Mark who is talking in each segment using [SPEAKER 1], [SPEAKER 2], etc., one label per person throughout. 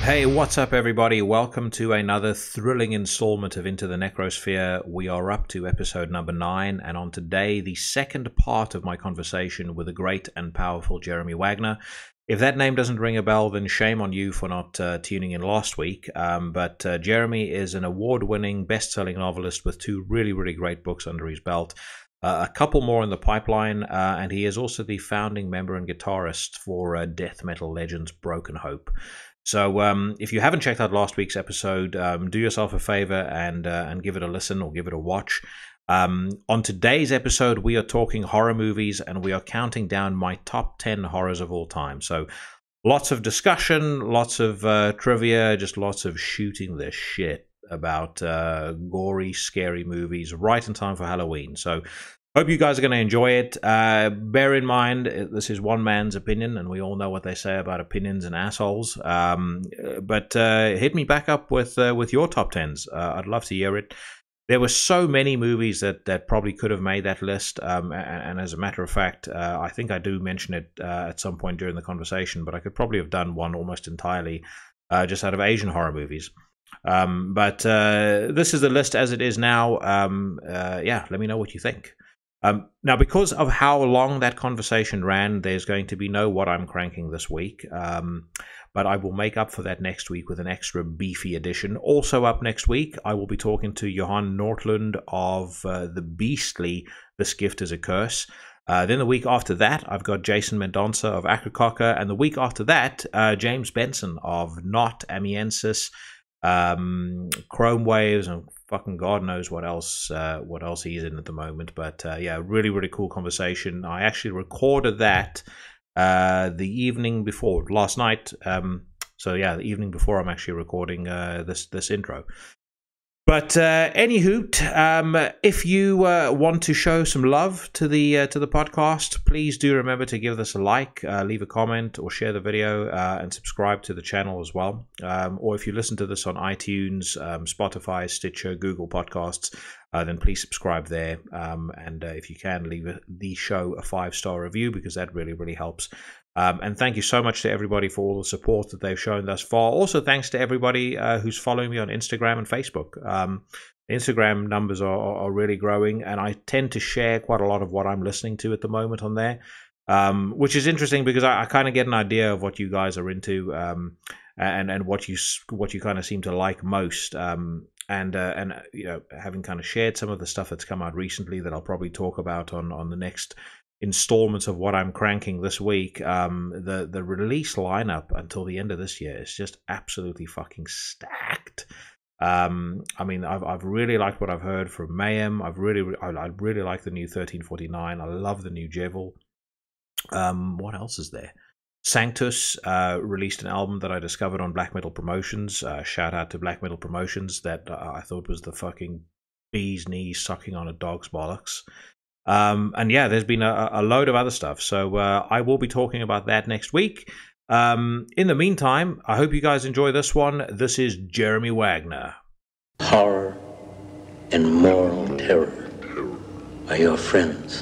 [SPEAKER 1] Hey, what's up, everybody? Welcome to another thrilling installment of Into the Necrosphere. We are up to episode number 9, and on today, the second part of my conversation with the great and powerful Jeremy Wagner. If that name doesn't ring a bell, then shame on you for not tuning in last week. But Jeremy is an award-winning, best-selling novelist with 2 really, really great books under his belt. A couple more in the pipeline, and he is also the founding member and guitarist for death metal legends Broken Hope. So if you haven't checked out last week's episode, do yourself a favor and give it a listen or give it a watch. On today's episode, we are talking horror movies, and we are counting down my top 10 horrors of all time. So lots of discussion, lots of trivia, just lots of shooting the shit about gory, scary movies right in time for Halloween. So hope you guys are going to enjoy it. Bear in mind, this is one man's opinion, and we all know what they say about opinions and assholes. But hit me back up with your top 10s. I'd love to hear it. There were so many movies that probably could have made that list. And as a matter of fact, I think I do mention it at some point during the conversation, but I could probably have done one almost entirely just out of Asian horror movies. But this is the list as it is now. Yeah, let me know what you think. Now, because of how long that conversation ran, there's going to be no What I'm Cranking this week, but I will make up for that next week with an extra beefy edition. Also up next week, I will be talking to Johan Nordlund of the beastly This Gift is a Curse. Then the week after that, I've got Jason Mendonça of Acrococker, and the week after that, James Benson of Not, Amiensis, Chrome Waves, and fucking God knows what else he's in at the moment. But yeah, really, really cool conversation. I actually recorded that the evening before last night. So yeah, the evening before I'm actually recording this intro. But anywho, if you want to show some love to the podcast, please do remember to give this a like, leave a comment, or share the video, and subscribe to the channel as well. Or if you listen to this on iTunes, Spotify, Stitcher, Google Podcasts, then please subscribe there. And if you can, leave the show a 5-star review, because that really, really helps. And thank you so much to everybody for all the support that they've shown thus far. Also, thanks to everybody who's following me on Instagram and Facebook. Instagram numbers are really growing, and I tend to share quite a lot of what I'm listening to at the moment on there, which is interesting because I kind of get an idea of what you guys are into, and what you kind of seem to like most. And you know, having kind of shared some of the stuff that's come out recently that I'll probably talk about on the next installments of What I'm Cranking this week, the release lineup until the end of this year is just absolutely fucking stacked. I mean, I've really liked what I've heard from Mayhem. I really like the new 1349. I love the new Jevil. What else is there? Sanctus released an album that I discovered on Black Metal Promotions. Shout out to Black Metal Promotions, that I thought was the fucking bee's knees sucking on a dog's bollocks. And yeah, there's been a load of other stuff. So I will be talking about that next week. In the meantime, I hope you guys enjoy this one. This is Jeremy Wagner.
[SPEAKER 2] Horror and moral terror are your friends.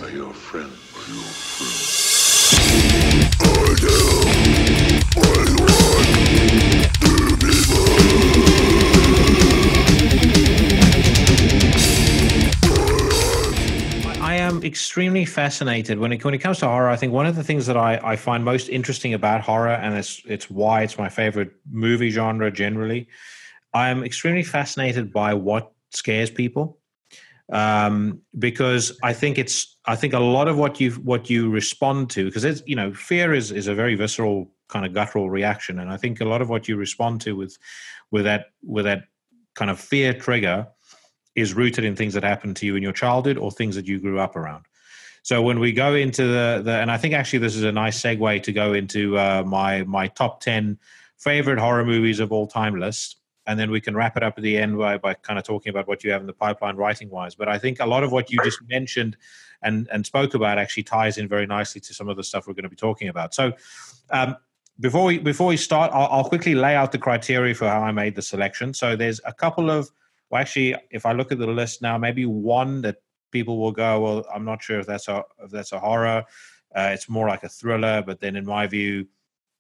[SPEAKER 1] I am extremely fascinated when it comes to horror. I think one of the things that I find most interesting about horror, and it's why it's my favorite movie genre generally, I'm extremely fascinated by what scares people, because I think a lot of what you respond to, because it's, you know, fear is a very visceral kind of guttural reaction, and I think a lot of what you respond to with that kind of fear trigger is rooted in things that happened to you in your childhood or things that you grew up around. So when we go into the and I think actually this is a nice segue to go into my top 10 favorite horror movies of all time list, and then we can wrap it up at the end by kind of talking about what you have in the pipeline writing wise. But I think a lot of what you just mentioned and spoke about actually ties in very nicely to some of the stuff we're going to be talking about. So before we start, I'll quickly lay out the criteria for how I made the selection. So there's a couple of, well, actually, if I look at the list now, maybe one that people will go, well, I'm not sure if that's a horror. It's more like a thriller. But then in my view,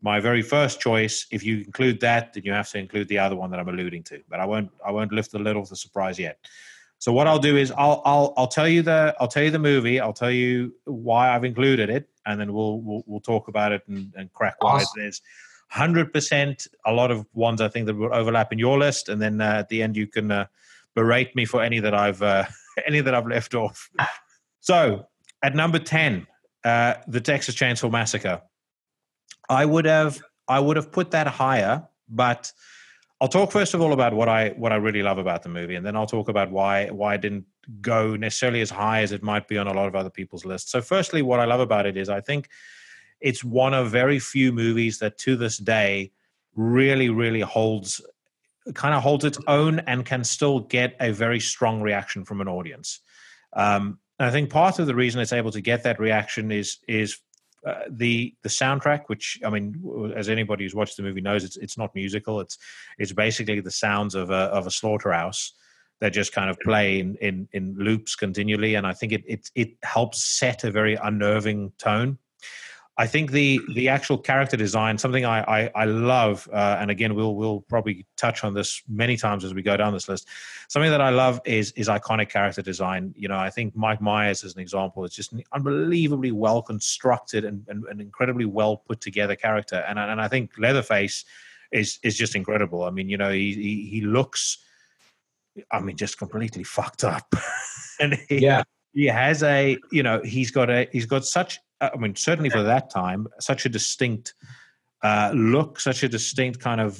[SPEAKER 1] my very first choice. If you include that, then you have to include the other one that I'm alluding to. But I won't lift the lid off the surprise yet. So what I'll do is I'll tell you the movie. I'll tell you why I've included it, and then we'll talk about it and crack wise.
[SPEAKER 3] Awesome.
[SPEAKER 1] There's 100% a lot of ones I think that will overlap in your list, and then at the end you can berate me for any that I've left off. So at number 10, the Texas Chainsaw Massacre. I would have put that higher, but I'll talk first of all about what I really love about the movie, and then I'll talk about why it didn't go necessarily as high as it might be on a lot of other people's lists. So firstly, what I love about it is I think it's one of very few movies that to this day really, really holds its own and can still get a very strong reaction from an audience. And I think part of the reason it's able to get that reaction is the soundtrack, which, I mean, as anybody who's watched the movie knows, it's not musical. It's basically the sounds of a slaughterhouse that just kind of play in loops continually, and I think it helps set a very unnerving tone. I think the actual character design, something I love, and again we'll probably touch on this many times as we go down this list. Something that I love is iconic character design. You know, I think Mike Myers, as an example, is just an unbelievably well constructed and incredibly well put together character, and I think Leatherface is just incredible. I mean, you know, he looks, I mean, just completely fucked up, and he has a, you know, he's got such, I mean, certainly for that time, such a distinct look, such a distinct kind of,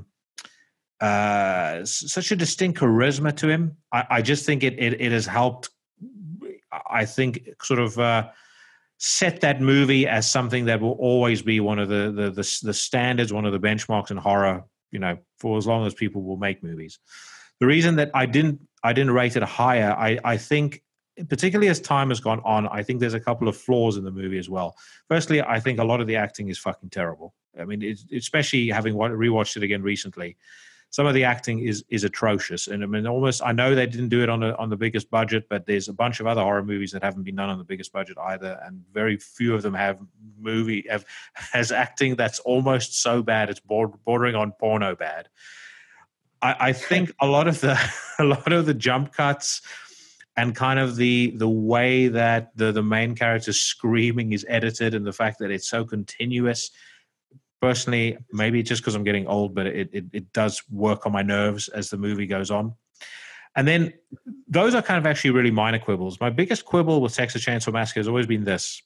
[SPEAKER 1] such a distinct charisma to him. I just think it has helped, I think, sort of set that movie as something that will always be one of the standards, one of the benchmarks in horror, you know, for as long as people will make movies. The reason that I didn't rate it higher, I think, particularly as time has gone on, I think there's a couple of flaws in the movie as well. Firstly, I think a lot of the acting is fucking terrible. I mean, especially having rewatched it again recently, some of the acting is atrocious. And I mean, I know they didn't do it on the biggest budget, but there's a bunch of other horror movies that haven't been done on the biggest budget either, and very few of them has acting that's almost so bad it's bordering on porno bad. I think a lot of the jump cuts and kind of the way that the main character's screaming is edited, and the fact that it's so continuous, personally, maybe just because I'm getting old, but it does work on my nerves as the movie goes on. And then those are kind of actually really minor quibbles. My biggest quibble with Texas Chainsaw Massacre has always been this.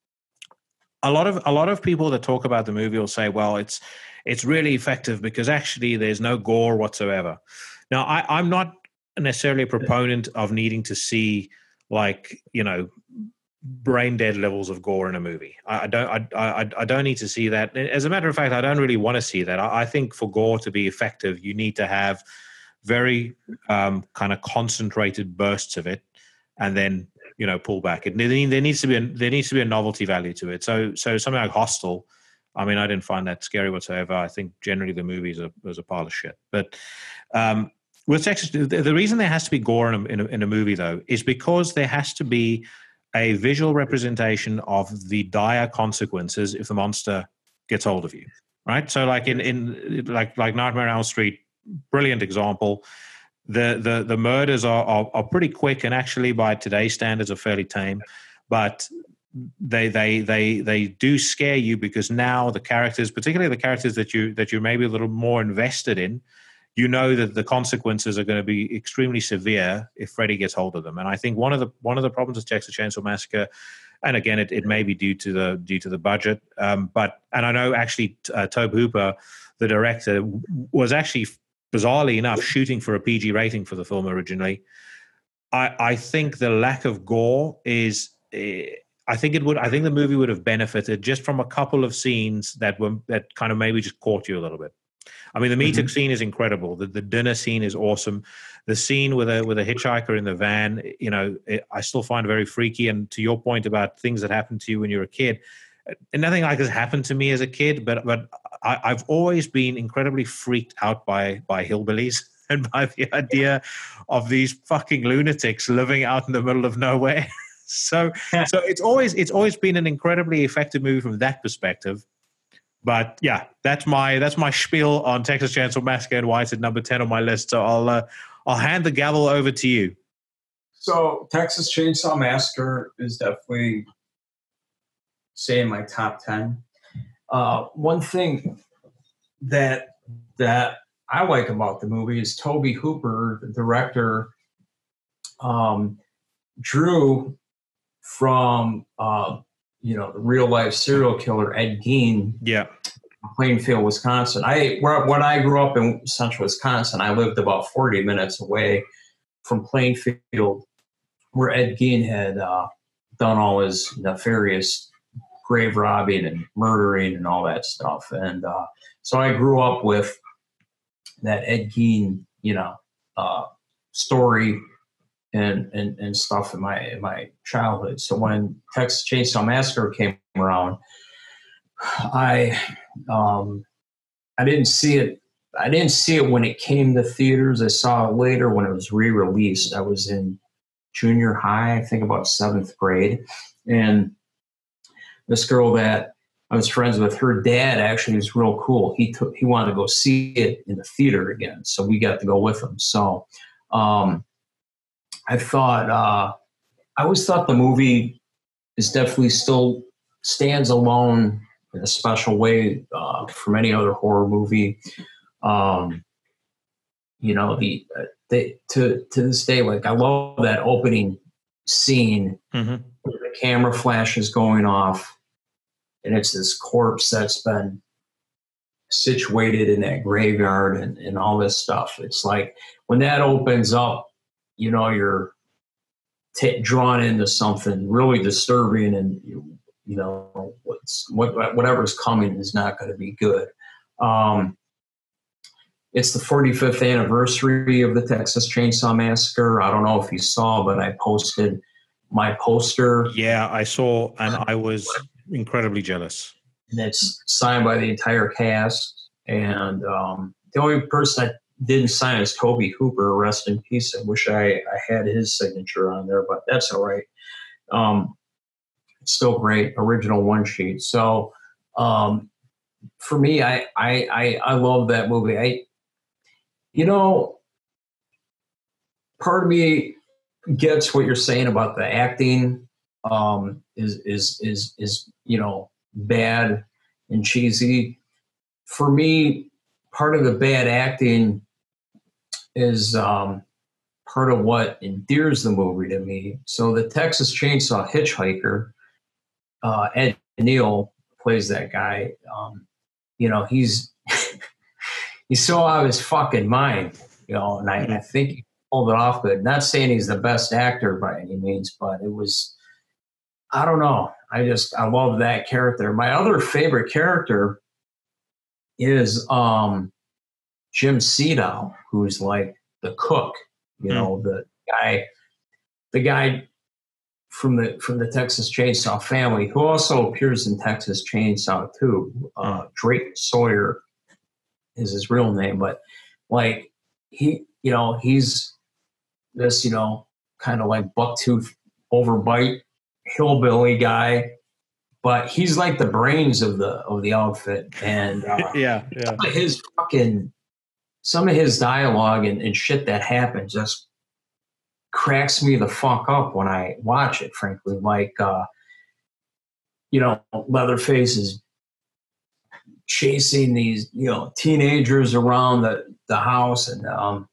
[SPEAKER 1] A lot of people that talk about the movie will say, well, it's really effective because actually there's no gore whatsoever. Now, I'm not necessarily a proponent of needing to see, like, you know, brain dead levels of gore in a movie. I don't need to see that. As a matter of fact, I don't really want to see that. I think for gore to be effective, you need to have very kind of concentrated bursts of it, and then, you know, pull back. There needs to be a novelty value to it. So something like Hostel, I mean, I didn't find that scary whatsoever. I think generally the movie was a pile of shit. But with Texas, the reason there has to be gore in a movie, though, is because there has to be a visual representation of the dire consequences if the monster gets hold of you, right? So, like in Nightmare on Elm Street, brilliant example. The murders are pretty quick, and actually by today's standards are fairly tame, but they do scare you because now the characters, particularly the characters that you're maybe a little more invested in, you know that the consequences are going to be extremely severe if Freddy gets hold of them. And I think one of the problems with Texas Chainsaw Massacre, and again it may be due to the budget, but I know actually Tobe Hooper, the director, was actually bizarrely enough shooting for a PG rating for the film originally. I think the lack of gore is. I think the movie would have benefited just from a couple of scenes that kind of maybe just caught you a little bit. I mean, the meat scene is incredible. The dinner scene is awesome. The scene with a hitchhiker in the van, you know, I still find very freaky. And to your point about things that happened to you when you were a kid, nothing like this happened to me as a kid. But I've always been incredibly freaked out by hillbillies and by the idea of these fucking lunatics living out in the middle of nowhere. So it's always been an incredibly effective movie from that perspective. But yeah, that's my spiel on Texas Chainsaw Massacre and why it's at number 10 on my list. So I'll hand the gavel over to you.
[SPEAKER 3] So Texas Chainsaw Massacre is definitely, say, in my top 10. One thing that I like about the movie is Tobe Hooper, the director, drew from the real life serial killer Ed Gein.
[SPEAKER 1] Yeah.
[SPEAKER 3] Plainfield, Wisconsin. When I grew up in central Wisconsin, I lived about 40 minutes away from Plainfield, where Ed Gein had done all his nefarious grave robbing and murdering and all that stuff. And so I grew up with that Ed Gein, story and stuff in my childhood. So when Texas Chainsaw Massacre came around, I didn't see it. I didn't see it when it came to theaters. I saw it later when it was re-released. I was in junior high, I think about 7th grade. And this girl that I was friends with, her dad actually was real cool. He wanted to go see it in the theater again. So we got to go with him. So I always thought the movie is definitely still stands alone in a special way from any other horror movie. To this day, like I love that opening scene where the camera flash is going off, and it's this corpse that's been situated in that graveyard and all this stuff. It's like when that opens up, you're drawn into something really disturbing, and whatever's coming is not going to be good. It's the 45th anniversary of the Texas Chainsaw Massacre. I don't know if you saw, but I posted my poster.
[SPEAKER 1] Yeah, I saw, and I was incredibly jealous.
[SPEAKER 3] And it's signed by the entire cast. And the only person that didn't sign is Tobe Hooper. Rest in peace. I wish I had his signature on there, but that's all right. It's still great. Original one sheet. So for me, I love that movie. Part of me gets what you're saying about the acting is bad and cheesy. For me, part of the bad acting is part of what endears the movie to me. So the Texas Chainsaw Hitchhiker, Ed Neal plays that guy. He's he's so out of his fucking mind, and I think he pulled it off good. Not saying he's the best actor by any means, but it was, I don't know. I love that character. My other favorite character is Jim Sedow, who's like the cook, the guy from the Texas Chainsaw family, who also appears in Texas Chainsaw 2. Drake Sawyer is his real name, but like he's this, kind of like bucktooth overbite hillbilly guy, but he's like the brains of the outfit. And some of his dialogue and shit that happens just cracks me the fuck up when I watch it, frankly. Like Leatherface is chasing these teenagers around the house, and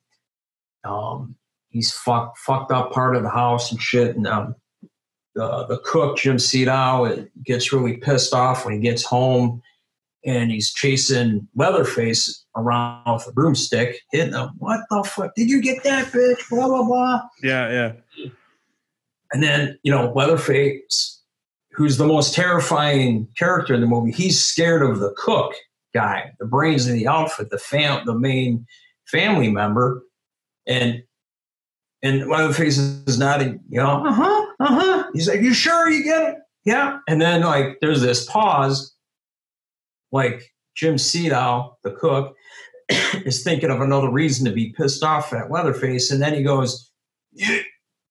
[SPEAKER 3] he's fucked up part of the house and shit, and the cook Jim Sedow gets really pissed off when he gets home, and he's chasing Leatherface around with a broomstick, hitting him. What the fuck? Did you get that, bitch? Blah blah blah.
[SPEAKER 1] Yeah.
[SPEAKER 3] And then Leatherface, who's the most terrifying character in the movie, he's scared of the cook guy, the brains of the outfit, the main family member, and Leatherface is nodding, He's like, "You sure you get it?" Yeah. And then like there's this pause, like Jim Sedow, the cook, is thinking of another reason to be pissed off at Leatherface, and then he goes,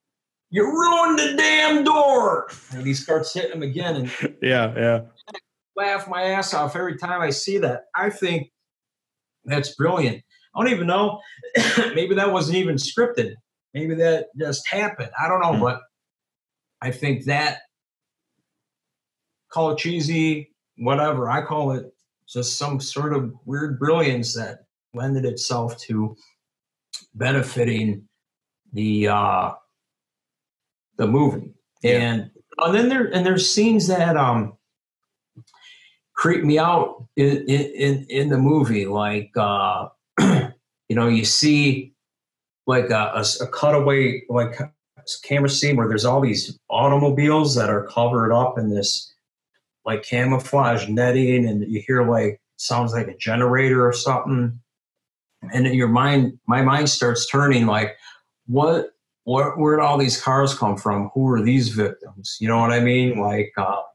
[SPEAKER 3] You ruined the damn door. And he starts hitting him again. And
[SPEAKER 1] yeah.
[SPEAKER 3] laugh my ass off every time I see that. I think that's brilliant. I don't even know. Maybe that wasn't even scripted. Maybe that just happened. I don't know, but I think that, call it cheesy, whatever. I call it just some sort of weird brilliance that lended itself to benefiting the movie.
[SPEAKER 1] Yeah.
[SPEAKER 3] And then there's scenes that creep me out in the movie, like you see like a cutaway like camera scene where there's all these automobiles that are covered up in this like camouflage netting, and you hear like sounds like a generator or something, and my mind starts turning like, where'd all these cars come from? Who are these victims? You know what I mean? Like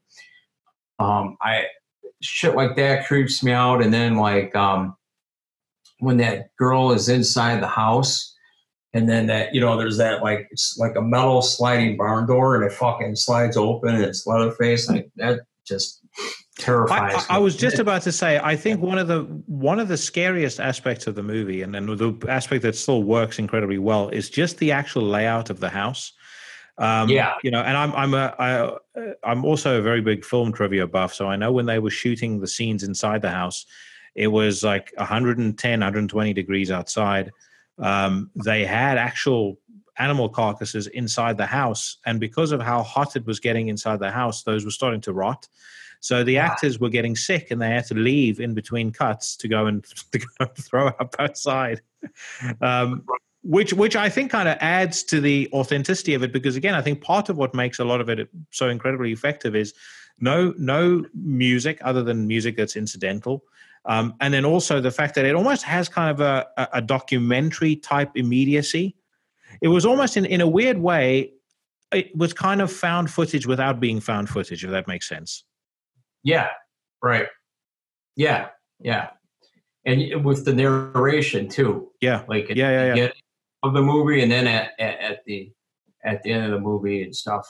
[SPEAKER 3] I shit like that creeps me out. And then like when that girl is inside the house, and then that, there's that, like, it's like a metal sliding barn door, and it fucking slides open, and it's Leatherface. Like, that just terrifies me.
[SPEAKER 1] I was just about to say, I think one of the scariest aspects of the movie, and then the aspect that still works incredibly well, is just the actual layout of the house. And I'm also a very big film trivia buff, so I know when they were shooting the scenes inside the house, it was like 110, 120 degrees outside. They had actual animal carcasses inside the house, and because of how hot it was getting inside the house, those were starting to rot. So the actors were getting sick, and they had to leave in between cuts to go and throw up outside. Which I think kind of adds to the authenticity of it, because again, I think part of what makes a lot of it so incredibly effective is no music other than music that's incidental. And then also the fact that it almost has kind of a documentary type immediacy. It was almost in a weird way, it was kind of found footage without being found footage, if that makes sense.
[SPEAKER 3] Yeah, right. Yeah, yeah. And with the narration too.
[SPEAKER 1] Yeah.
[SPEAKER 3] Like
[SPEAKER 1] yeah.
[SPEAKER 3] Of the movie, and then at the end of the movie and stuff.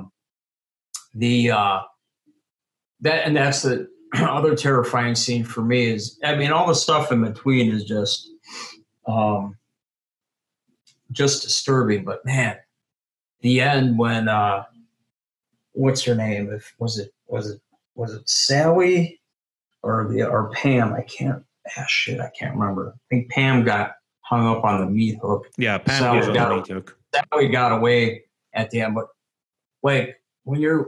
[SPEAKER 3] That's the other terrifying scene for me is, I mean, all the stuff in between is just disturbing. But man, the end when what's her name? Was it Sally or Pam? I can't remember. I think Pam got hung up on the meat hook.
[SPEAKER 1] Yeah, Pam was on the meat hook.
[SPEAKER 3] Sally got away at the end, but like when you're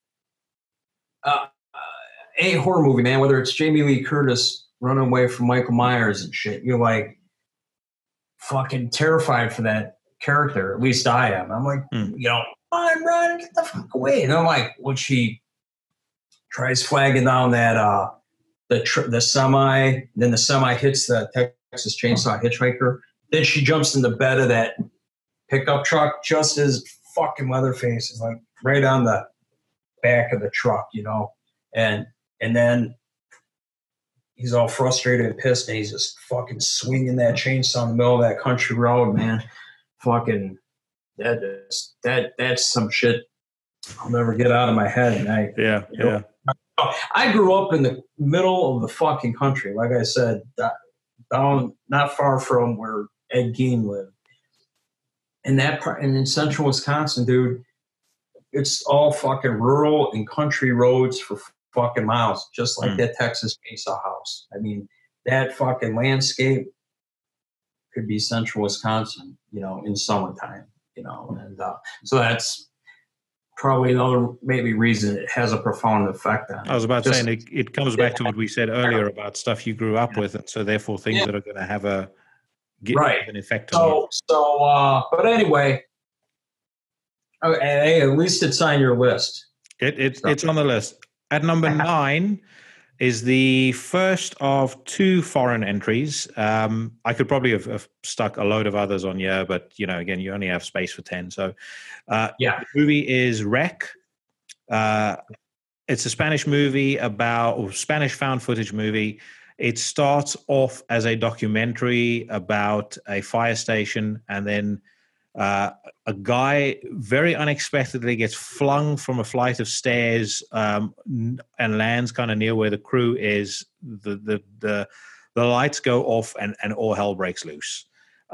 [SPEAKER 3] a horror movie, man, whether it's Jamie Lee Curtis running away from Michael Myers and shit, you're like fucking terrified for that character. At least I am. I'm like, I'm running, get the fuck away. And I'm like, when she tries flagging down that the semi, then the semi hits the Texas Chainsaw Hitchhiker, then she jumps in the bed of that pickup truck just as fucking Leatherface is like right on the back of the truck, and then he's all frustrated and pissed, and he's just fucking swinging that chainsaw in the middle of that country road, man. Fucking that's some shit I'll never get out of my head. And I grew up in the middle of the fucking country, like I said, down not far from where Ed Gein lived. And that part, and in central Wisconsin, dude, it's all fucking rural and country roads for fucking miles, just like that Texas Chainsaw House. I mean, that fucking landscape could be central Wisconsin, in summertime, and so that's probably another maybe reason it has a profound effect on.
[SPEAKER 1] I was about to say, and it comes back to what we said earlier about stuff you grew up with, and so therefore things that are going to have an effect on you.
[SPEAKER 3] So, but anyway, hey, at least it's on your list.
[SPEAKER 1] It's on the list. At number 9 is the first of 2 foreign entries. I could probably have stuck a load of others on here, but again, you only have space for 10. So, the movie is Wreck. It's a Spanish movie Spanish found footage movie. It starts off as a documentary about a fire station, and then A guy very unexpectedly gets flung from a flight of stairs and lands kind of near where the crew is. The lights go off and all hell breaks loose.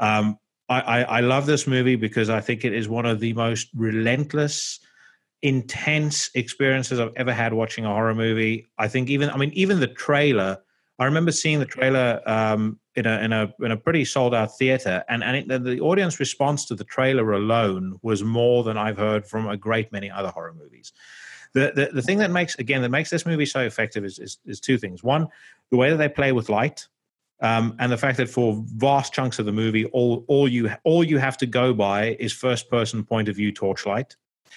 [SPEAKER 1] I love this movie because I think it is one of the most relentless, intense experiences I've ever had watching a horror movie. I think even the trailer. I remember seeing the trailer in a pretty sold out theater, and the audience response to the trailer alone was more than I've heard from a great many other horror movies. The thing that makes this movie so effective is two things. One, the way that they play with light. And the fact that for vast chunks of the movie, all you have to go by is first person point of view torchlight.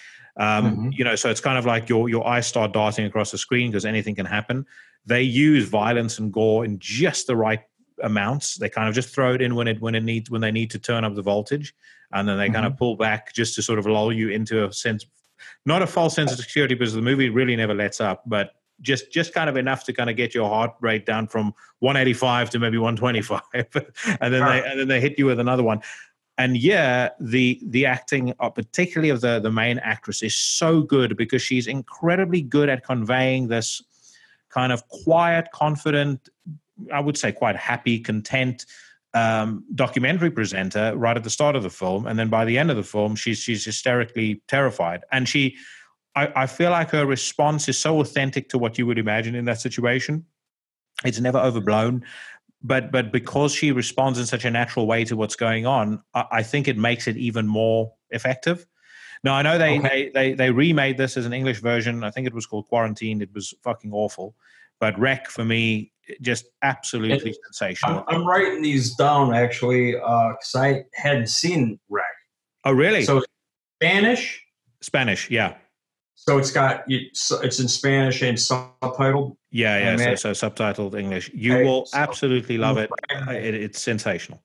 [SPEAKER 1] So it's kind of like your eyes start darting across the screen because anything can happen. They use violence and gore in just the right amounts. They kind of just throw it in when they need to turn up the voltage, and then they kind of pull back just to sort of lull you into a sense, not a false sense of security, because the movie really never lets up, but just kind of enough to kind of get your heart rate down from 185 to maybe 125, and then they hit you with another one. And yeah, the acting, particularly of the main actress, is so good because she's incredibly good at conveying this kind of quiet, confident, I would say quite happy, content documentary presenter right at the start of the film, and then by the end of the film, she's hysterically terrified, and I feel like her response is so authentic to what you would imagine in that situation. It's never overblown, but because she responds in such a natural way to what's going on, I think it makes it even more effective. Now, I know they remade this as an English version. I think it was called Quarantine. It was fucking awful. But Wreck, for me, just absolutely sensational.
[SPEAKER 3] I'm writing these down, actually, because I hadn't seen Wreck.
[SPEAKER 1] Oh, really?
[SPEAKER 3] So Spanish?
[SPEAKER 1] Spanish, yeah.
[SPEAKER 3] So it's in Spanish and subtitled?
[SPEAKER 1] Yeah. So subtitled English. You will absolutely love it. It's sensational.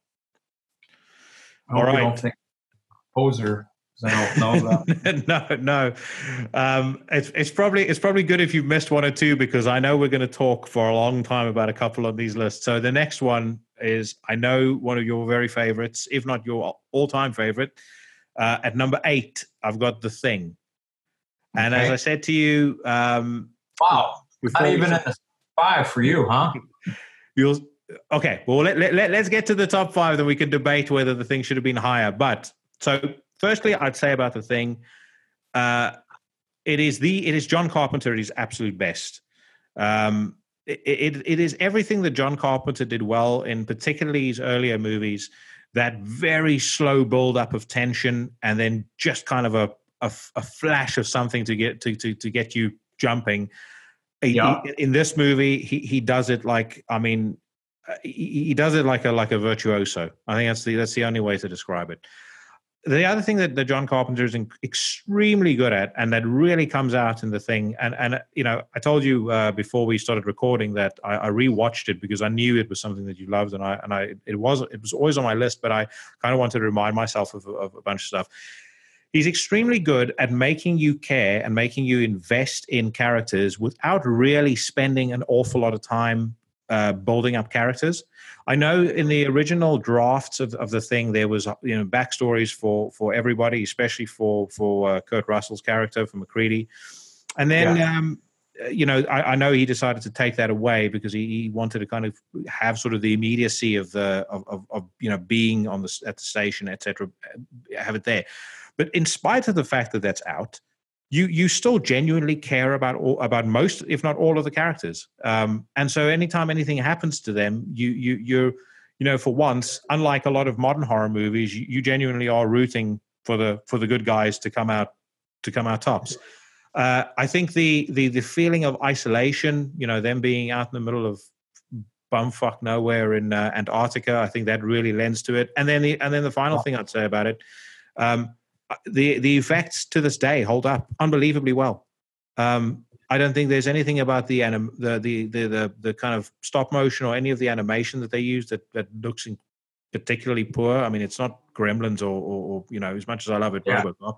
[SPEAKER 3] All right. I don't think poser. I don't know
[SPEAKER 1] that. No. It's probably good if you've missed one or two, because I know we're going to talk for a long time about a couple of these lists. So the next one is, I know, one of your very favorites, if not your all-time favorite. At number 8, I've got The Thing. And as I said to you,
[SPEAKER 3] wow, not even in the 5 for you, huh?
[SPEAKER 1] Okay. Well, let's get to the top 5, then we can debate whether The Thing should have been higher. But so, firstly, I'd say about The Thing, it is John Carpenter at his absolute best. It is everything that John Carpenter did well in particularly his earlier movies. That very slow build up of tension, and then just kind of a flash of something to get you jumping. In this movie, he does it like, he does it like a virtuoso. I think that's the only way to describe it. The other thing that John Carpenter is extremely good at, and that really comes out in The Thing, and I told you before we started recording that I rewatched it because I knew it was something that you loved, and it was always on my list, but I kind of wanted to remind myself of a bunch of stuff. He's extremely good at making you care and making you invest in characters without really spending an awful lot of time building up characters. I know in the original drafts of The Thing, there was backstories for everybody, especially for Kurt Russell's character, for McCready. And then, I know he decided to take that away because he wanted to kind of have sort of the immediacy of being at the station, etc. Have it there. But in spite of the fact that that's out, you still genuinely care about most, if not all, of the characters. And so anytime anything happens to them, you're for once, unlike a lot of modern horror movies, you genuinely are rooting for the good guys to come out tops. I think the feeling of isolation, them being out in the middle of bumfuck nowhere in Antarctica, I think that really lends to it. And then the final thing I'd say about it. The effects to this day hold up unbelievably well. I don't think there's anything about the kind of stop motion or any of the animation that they use that looks particularly poor. I mean, it's not Gremlins or as much as I love it, RoboCop.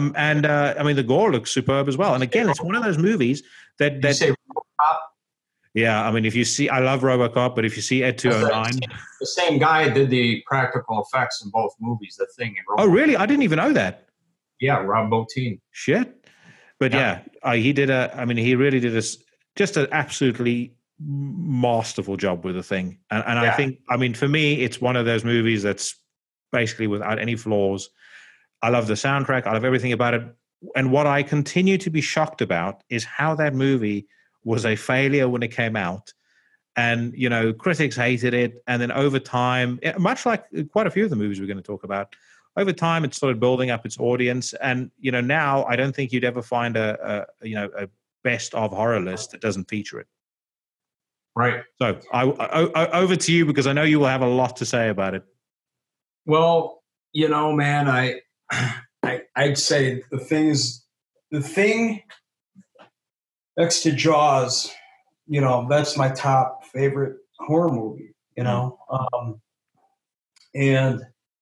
[SPEAKER 1] The gore looks superb as well. And again, it's one of those movies that
[SPEAKER 3] you say RoboCop?
[SPEAKER 1] Yeah, I mean, if you see, I love RoboCop, but if you see Ed 209.
[SPEAKER 3] The same guy did the practical effects in both movies, The Thing and RoboCop.
[SPEAKER 1] Oh, really? I didn't even know that.
[SPEAKER 3] Yeah, Rob Bottin.
[SPEAKER 1] Shit. But yeah, he he really did just an absolutely masterful job with The Thing. And I think, I mean, for me, it's one of those movies that's basically without any flaws. I love the soundtrack. I love everything about it. And what I continue to be shocked about is how that movie was a failure when it came out. And, you know, critics hated it. And then over time, much like quite a few of the movies we're going to talk about, over time, it started building up its audience. And, you know, now I don't think you'd ever find a best of horror list that doesn't feature it.
[SPEAKER 3] Right.
[SPEAKER 1] So I over to you, because I know you will have a lot to say about it.
[SPEAKER 3] Well, you know, man, I'd say The Thing next to Jaws, you know, that's my top favorite horror movie, you know. And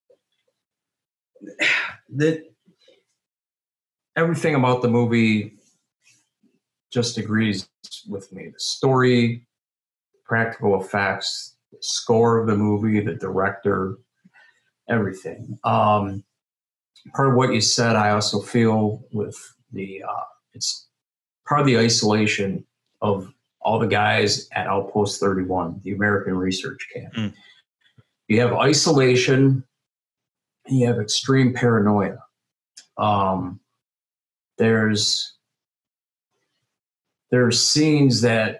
[SPEAKER 3] that everything about the movie just agrees with me. The story, practical effects, the score of the movie, the director, everything. Part of what you said, I also feel with it's part of the isolation of all the guys at Outpost 31, the American research camp. You have isolation, and you have extreme paranoia. There's scenes that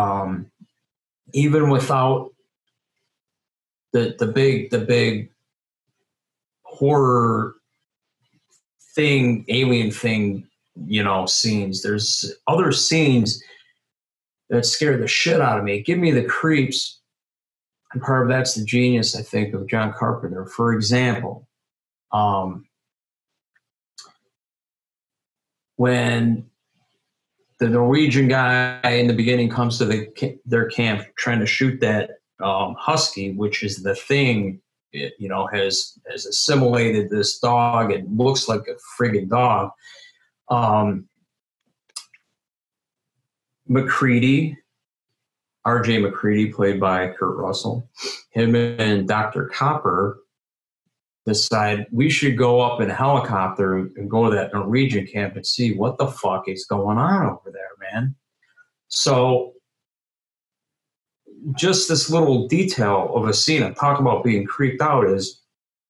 [SPEAKER 3] even without the big horror thing, alien thing, you know, scenes, there's other scenes that scare the shit out of me, give me the creeps. And part of that's the genius, I think, of John Carpenter. For example, when the Norwegian guy in the beginning comes to their camp trying to shoot that husky, which is the Thing, it, you know, has assimilated this dog and looks like a friggin' dog. McCready, R.J. McCready, played by Kurt Russell, him and Dr. Copper decide we should go up in a helicopter and go to that Norwegian camp and see what the fuck is going on over there, man. So just this little detail of a scene, I'm talking about being creeped out, is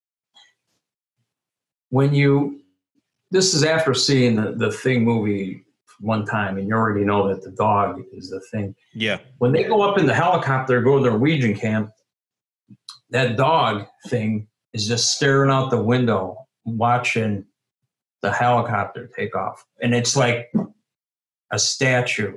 [SPEAKER 3] this is after seeing the Thing movie one time, and you already know that the dog is the Thing.
[SPEAKER 1] Yeah.
[SPEAKER 3] When they go up in the helicopter, go to the Norwegian camp, that dog Thing is just staring out the window, watching the helicopter take off. And it's like a statue.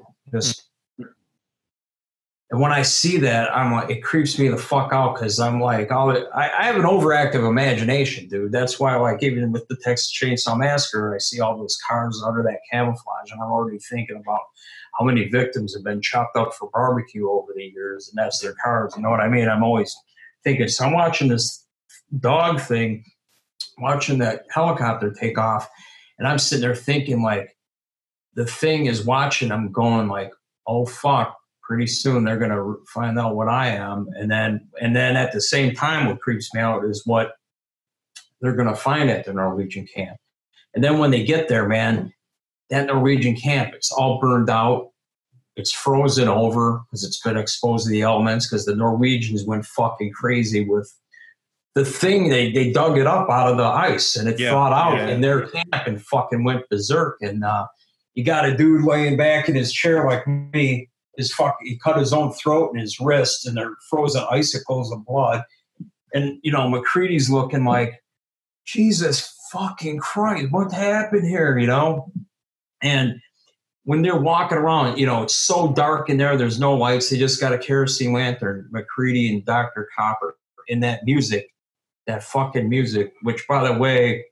[SPEAKER 3] And when I see that, I'm like, it creeps me the fuck out, because I'm like, I have an overactive imagination, dude. That's why, like, even with the Texas Chainsaw Massacre, I see all those cars under that camouflage, and I'm already thinking about how many victims have been chopped up for barbecue over the years, and that's their cars. You know what I mean? I'm always thinking, so I'm watching this dog Thing, watching that helicopter take off, and I'm sitting there thinking, like, the Thing is watching. I'm going like, oh fuck, pretty soon they're gonna find out what I am, and then at the same time, what creeps me out is what they're gonna find at the Norwegian camp. And then when they get there, man, that Norwegian camp, it's all burned out, it's frozen over because it's been exposed to the elements, because the Norwegians went fucking crazy with the Thing. They dug it up out of the ice, and it thawed out in their camp and fucking went berserk. And you got a dude laying back in his chair like me. He cut his own throat and his wrist, and they're frozen icicles of blood. And, you know, McCready's looking like, Jesus fucking Christ, what happened here, you know? And when they're walking around, you know, it's so dark in there, there's no lights. They just got a kerosene lantern, McCready and Dr. Copper. And that music, that fucking music, which, by the way,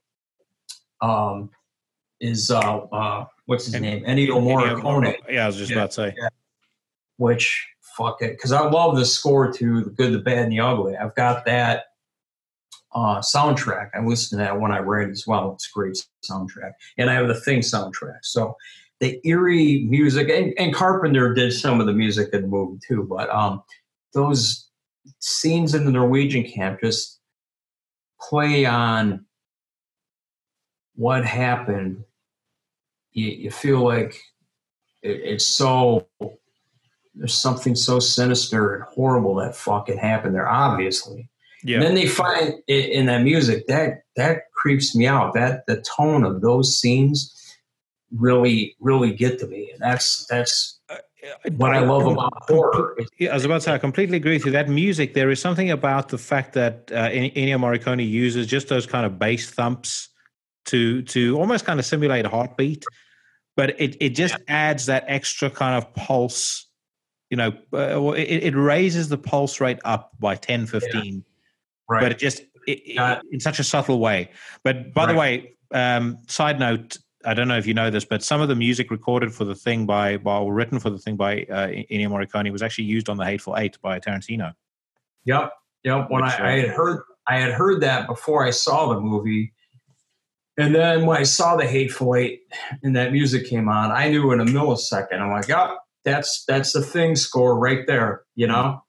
[SPEAKER 3] is, what's his name? Ennio Morricone.
[SPEAKER 1] Yeah, I was just about to say.
[SPEAKER 3] Yeah. Which, fuck it, because I love the score to The Good, the Bad, and the Ugly. I've got that soundtrack. I listen to that when I write as well. It's a great soundtrack. And I have the Thing soundtrack. So the eerie music, and Carpenter did some of the music in the movie too, but those scenes in the Norwegian camp just play on what happened. You feel like it's so, there's something so sinister and horrible that fucking happened there, obviously. Yeah. And then they find it in that music that creeps me out. That the tone of those scenes really get to me, and that's what I love about horror.
[SPEAKER 1] I was about to say, I completely agree with you. That music, there is something about the fact that Ennio Morricone uses just those kind of bass thumps to almost kind of simulate a heartbeat, but it just adds that extra kind of pulse. It raises the pulse rate up by 10, 15. Yeah. Right. But it just in such a subtle way. But by the way, side note, I don't know if you know this, but some of the music recorded for the thing or written for the thing by Ennio Morricone was actually used on The Hateful Eight by Tarantino.
[SPEAKER 3] Yep. When I had heard that before I saw the movie, and then when I saw The Hateful Eight and that music came on, I knew in a millisecond. I'm like, oh, that's the Thing score right there, you know.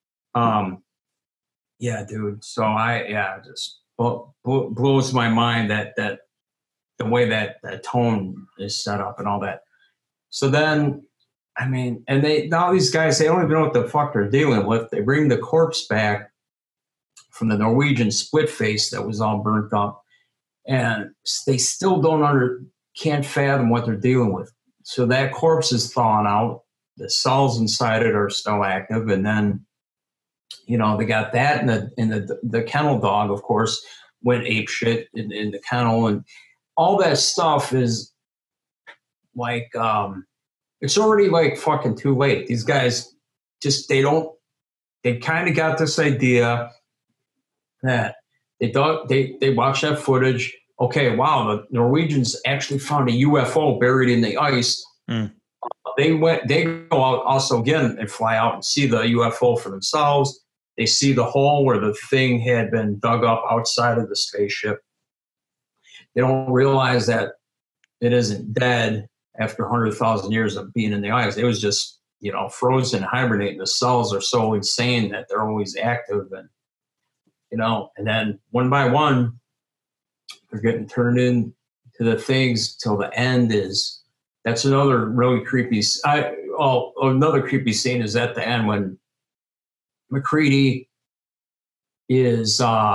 [SPEAKER 3] Yeah, dude. So just blows my mind that the way that tone is set up and all that. So then, I mean, and now these guys, they don't even know what the fuck they're dealing with. They bring the corpse back from the Norwegian split face that was all burnt up, and they still can't fathom what they're dealing with. So that corpse is thawing out. The cells inside it are still active, and then, they got that, and the kennel dog, of course, went apeshit in the kennel, and all that stuff is like, it's already like fucking too late. These guys they kind of got this idea that they watched that footage. Okay, wow, the Norwegians actually found a UFO buried in the ice. They go out also again and fly out and see the UFO for themselves. They see the hole where the thing had been dug up outside of the spaceship. They don't realize that it isn't dead after 100,000 years of being in the ice. It was just, frozen, hibernating. The cells are so insane that they're always active. And, and then one by one, they're getting turned into the things till the end is. That's another really creepy. Another creepy scene is at the end when MacReady is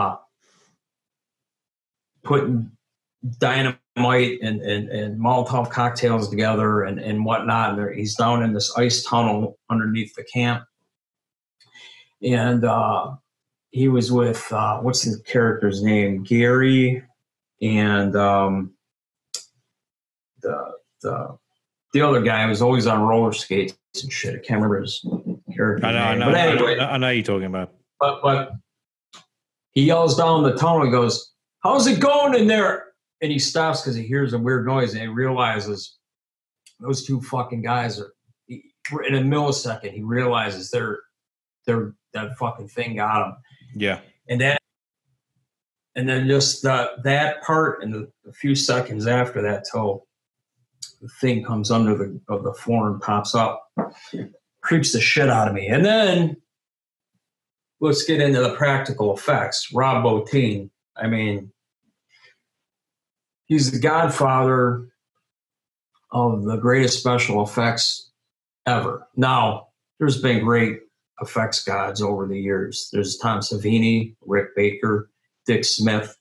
[SPEAKER 3] putting dynamite and Molotov cocktails together and whatnot. And he's down in this ice tunnel underneath the camp. And he was with, what's the character's name? Gary and the other guy was always on roller skates and shit. I can't remember his character's name. But anyway,
[SPEAKER 1] I know you're talking about.
[SPEAKER 3] But he yells down the tunnel and goes, "How's it going in there?" And he stops because he hears a weird noise and he realizes those two fucking guys are, in a millisecond, he realizes they're that fucking thing got him.
[SPEAKER 1] Yeah.
[SPEAKER 3] And then just that part and a few seconds after that till the thing comes under the floor and pops up, creeps the shit out of me. And then let's get into the practical effects. Rob Bottin, I mean, he's the godfather of the greatest special effects ever. Now, there's been great effects gods over the years. There's Tom Savini, Rick Baker, Dick Smith,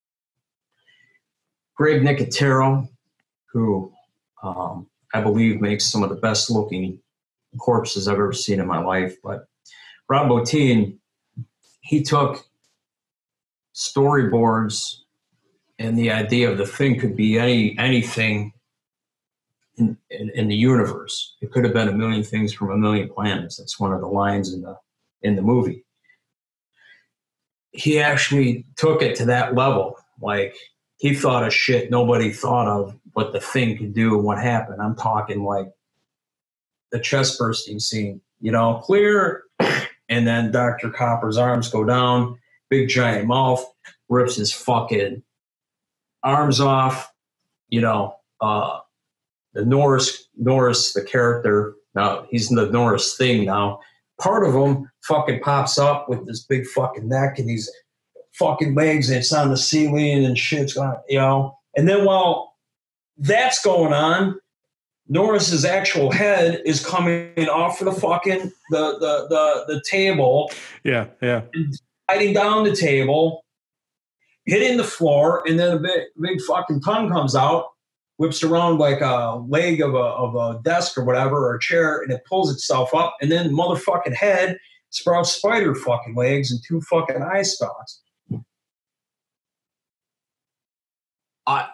[SPEAKER 3] Greg Nicotero, who I believe makes some of the best looking corpses I've ever seen in my life. But Rob Bottin, he took storyboards and the idea of the thing could be anything in the universe. It could have been a million things from a million planets. That's one of the lines in the movie. He actually took it to that level. Like, he thought of shit nobody thought of what the thing could do and what happened. I'm talking like the chest bursting scene, clear, and then Dr. Copper's arms go down, big giant mouth, rips his fucking arms off, Norris, the character, now he's in the Norris thing now. Part of him fucking pops up with this big fucking neck and these fucking legs, and it's on the ceiling and shit's going, you know. And then while that's going on, Norris's actual head is coming off of the fucking the table.
[SPEAKER 1] Yeah, yeah.
[SPEAKER 3] Sliding down the table, hitting the floor, and then a big fucking tongue comes out, whips around like a leg of a desk or whatever, or a chair, and it pulls itself up, and then motherfucking head sprouts spider fucking legs and 2 fucking eye stalks. I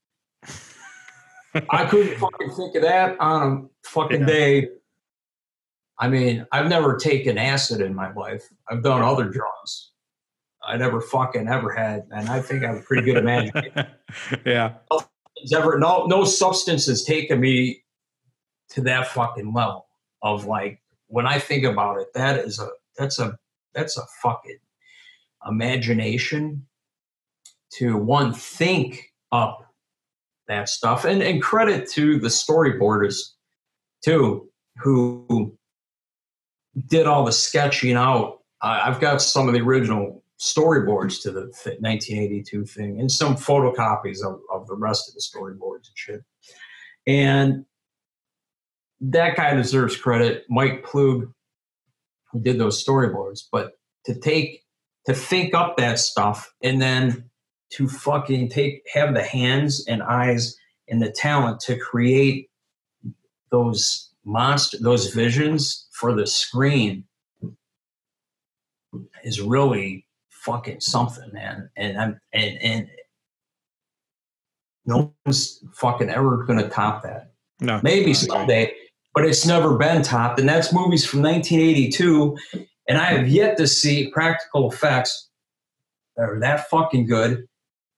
[SPEAKER 3] couldn't fucking think of that on a fucking day. I mean, I've never taken acid in my life. I've done other drugs. I never fucking ever had, and I think I have a pretty good imagination.
[SPEAKER 1] Yeah.
[SPEAKER 3] No substance has taken me to that fucking level of like, when I think about it, that's a fucking imagination to one think up that stuff. And credit to the storyboarders too, who did all the sketching out. I've got some of the original storyboards to the 1982 thing and some photocopies of the rest of the storyboards and shit. And that guy deserves credit. Mike Plug, who did those storyboards, but to think up that stuff and then to fucking have the hands and eyes and the talent to create those visions for the screen is really fucking something, man. And no one's fucking ever gonna top that.
[SPEAKER 1] No,
[SPEAKER 3] maybe someday, but it's never been topped. And that's movies from 1982, and I have yet to see practical effects that are that fucking good.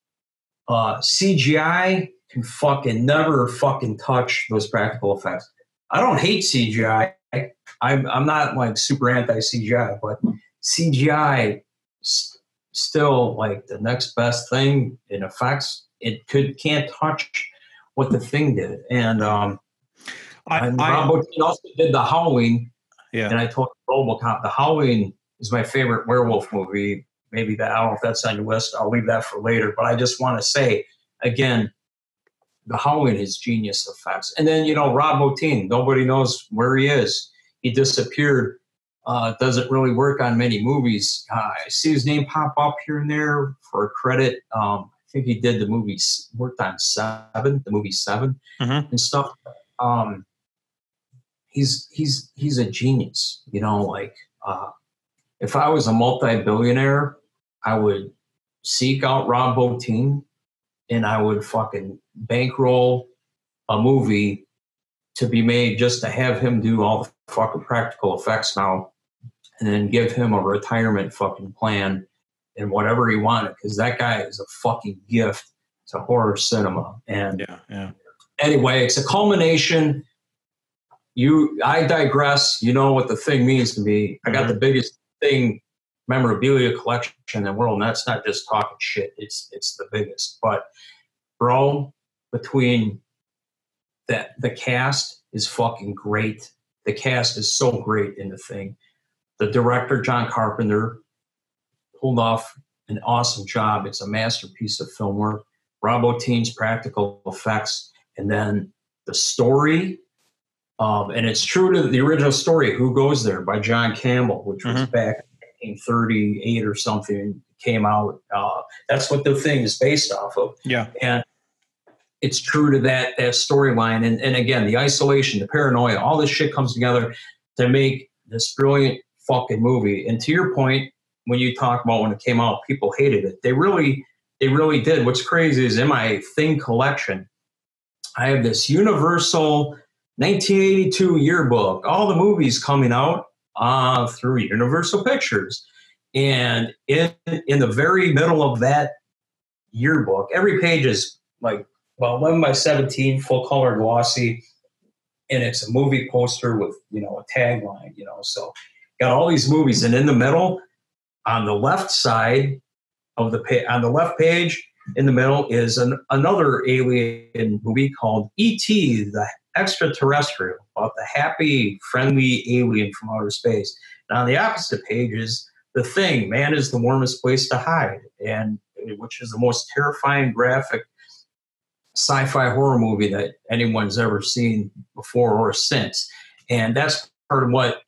[SPEAKER 3] CGI can fucking never fucking touch those practical effects. I don't hate CGI. I'm not like super anti CGI, but CGI still like the next best thing in effects. It can't touch what the thing did. And Rob Bottin also did the Halloween. Yeah. And I told RoboCop, the Halloween is my favorite werewolf movie. Maybe that, I don't know if that's on your list. I'll leave that for later. But I just want to say again, the Halloween is genius effects. And then, Rob Bottin, nobody knows where he is. He disappeared. Doesn't really work on many movies. I see his name pop up here and there for a credit. I think he did the movies, worked on the movie Seven and stuff. He's a genius. If I was a multi-billionaire, I would seek out Rob Bottin and I would fucking bankroll a movie to be made just to have him do all the fucking practical effects now, and then give him a retirement fucking plan and whatever he wanted, because that guy is a fucking gift to horror cinema. And anyway, it's a culmination. I digress. You know what the thing means to me. I got the biggest thing memorabilia collection in the world, and that's not just talking shit. It's the biggest. But bro, between that, the cast is fucking great. The cast is so great in the thing. The director, John Carpenter, pulled off an awesome job. It's a masterpiece of film work. Rob Bottin's practical effects, and then the story. And it's true to the original story, Who Goes There, by John Campbell, which was back in 1938 or something, came out. That's what the thing is based off of. Yeah. And it's true to that storyline. And again, the isolation, the paranoia, all this shit comes together to make this brilliant fucking movie. And to your point, when you talk about when it came out, people hated it. They really did. What's crazy is in my Thing collection, I have this Universal 1982 yearbook, all the movies coming out through Universal Pictures. And in the very middle of that yearbook, every page is like 11 by 17, full color glossy, and it's a movie poster with a tagline. So got all these movies, and in the middle, on the left side of the on the left page, in the middle is another alien movie called E.T., the Extraterrestrial, about the happy, friendly alien from outer space. And on the opposite page is The Thing, Man is the Warmest Place to Hide, and which is the most terrifying, graphic sci-fi horror movie that anyone's ever seen before or since. And that's part of what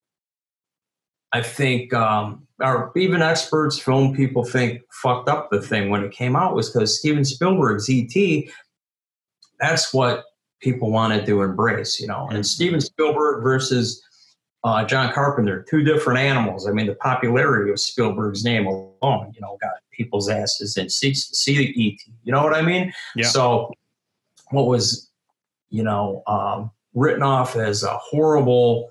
[SPEAKER 3] I think, or even experts, film people think fucked up The Thing when it came out, was because Steven Spielberg's E.T., that's what people wanted to embrace, And Steven Spielberg versus John Carpenter, two different animals. I mean, the popularity of Spielberg's name alone, got people's asses in seats to see the E.T. You know what I mean?
[SPEAKER 1] Yeah.
[SPEAKER 3] So what was, written off as a horrible,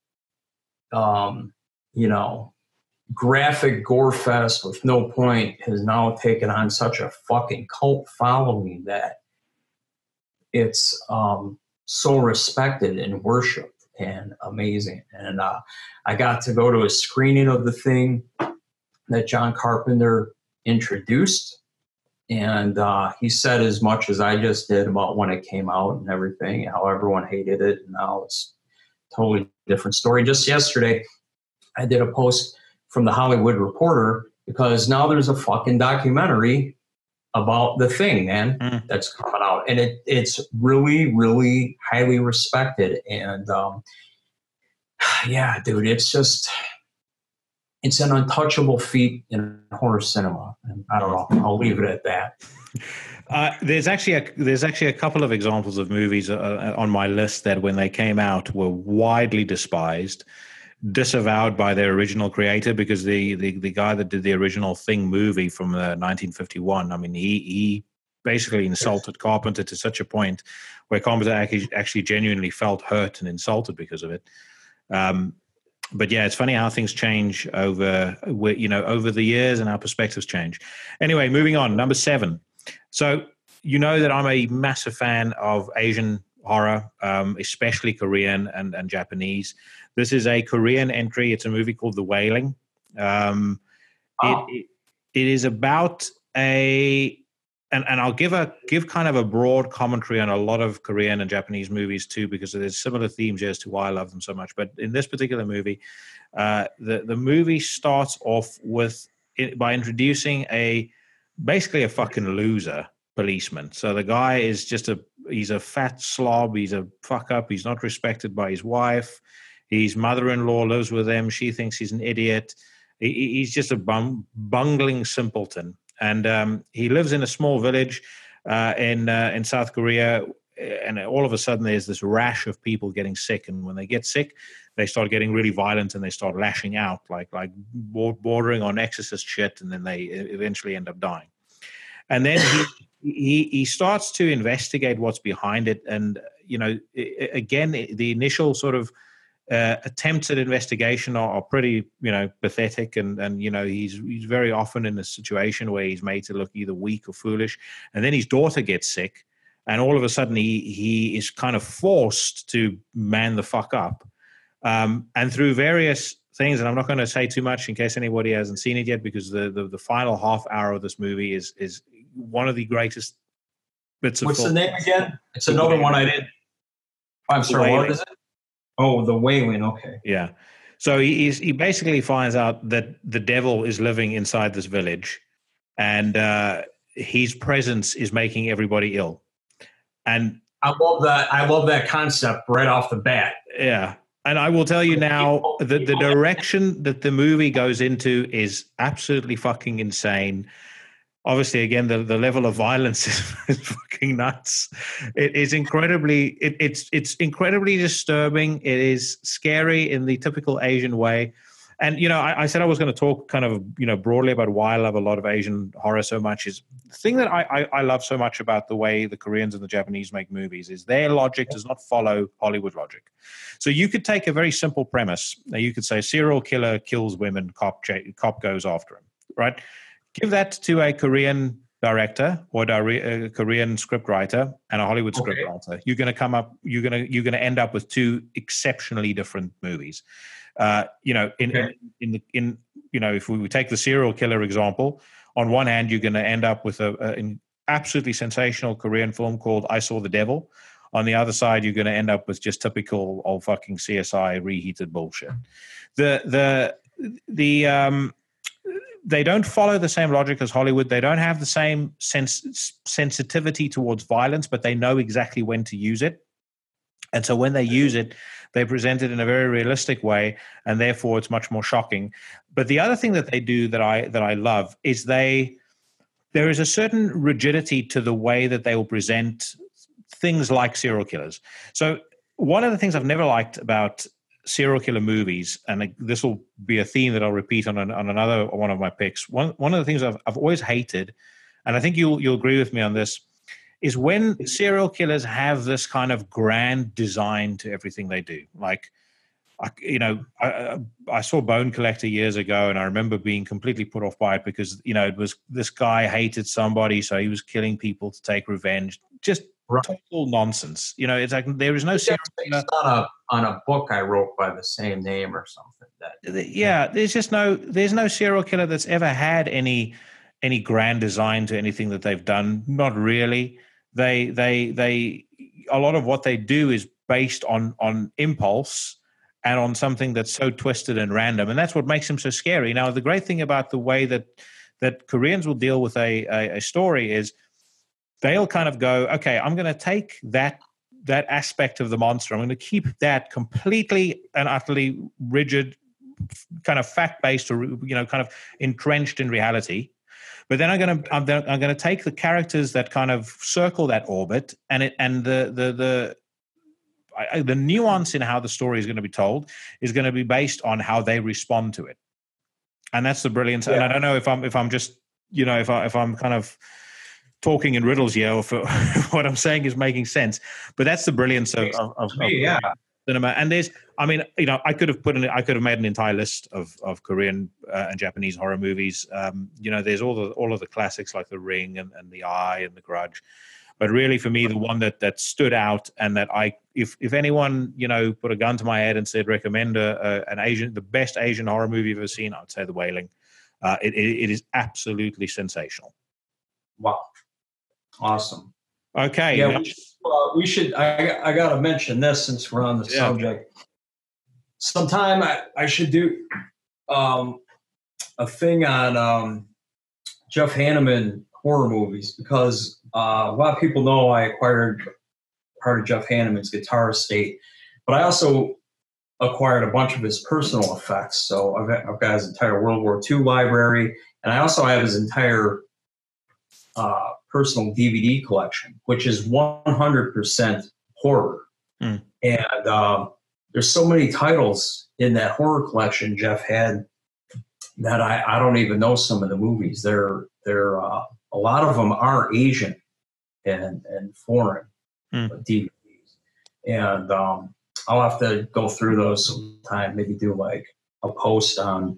[SPEAKER 3] graphic gore fest with no point has now taken on such a fucking cult following that it's so respected and worshipped and amazing. And I got to go to a screening of The Thing that John Carpenter introduced. And he said as much as I just did about when it came out and everything, how everyone hated it. And now it's a totally different story. Just yesterday, I did a post from the Hollywood Reporter because now there's a fucking documentary about The Thing, man, that's coming out. And it's really, really highly respected. And yeah, dude, it's an untouchable feat in horror cinema. And I don't know. I'll leave it at that.
[SPEAKER 1] There's actually a couple of examples of movies on my list that when they came out were widely despised, disavowed by their original creator, because the guy that did the original Thing movie from 1951, I mean, he basically insulted Carpenter to such a point where Carpenter actually genuinely felt hurt and insulted because of it. But yeah, it's funny how things change over the years and our perspectives change. Anyway, moving on. Number 7. So you know that I'm a massive fan of Asian horror, especially Korean and Japanese. This is a Korean entry. It's a movie called The Wailing. It is about and I'll give kind of a broad commentary on a lot of Korean and Japanese movies too, because there's similar themes here as to why I love them so much. But in this particular movie, the movie starts off by introducing basically a fucking loser policeman. So the guy is he's a fat slob. He's a fuck up. He's not respected by his wife. His mother-in-law lives with him. She thinks he's an idiot. He's just a bungling simpleton. And he lives in a small village in South Korea. And all of a sudden, there's this rash of people getting sick. And when they get sick, they start getting really violent and they start lashing out, like bordering on exorcist shit. And then they eventually end up dying. And then he starts to investigate what's behind it. And, again, the initial sort of attempts at investigation are pretty, pathetic. And he's very often in a situation where he's made to look either weak or foolish. And then his daughter gets sick. And all of a sudden, he is kind of forced to man the fuck up. And through various things, and I'm not going to say too much in case anybody hasn't seen it yet, because the final half hour of this movie is one of the greatest bits of
[SPEAKER 3] What's
[SPEAKER 1] film.
[SPEAKER 3] the name again? It's another one I did. I'm sorry, what is it? Oh, The Wailing, okay.
[SPEAKER 1] Yeah. So he basically finds out that the devil is living inside this village, and his presence is making everybody ill. And
[SPEAKER 3] I love that concept right off the bat.
[SPEAKER 1] Yeah. And I will tell you now, the direction that the movie goes into is absolutely fucking insane. Obviously, again, the level of violence is fucking nuts. It is incredibly, it's incredibly disturbing. It is scary in the typical Asian way. And, I said I was going to talk kind of, broadly about why I love a lot of Asian horror so much. Is the thing that I love so much about the way the Koreans and the Japanese make movies is their logic does not follow Hollywood logic. So you could take a very simple premise. You could say serial killer kills women, cop goes after him, right? Give that to a Korean director or a Korean scriptwriter and a Hollywood scriptwriter. You're going to end up with two exceptionally different movies. If we take the serial killer example, on one hand, you're going to end up with an absolutely sensational Korean film called I Saw the Devil. On the other side, you're going to end up with just typical old fucking CSI reheated bullshit. They don't follow the same logic as Hollywood. They don't have the same sensitivity towards violence, but they know exactly when to use it. And so when they use it, they present it in a very realistic way, and therefore it's much more shocking. But the other thing that they do that I love is there is a certain rigidity to the way that they will present things like serial killers. So one of the things I've never liked about serial killer movies, and this will be a theme that I'll repeat on another one of my picks. One of the things I've always hated, and I think you'll agree with me on this, is when serial killers have this kind of grand design to everything they do. Like, I saw Bone Collector years ago, and I remember being completely put off by it because, it was this guy hated somebody, so he was killing people to take revenge. Just total nonsense. It's like there is no serial killer.
[SPEAKER 3] On a book I wrote by the same name or something.
[SPEAKER 1] There's no serial killer that's ever had any grand design to anything that they've done. Not really. They a lot of what they do is based on impulse and on something that's so twisted and random, and that's what makes them so scary. Now, the great thing about the way that Koreans will deal with a story is they'll kind of go, okay, I'm going to take that aspect of the monster, I'm going to keep that completely and utterly rigid, kind of fact-based, or kind of entrenched in reality. But then I'm going to take the characters that kind of circle that orbit, and the nuance in how the story is going to be told is going to be based on how they respond to it, and that's the brilliance. Yeah. And I don't know if I'm just if I'm kind of talking in riddles here, or if what I'm saying is making sense, but that's the brilliance of cinema. And I could have made an entire list of Korean and Japanese horror movies. There's all of the classics like The Ring and The Eye and The Grudge. But really, for me, the one that stood out, and that if anyone put a gun to my head and said recommend the best Asian horror movie you've ever seen, I would say The Wailing. It is absolutely sensational.
[SPEAKER 3] Wow, awesome.
[SPEAKER 1] Okay,
[SPEAKER 3] yeah, we should. I got to mention this since we're on the subject. Sometime I should do a thing on Jeff Hanneman horror movies, because a lot of people know I acquired part of Jeff Hanneman's guitar estate, but I also acquired a bunch of his personal effects. So I've got his entire World War II library, and I also have his entire personal DVD collection, which is 100% horror. And there's so many titles in that horror collection Jeff had that I don't even know some of the movies. They're a lot of them are Asian and foreign DVDs. And I'll have to go through those sometime, maybe do like a post on,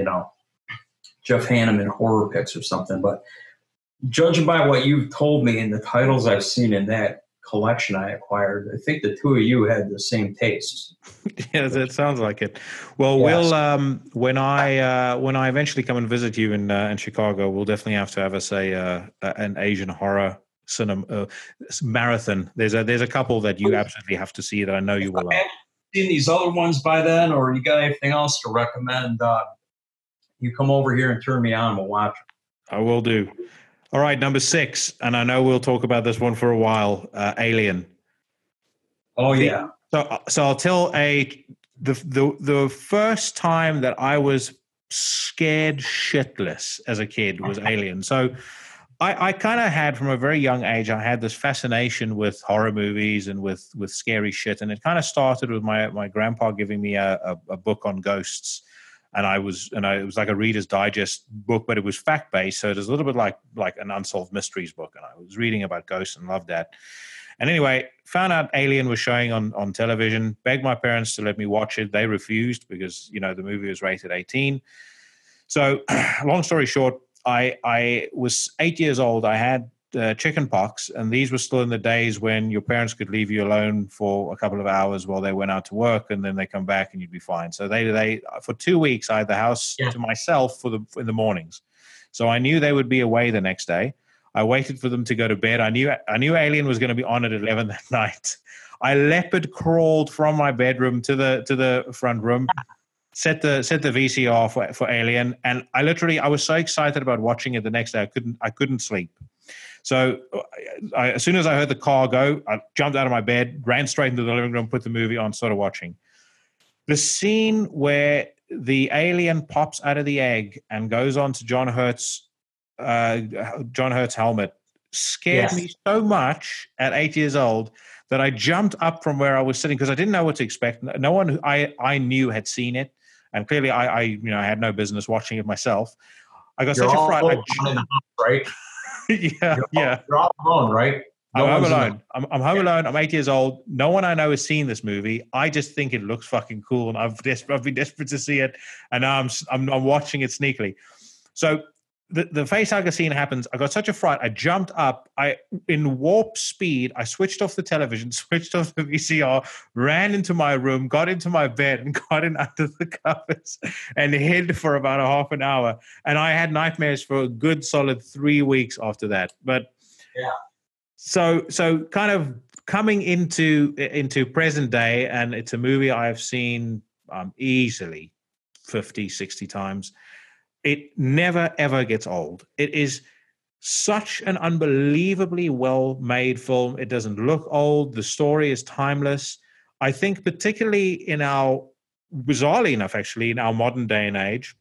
[SPEAKER 3] Jeff Hanneman horror picks or something. But judging by what you've told me and the titles I've seen in that collection I acquired, I think the two of you had the same tastes.
[SPEAKER 1] Yeah, that sounds like it. Well, yes. We'll when I eventually come and visit you in Chicago, we'll definitely have to have an Asian horror cinema marathon. There's a couple that you absolutely have to see that I know you will like.
[SPEAKER 3] Seen these other ones by then, or you got anything else to recommend? You come over here and turn me on. We'll watch it.
[SPEAKER 1] I will do. All right, number 6, and I know we'll talk about this one for a while. Alien.
[SPEAKER 3] Oh yeah.
[SPEAKER 1] So I'll tell the first time that I was scared shitless as a kid was Alien. So I kind of had, from a very young age, I had this fascination with horror movies and with scary shit, and it kind of started with my grandpa giving me a book on ghosts. And it was like a Reader's Digest book, but it was fact-based. So it was a little bit like an Unsolved Mysteries book. And I was reading about ghosts and loved that. And anyway, found out Alien was showing on television, begged my parents to let me watch it. They refused because, the movie was rated 18. So long story short, I was 8 years old. I had chicken pox, and these were still in the days when your parents could leave you alone for a couple of hours while they went out to work, and then they come back and you'd be fine. So they for 2 weeks I had the house to myself in the mornings. So I knew they would be away the next day. I waited for them to go to bed. I knew Alien was going to be on at 11 that night. I leopard crawled from my bedroom to the front room, set the VCR for Alien, and I was so excited about watching it the next day. I couldn't sleep. So as soon as I heard the car go, I jumped out of my bed, ran straight into the living room, put the movie on, started watching. The scene where the alien pops out of the egg and goes on to John Hurt's helmet scared me so much at 8 years old that I jumped up from where I was sitting because I didn't know what to expect. No one who I knew had seen it, and clearly I had no business watching it myself. I got such a fright.
[SPEAKER 3] Right? You're all alone, right?
[SPEAKER 1] I'm home alone. I'm home alone. I'm 8 years old. No one I know has seen this movie. I just think it looks fucking cool, and I've been desperate to see it, and now I'm watching it sneakily. So the facehugger scene happens. I got such a fright. I jumped up. In warp speed, I switched off the television, switched off the VCR, ran into my room, got into my bed, and got in under the covers and hid for about a half an hour. And I had nightmares for a good solid 3 weeks after that. But so kind of coming into present day, and it's a movie I've seen easily 50, 60 times. It never, ever gets old. It is such an unbelievably well-made film. It doesn't look old. The story is timeless. I think particularly bizarrely enough, actually, in our modern day and age,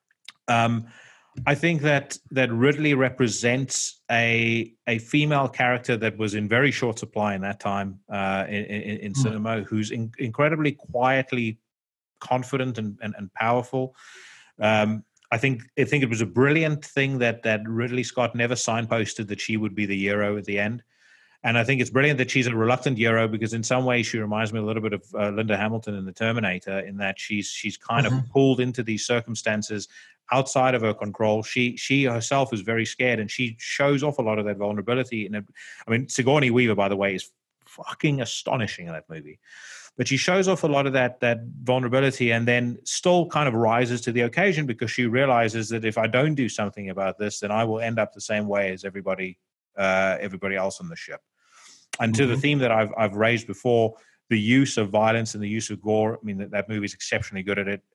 [SPEAKER 1] I think that Ridley represents a female character that was in very short supply in that time in cinema, who's incredibly quietly confident and powerful. I think it was a brilliant thing that Ridley Scott never signposted that she would be the hero at the end. And I think it's brilliant that she's a reluctant hero, because in some ways she reminds me a little bit of Linda Hamilton in The Terminator, in that she's kind of pulled into these circumstances outside of her control. She herself is very scared, and she shows off a lot of that vulnerability. Sigourney Weaver, by the way, is fucking astonishing in that movie. But she shows off a lot of that vulnerability, and then still kind of rises to the occasion, because she realizes that if I don't do something about this, then I will end up the same way as everybody else on the ship. And to the theme that I've raised before, the use of violence and the use of gore, I mean, that movie is exceptionally good at it.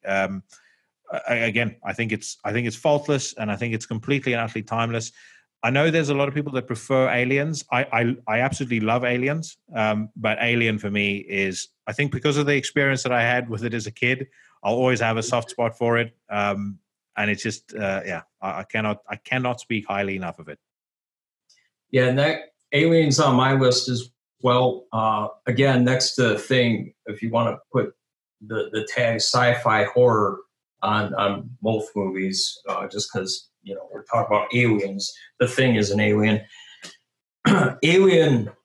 [SPEAKER 1] I think it's faultless, and I think it's completely and utterly timeless. I know there's a lot of people that prefer Aliens. I absolutely love Aliens, but Alien for me is, I think because of the experience that I had with it as a kid, I'll always have a soft spot for it. And it's just, I cannot speak highly enough of it.
[SPEAKER 3] Yeah, and that Aliens on my list as well. Again, next to the Thing, if you want to put the tag sci-fi horror on both movies, just because we're talking about aliens. The Thing is an alien. Alien.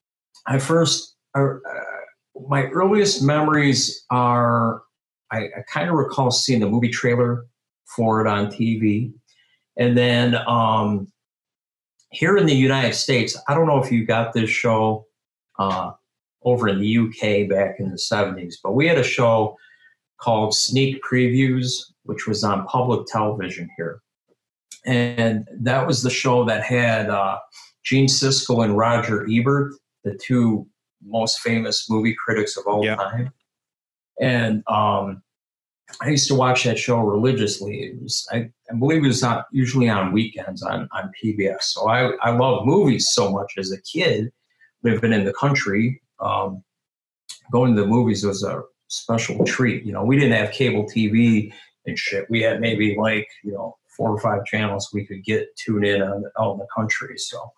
[SPEAKER 3] My earliest memories are I kind of recall seeing the movie trailer for it on TV, and then here in the United States, I don't know if you got this show over in the UK back in the 70s, but we had a show called Sneak Previews, which was on public television here. And that was the show that had Gene Siskel and Roger Ebert, the two most famous movie critics of all time. And I used to watch that show religiously. I believe it was usually on weekends on PBS. So I love movies so much as a kid, living in the country. Going to the movies was a special treat. We didn't have cable TV and shit. We had maybe 4 or 5 channels we could tune in out in the country. So,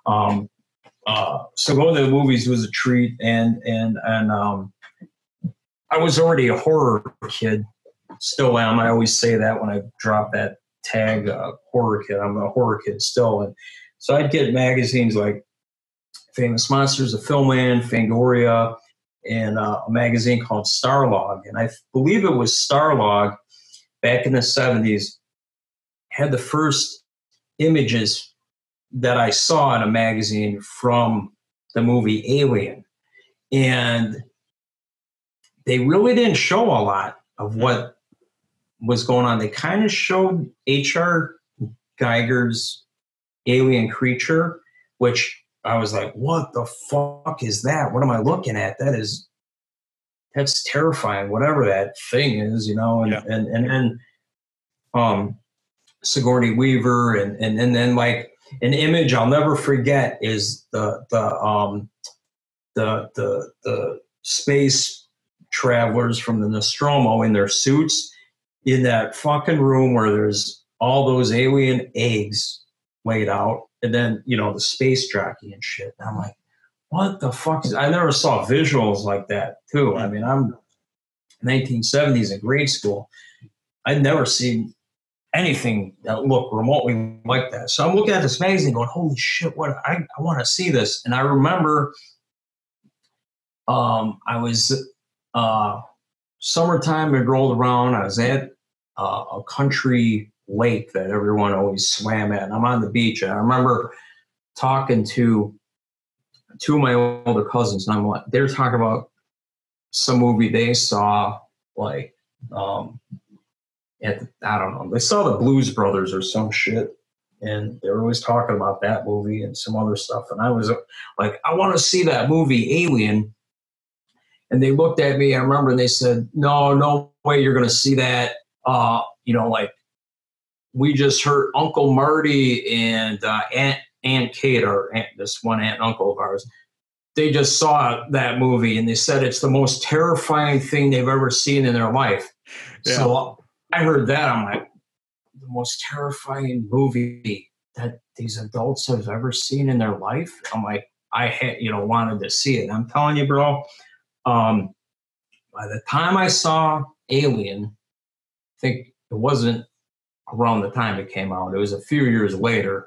[SPEAKER 3] so going to the movies was a treat, and I was already a horror kid. Still am. I always say that when I drop that tag, horror kid. I'm a horror kid still, and so I'd get magazines like Famous Monsters of Filmland, Fangoria, and a magazine called Starlog. And I believe it was Starlog back in the 70s had the first images that I saw in a magazine from the movie Alien. And they really didn't show a lot of what was going on. They kind of showed H.R. Geiger's alien creature, which I was like, what the fuck is that? What am I looking at? That's terrifying, whatever that thing is, you know, and then Sigourney Weaver and then like an image I'll never forget is the space travelers from the Nostromo in their suits in that fucking room where there's all those alien eggs laid out, and then, you know, the space jockey and shit. And I'm like, what the fuck I never saw visuals like that too. I mean, I'm 1970s in grade school. I'd never seen anything that looked remotely like that. So I'm looking at this magazine going, holy shit, what I want to see this. And I remember I was summertime had rolled around. I was at a country lake that everyone always swam at. And I'm on the beach, and I remember talking to two of my older cousins, and I'm like, they're talking about some movie they saw, like I don't know, they saw the Blues Brothers or some shit, and they were always talking about that movie and some other stuff. And I was like, I want to see that movie Alien. And they looked at me, I remember, and they said, no way you're going to see that. You know, like, we just heard Uncle Marty and Aunt Kate, or this one aunt and uncle of ours, they just saw that movie, and they said it's the most terrifying thing they've ever seen in their life. Yeah. So I heard that. I'm like, the most terrifying movie that these adults have ever seen in their life? I'm like, I had, wanted to see it. I'm telling you, bro, by the time I saw Alien, I think it wasn't around the time it came out. It was a few years later.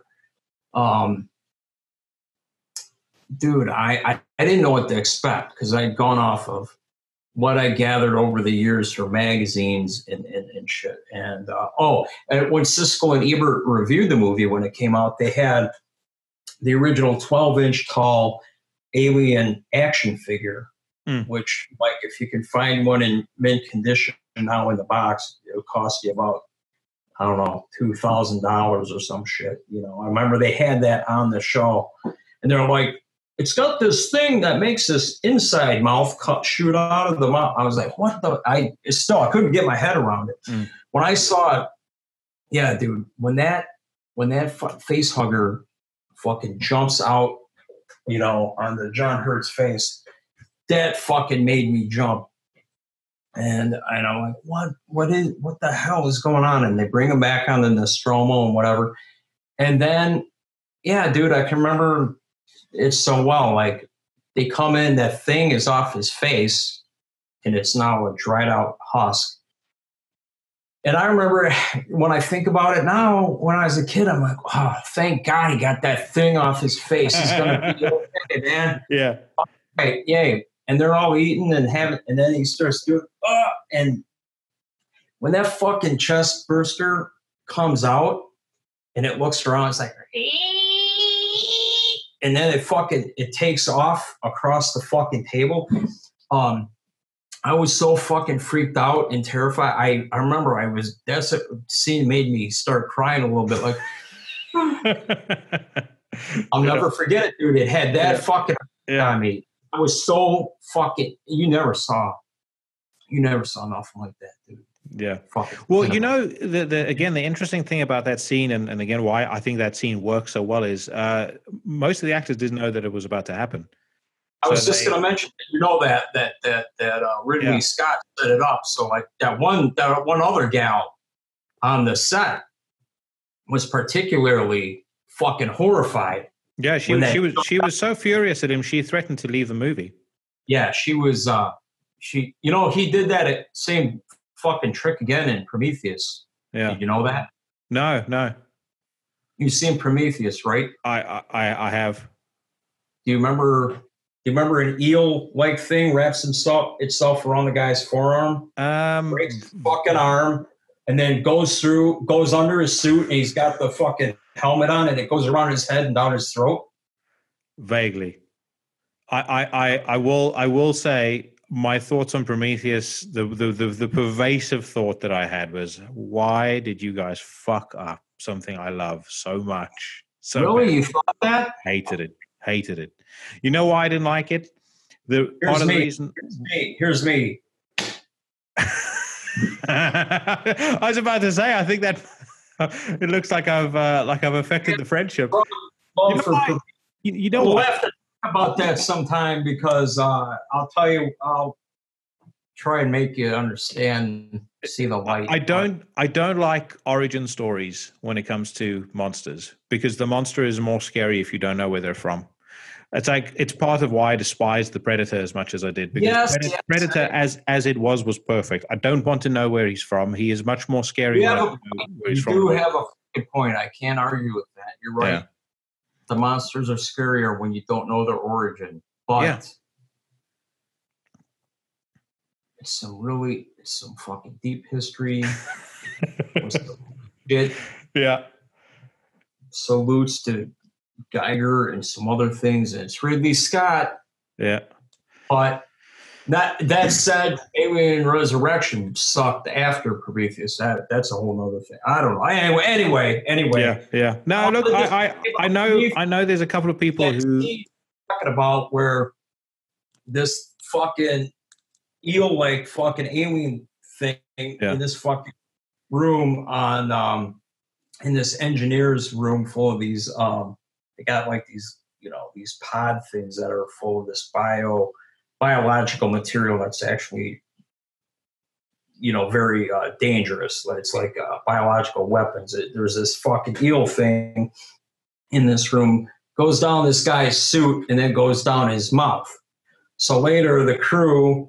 [SPEAKER 3] Dude, I didn't know what to expect, because I'd gone off of what I gathered over the years from magazines and shit. And and when Siskel and Ebert reviewed the movie when it came out, they had the original 12-inch tall Alien action figure, which, like, if you can find one in mint condition now in the box, it'll cost you about, I don't know, $2,000 or some shit. I remember they had that on the show, and they're like, it's got this thing that makes this inside mouth shoot out of the mouth. I was like, what the? I couldn't get my head around it. When I saw it, yeah, dude, when that face hugger fucking jumps out, on the John Hurt's face, that fucking made me jump. And I'm like, what the hell is going on? And they bring him back on the Nostromo and whatever. And then, yeah, dude, I can remember it so well. Like, they come in, that thing is off his face, and it's now a dried out husk. And I remember, when I think about it now, when I was a kid, I'm like, oh, thank God he got that thing off his face. He's going to be okay, man.
[SPEAKER 1] Yeah.
[SPEAKER 3] All right, yay. And they're all eating and having, and then he starts doing, and when that fucking chest burster comes out and it looks around, it's like, and then it takes off across the fucking table. I was so fucking freaked out and terrified. I remember that scene made me start crying a little bit. Like, I'll never forget it, dude. It had that fucking on me. I was so fucking, you never saw nothing like that, dude.
[SPEAKER 1] Yeah. Well, the interesting thing about that scene, and again, why I think that scene works so well, is most of the actors didn't know that it was about to happen.
[SPEAKER 3] I was just going to mention, that Ridley Scott set it up. So, like, that one other gal on the set was particularly fucking horrified.
[SPEAKER 1] Yeah, she was so furious at him, she threatened to leave the movie.
[SPEAKER 3] Yeah, she was. He did that same fucking trick again in Prometheus.
[SPEAKER 1] Yeah.
[SPEAKER 3] Did you know that?
[SPEAKER 1] No.
[SPEAKER 3] You've seen Prometheus, right?
[SPEAKER 1] I have.
[SPEAKER 3] Do you remember an eel-like thing wraps itself around the guy's forearm? Breaks his fucking arm. and then goes under his suit, and he's got the fucking helmet on, and it goes around his head and down his throat?
[SPEAKER 1] Vaguely. I will say my thoughts on Prometheus, the pervasive thought that I had was, why did you guys fuck up something I love so much? So
[SPEAKER 3] really?
[SPEAKER 1] bad.
[SPEAKER 3] You thought that?
[SPEAKER 1] Hated it. You know why I didn't like it?
[SPEAKER 3] Here's me.
[SPEAKER 1] I was about to say, I think that it looks like I've affected the friendship. You know
[SPEAKER 3] we'll
[SPEAKER 1] what?
[SPEAKER 3] have to talk about that sometime, because I'll tell you, I'll try and make you understand, see the light.
[SPEAKER 1] I don't like origin stories when it comes to monsters, because the monster is more scary if you don't know where they're from. It's part of why I despise the Predator as much as I did, because Predator as it was perfect. I don't want to know where he's from. He is much more scary.
[SPEAKER 3] You do have a good point. I can't argue with that. You're right. Yeah. The monsters are scarier when you don't know their origin. But it's some fucking deep history. Shit.
[SPEAKER 1] Yeah.
[SPEAKER 3] Salutes to Geiger and some other things, and it's Ridley Scott.
[SPEAKER 1] Yeah.
[SPEAKER 3] But that said, Alien Resurrection sucked after Prometheus. That's a whole other thing. I don't know. Anyway.
[SPEAKER 1] Yeah. No, look, I know there's a couple of people who
[SPEAKER 3] talking about where this fucking eel-like fucking alien thing in this fucking room in this engineer's room full of these they got like these pod things that are full of this biological material that's actually very dangerous. It's like biological weapons. There's this fucking eel thing in this room, goes down this guy's suit and then goes down his mouth. So later the crew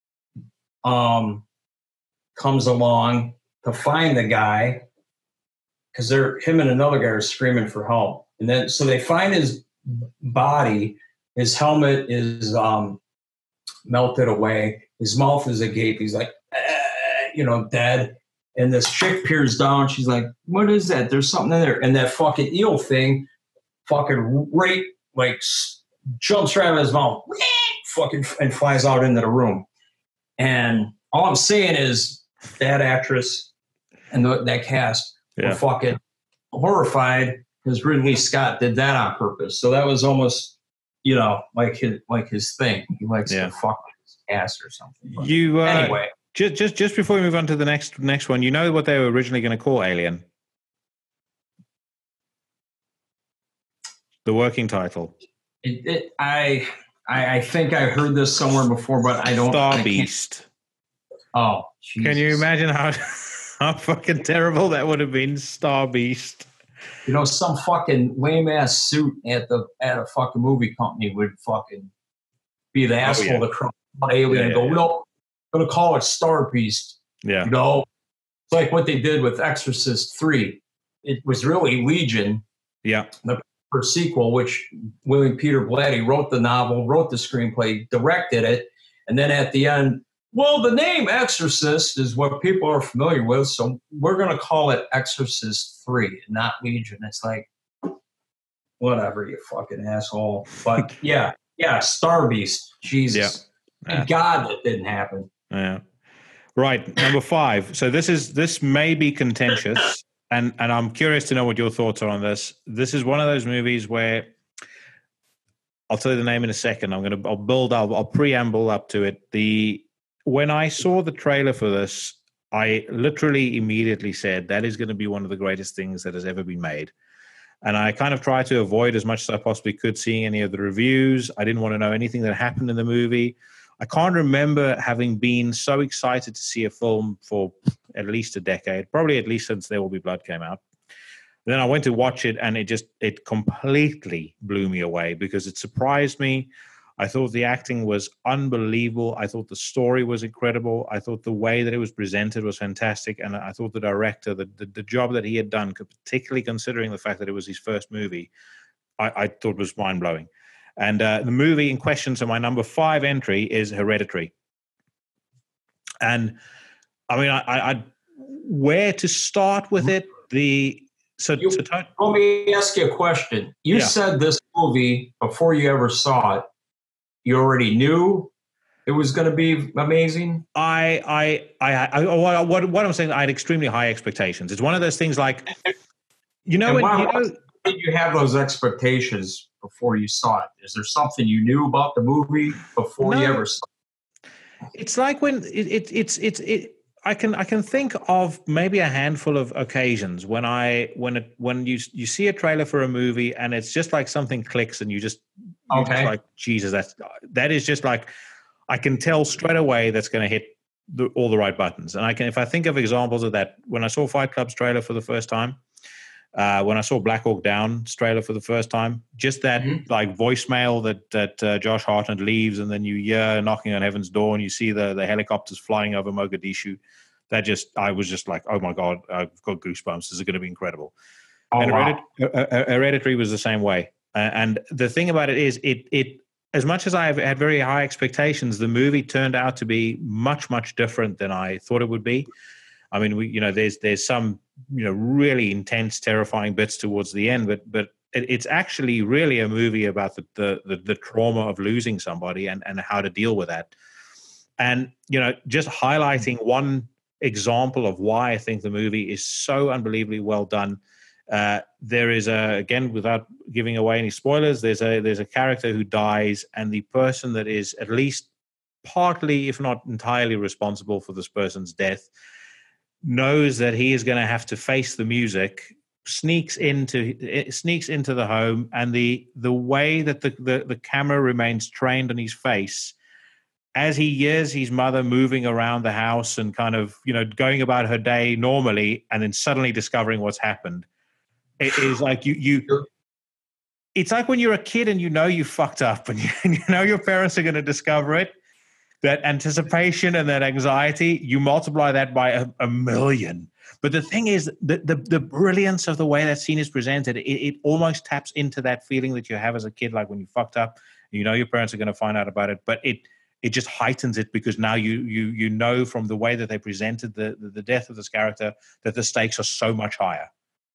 [SPEAKER 3] comes along to find the guy, because him and another guy are screaming for help. And then, so they find his body. His helmet is melted away. His mouth is agape. He's like, dead. And this chick peers down. She's like, what is that? There's something in there. And that fucking eel thing fucking jumps right out of his mouth, fucking, and flies out into the room. And all I'm saying is that actress and that cast were fucking horrified, because Ridley Scott did that on purpose. So that was almost, like his thing. He likes to fuck his ass or something. But anyway,
[SPEAKER 1] just before we move on to the next one, you know what they were originally going to call Alien? The working title.
[SPEAKER 3] I think I heard this somewhere before, but I don't.
[SPEAKER 1] Star Beast.
[SPEAKER 3] Oh, Jesus.
[SPEAKER 1] Can you imagine how fucking terrible that would have been? Star Beast.
[SPEAKER 3] Some fucking lame ass suit at a fucking movie company would fucking be the asshole to cry about Alien and go, no, I'm gonna call it Star Beast.
[SPEAKER 1] Yeah.
[SPEAKER 3] It's like what they did with Exorcist 3. It was really Legion.
[SPEAKER 1] Yeah.
[SPEAKER 3] The first sequel, which William Peter Blatty wrote the novel, wrote the screenplay, directed it, and then at the end, well, the name Exorcist is what people are familiar with, so we're going to call it Exorcist 3, not Legion. It's like, whatever, you fucking asshole. But yeah, Star Beast. Jesus. Yeah. Thank God that didn't happen.
[SPEAKER 1] Yeah. Right, number 5. So this may be contentious, and I'm curious to know what your thoughts are on this. This is one of those movies where, I'll tell you the name in a second. I'll preamble up to it. When I saw the trailer for this, I literally immediately said, that is going to be one of the greatest things that has ever been made. And I kind of tried to avoid as much as I possibly could seeing any of the reviews. I didn't want to know anything that happened in the movie. I can't remember having been so excited to see a film for at least a decade, probably at least since There Will Be Blood came out. Then I went to watch it, and it completely blew me away, because it surprised me. I thought the acting was unbelievable. I thought the story was incredible. I thought the way that it was presented was fantastic. And I thought the director, the job that he had done, particularly considering the fact that it was his first movie, I thought was mind-blowing. And the movie in question, so my number 5 entry is Hereditary. And I mean, where to start with it.
[SPEAKER 3] Let me ask you a question. You said this movie, before you ever saw it, you already knew it was going to be amazing?
[SPEAKER 1] What I'm saying, I had extremely high expectations. It's one of those things like,
[SPEAKER 3] why did you have those expectations before you saw it? Is there something you knew about the movie before you ever saw it?
[SPEAKER 1] It's like when I can think of maybe a handful of occasions when you see a trailer for a movie and it's just like something clicks and you're just like, Jesus, that is just like, I can tell straight away that's going to hit all the right buttons. And if I think of examples of that, when I saw Fight Club's trailer for the first time, when I saw Black Hawk Down's trailer for the first time, just that like voicemail that Josh Hartnett leaves, and then you hear knocking on heaven's door, and you see the helicopters flying over Mogadishu. I was just like, oh my God, I've got goosebumps. This is going to be incredible. Hereditary was the same way. And the thing about it is, it as much as I had very high expectations, the movie turned out to be much, much different than I thought it would be. I mean, there's some, really intense, terrifying bits towards the end, but it's actually really a movie about the trauma of losing somebody and how to deal with that. And, just highlighting one example of why I think the movie is so unbelievably well done. There is again, without giving away any spoilers, there's a character who dies, and the person that is at least partly, if not entirely, responsible for this person's death knows that he is going to have to face the music, sneaks into the home, and the way that the camera remains trained on his face as he hears his mother moving around the house and kind of, going about her day normally, and then suddenly discovering what's happened. It is like it's like when you're a kid and you fucked up and your parents are going to discover it. That anticipation and that anxiety, you multiply that by a million. But the thing is, the brilliance of the way that scene is presented, it almost taps into that feeling that you have as a kid, like when you fucked up, your parents are going to find out about it. But it just heightens it because now you know from the way that they presented the death of this character that the stakes are so much higher.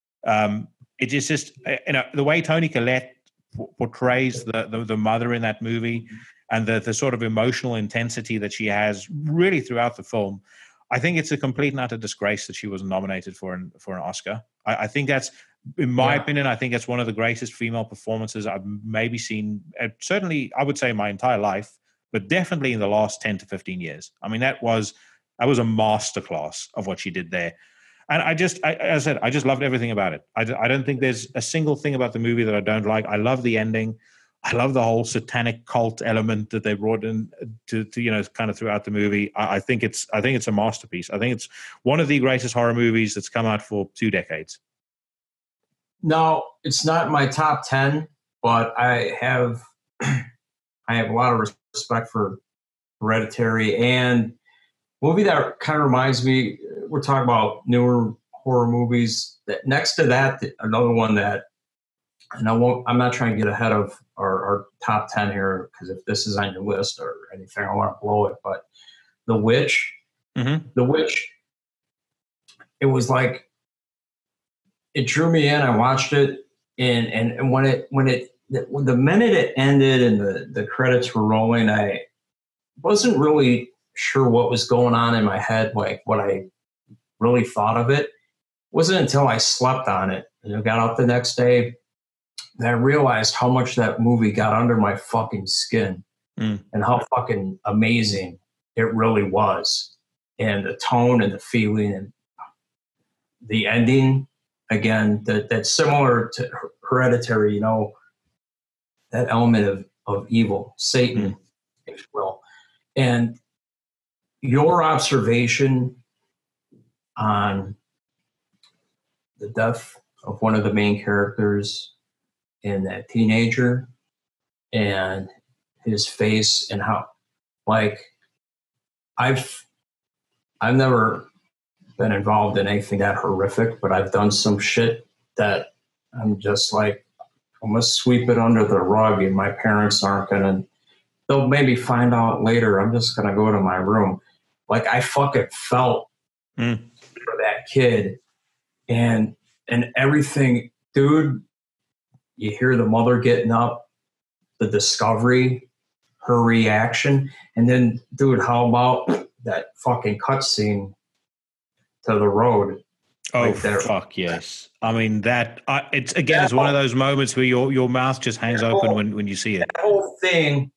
[SPEAKER 1] It is just the way Toni Collette portrays the mother in that movie, and the sort of emotional intensity that she has really throughout the film. I think it's a complete and utter disgrace that she wasn't nominated for an Oscar. I think that's, in my opinion, I think it's one of the greatest female performances I've maybe seen, certainly I would say my entire life, but definitely in the last 10 to 15 years. I mean, that was a masterclass of what she did there. And as I said, I just loved everything about it. I don't think there's a single thing about the movie that I don't like. I love the ending. I love the whole satanic cult element that they brought in to kind of throughout the movie. I think it's a masterpiece. I think it's one of the greatest horror movies that's come out for 2 decades.
[SPEAKER 3] No, it's not my top 10, but I have a lot of respect for Hereditary, and movie that kind of reminds me. We're talking about newer horror movies. That next to that, another one that. And I'm not trying to get ahead of our top 10 here, because if this is on your list or anything, I want to blow it. But The Witch, The Witch, it was like, it drew me in. I watched it, and when the minute it ended and the credits were rolling, I wasn't really sure what was going on in my head, like what I really thought of it. It wasn't until I slept on it and I got up the next day that I realized how much that movie got under my fucking skin and how fucking amazing it really was. And the tone and the feeling and the ending, again, that's similar to Hereditary, that element of evil, Satan, if you will. And your observation on the death of one of the main characters and that teenager and his face, and how, like, I've never been involved in anything that horrific, but I've done some shit that I'm just like, I'm gonna sweep it under the rug, and my parents aren't gonna, they'll maybe find out later. I'm just gonna go to my room. Like, I fucking felt for that kid, and everything, dude. You hear the mother getting up, the discovery, her reaction, and then, dude, how about that fucking cutscene to the road?
[SPEAKER 1] Oh,
[SPEAKER 3] Like there.
[SPEAKER 1] fuck yes. I mean, it's again, it's one of those moments where your mouth just hangs open when you see it.
[SPEAKER 3] That whole thing,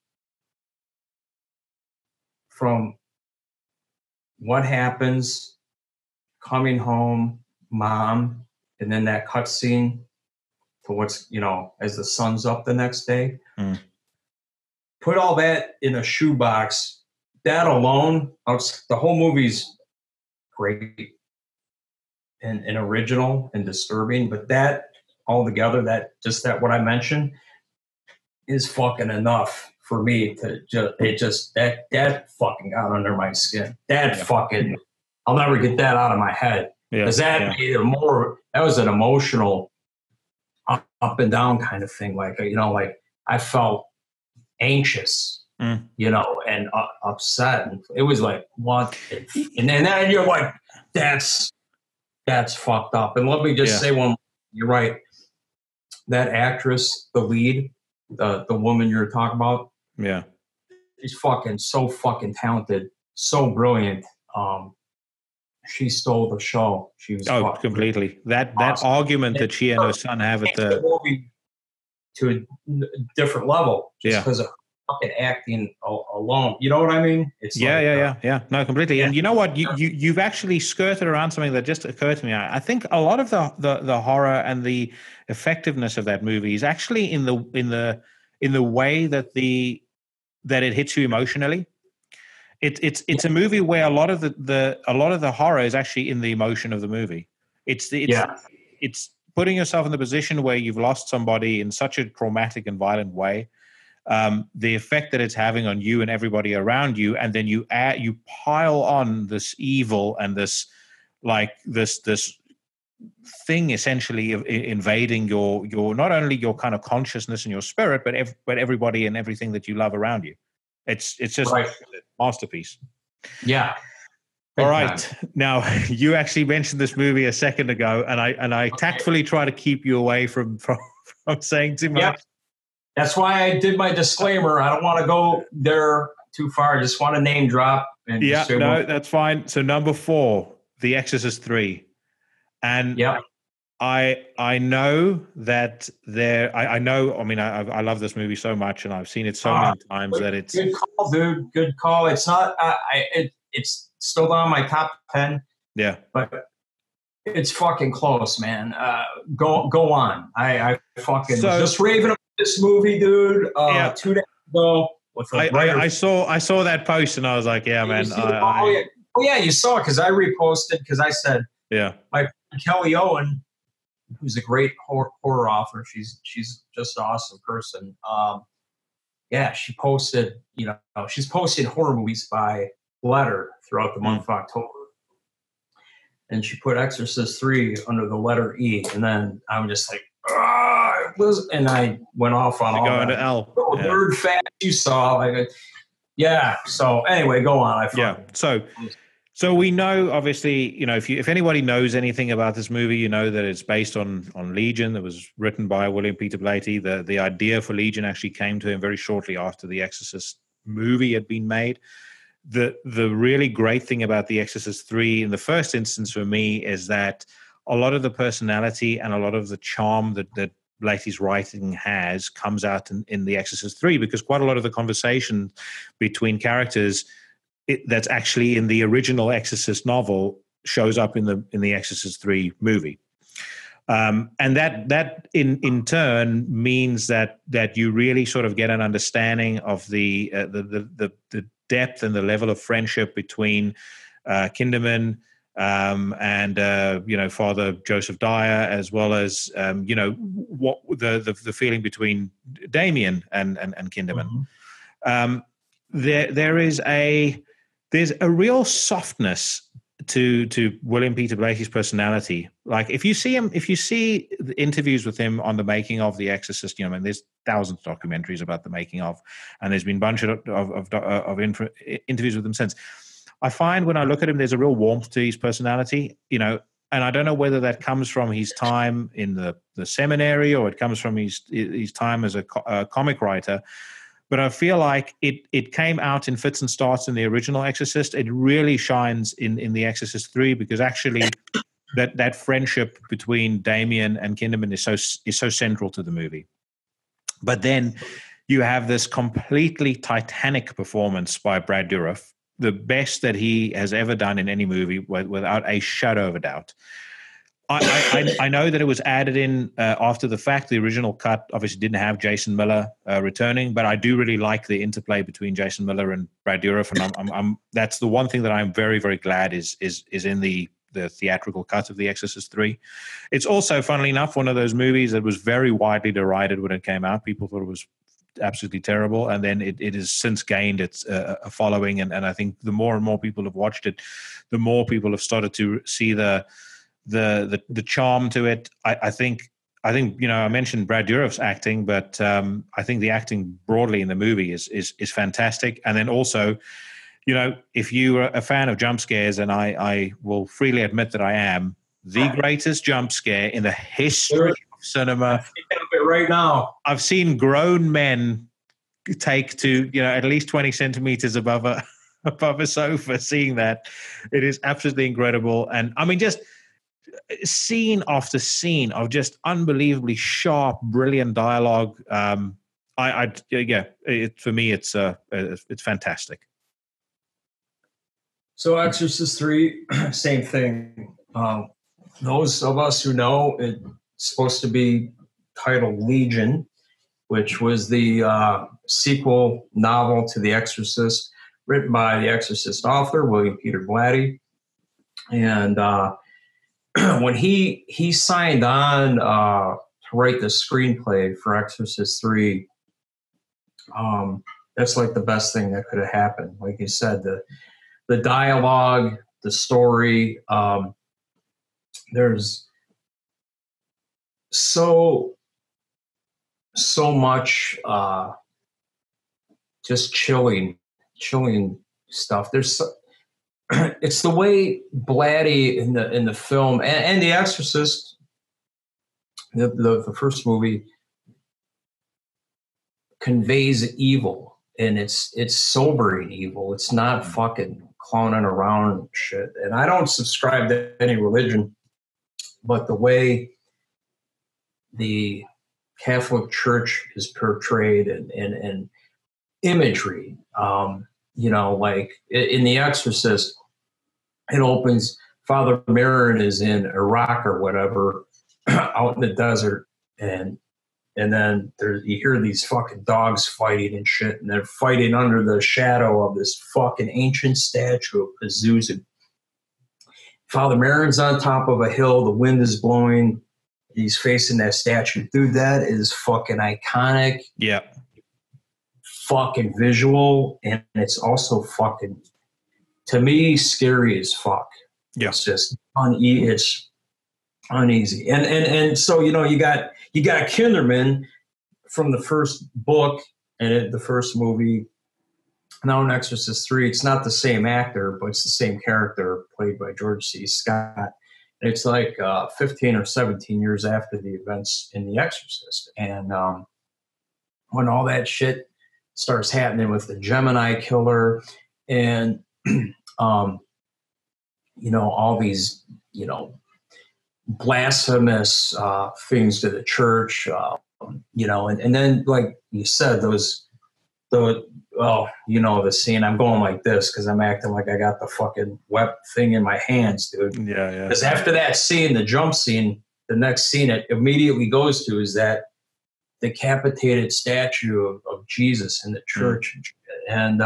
[SPEAKER 3] from what happens, coming home, mom, and then that cutscene to what's, as the sun's up the next day.
[SPEAKER 1] Mm.
[SPEAKER 3] Put all that in a shoebox. That alone, the whole movie's great and original and disturbing, but that all together, that what I mentioned is fucking enough for me to that fucking got under my skin. Fucking, I'll never get that out of my head. Because made it that was an emotional up and down kind of thing. Like, like I felt anxious, and upset. And it was like, what? And then you're like, that's fucked up. And let me just say you're right. That actress, the lead, the woman you're talking about.
[SPEAKER 1] Yeah.
[SPEAKER 3] She's so fucking talented, so brilliant. She stole the show. She was
[SPEAKER 1] completely. That
[SPEAKER 3] awesome.
[SPEAKER 1] argument that she and her son have at the
[SPEAKER 3] movie to a different level just because of fucking acting alone. You know what I mean? It's
[SPEAKER 1] no, completely. And you know what? You've actually skirted around something that just occurred to me. I think a lot of the horror and the effectiveness of that movie is actually in the way that it hits you emotionally. It's a movie where a lot of the horror is actually in the emotion of the movie. It's putting yourself in the position where you've lost somebody in such a traumatic and violent way. The effect that it's having on you and everybody around you, and then you pile on this evil and this thing essentially of invading your not only your kind of consciousness and your spirit, but everybody and everything that you love around you. It's just a masterpiece.
[SPEAKER 3] Yeah.
[SPEAKER 1] All right. Now, you actually mentioned this movie a second ago, and I tactfully try to keep you away from saying too much.
[SPEAKER 3] Yep. That's why I did my disclaimer. I don't want to go there too far. I just want to name drop.
[SPEAKER 1] That's fine. So number 4, The Exorcist 3. And I know that I love this movie so much, and I've seen it so many times that it's
[SPEAKER 3] good call, dude. Good call. It's not. It's still on my top 10.
[SPEAKER 1] Yeah,
[SPEAKER 3] but it's fucking close, man. Go on. I fucking was just raving about this movie, dude. 2 days ago.
[SPEAKER 1] I saw that post, and I was like, yeah, man.
[SPEAKER 3] You saw it because I reposted because I said, my Kelly Owen, who's a great horror author. She's just an awesome person. She posted, she's posted horror movies by letter throughout the month of October. And she put Exorcist 3 under the letter E. And then I'm just like, and I went off on all
[SPEAKER 1] that. L.
[SPEAKER 3] Nerd fact you saw. So anyway, go on.
[SPEAKER 1] So we know, obviously, if anybody knows anything about this movie, that it's based on Legion, that was written by William Peter Blatty. The idea for Legion actually came to him very shortly after The Exorcist movie had been made. The really great thing about The Exorcist 3 in the first instance for me is that a lot of the personality and a lot of the charm that Blatty's writing comes out in The Exorcist 3, because quite a lot of the conversation between characters that's actually in the original Exorcist novel shows up in the Exorcist 3 movie. And that in turn means that you really sort of get an understanding of the depth and the level of friendship between Kinderman and Father Joseph Dyer, as well as what the feeling between Damien and Kinderman.
[SPEAKER 3] Mm-hmm.
[SPEAKER 1] There's a real softness to William Peter Blatty's personality. Like if you see the interviews with him on the making of The Exorcist, there's thousands of documentaries about the making of, and there's been a bunch of interviews with him since. I find when I look at him, there's a real warmth to his personality, and I don't know whether that comes from his time in the seminary or it comes from his time as a comic writer. But I feel like it came out in fits and starts in the original Exorcist. It really shines in The Exorcist 3 because actually that friendship between Damien and Kinderman is so central to the movie. But then you have this completely titanic performance by Brad Dourif, the best that he has ever done in any movie, without a shadow of a doubt. I know that it was added in after the fact. The original cut obviously didn't have Jason Miller returning, but I do really like the interplay between Jason Miller and Brad Dourif, and I'm that's the one thing that I'm very, very glad is in the theatrical cut of The Exorcist 3. It's also, funnily enough, one of those movies that was very widely derided when it came out. People thought it was absolutely terrible, and then it has since gained its a following, and I think the more and more people have watched it, the more people have started to see the charm to it. I think I mentioned Brad Dourif's acting, but I think the acting broadly in the movie is fantastic. And then also, if you are a fan of jump scares, and I will freely admit that I am, the greatest jump scare in the history of cinema.
[SPEAKER 3] Right now,
[SPEAKER 1] I've seen grown men take to at least 20 centimeters above a sofa. Seeing that, it is absolutely incredible. And I mean, just scene after scene of just unbelievably sharp, brilliant dialogue. For me, it's fantastic.
[SPEAKER 3] So Exorcist 3, same thing. Those of us who know, it's supposed to be titled Legion, which was the sequel novel to The Exorcist, written by the Exorcist author, William Peter Blatty. And when he signed on to write the screenplay for Exorcist 3, that's like the best thing that could have happened. Like you said, the dialogue, the story, there's so much just chilling stuff. There's it's the way Blatty in the film and The Exorcist, the first movie, conveys evil, and it's sobering evil. It's not fucking clowning around shit. And I don't subscribe to any religion, but the way the Catholic Church is portrayed and imagery, like in The Exorcist, it opens, Father Merrin is in Iraq or whatever, out in the desert, and then you hear these fucking dogs fighting and shit, and they're fighting under the shadow of this fucking ancient statue of Pazuzu. Father Merrin's on top of a hill, the wind is blowing, he's facing that statue. Dude, that is fucking iconic.
[SPEAKER 1] Yeah.
[SPEAKER 3] Fucking visual, and it's also fucking, to me, scary as fuck.
[SPEAKER 1] Yeah.
[SPEAKER 3] It's just it's uneasy. And so, you got Kinderman from the first book and the first movie. Now in Exorcist 3, it's not the same actor, but it's the same character played by George C. Scott. It's like 15 or 17 years after the events in The Exorcist. And when all that shit starts happening with the Gemini killer and, all these, blasphemous things to the church, and then, like you said, the scene, I'm going like this because I'm acting like I got the fucking web thing in my hands, dude.
[SPEAKER 1] Yeah.
[SPEAKER 3] Because after that scene, the jump scene, the next scene it immediately goes to is that decapitated statue of Jesus in the church. And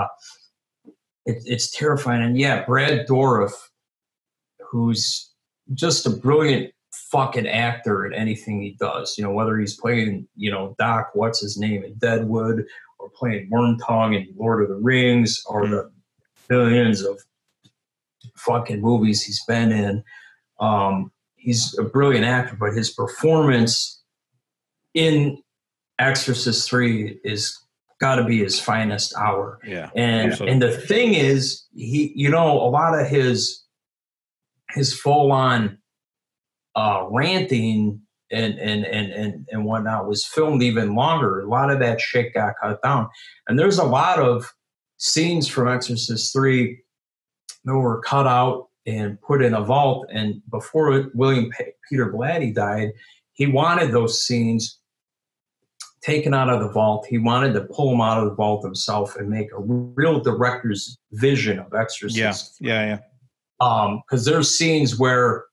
[SPEAKER 3] it's terrifying. And yeah, Brad Dourif, who's just a brilliant fucking actor at anything he does, whether he's playing, Doc, what's his name, in Deadwood, or playing Wormtongue in Lord of the Rings, or the billions of fucking movies he's been in. He's a brilliant actor, but his performance in Exorcist 3 is got to be his finest hour.
[SPEAKER 1] Yeah,
[SPEAKER 3] and the thing is, he, a lot of his full on ranting and whatnot was filmed even longer. A lot of that shit got cut down, and there's a lot of scenes from Exorcist 3 that were cut out and put in a vault. And before William Peter Blatty died, he wanted those scenes taken out of the vault. He wanted to pull them out of the vault himself and make a real director's vision of Exorcist.
[SPEAKER 1] Yeah.
[SPEAKER 3] Because there's scenes where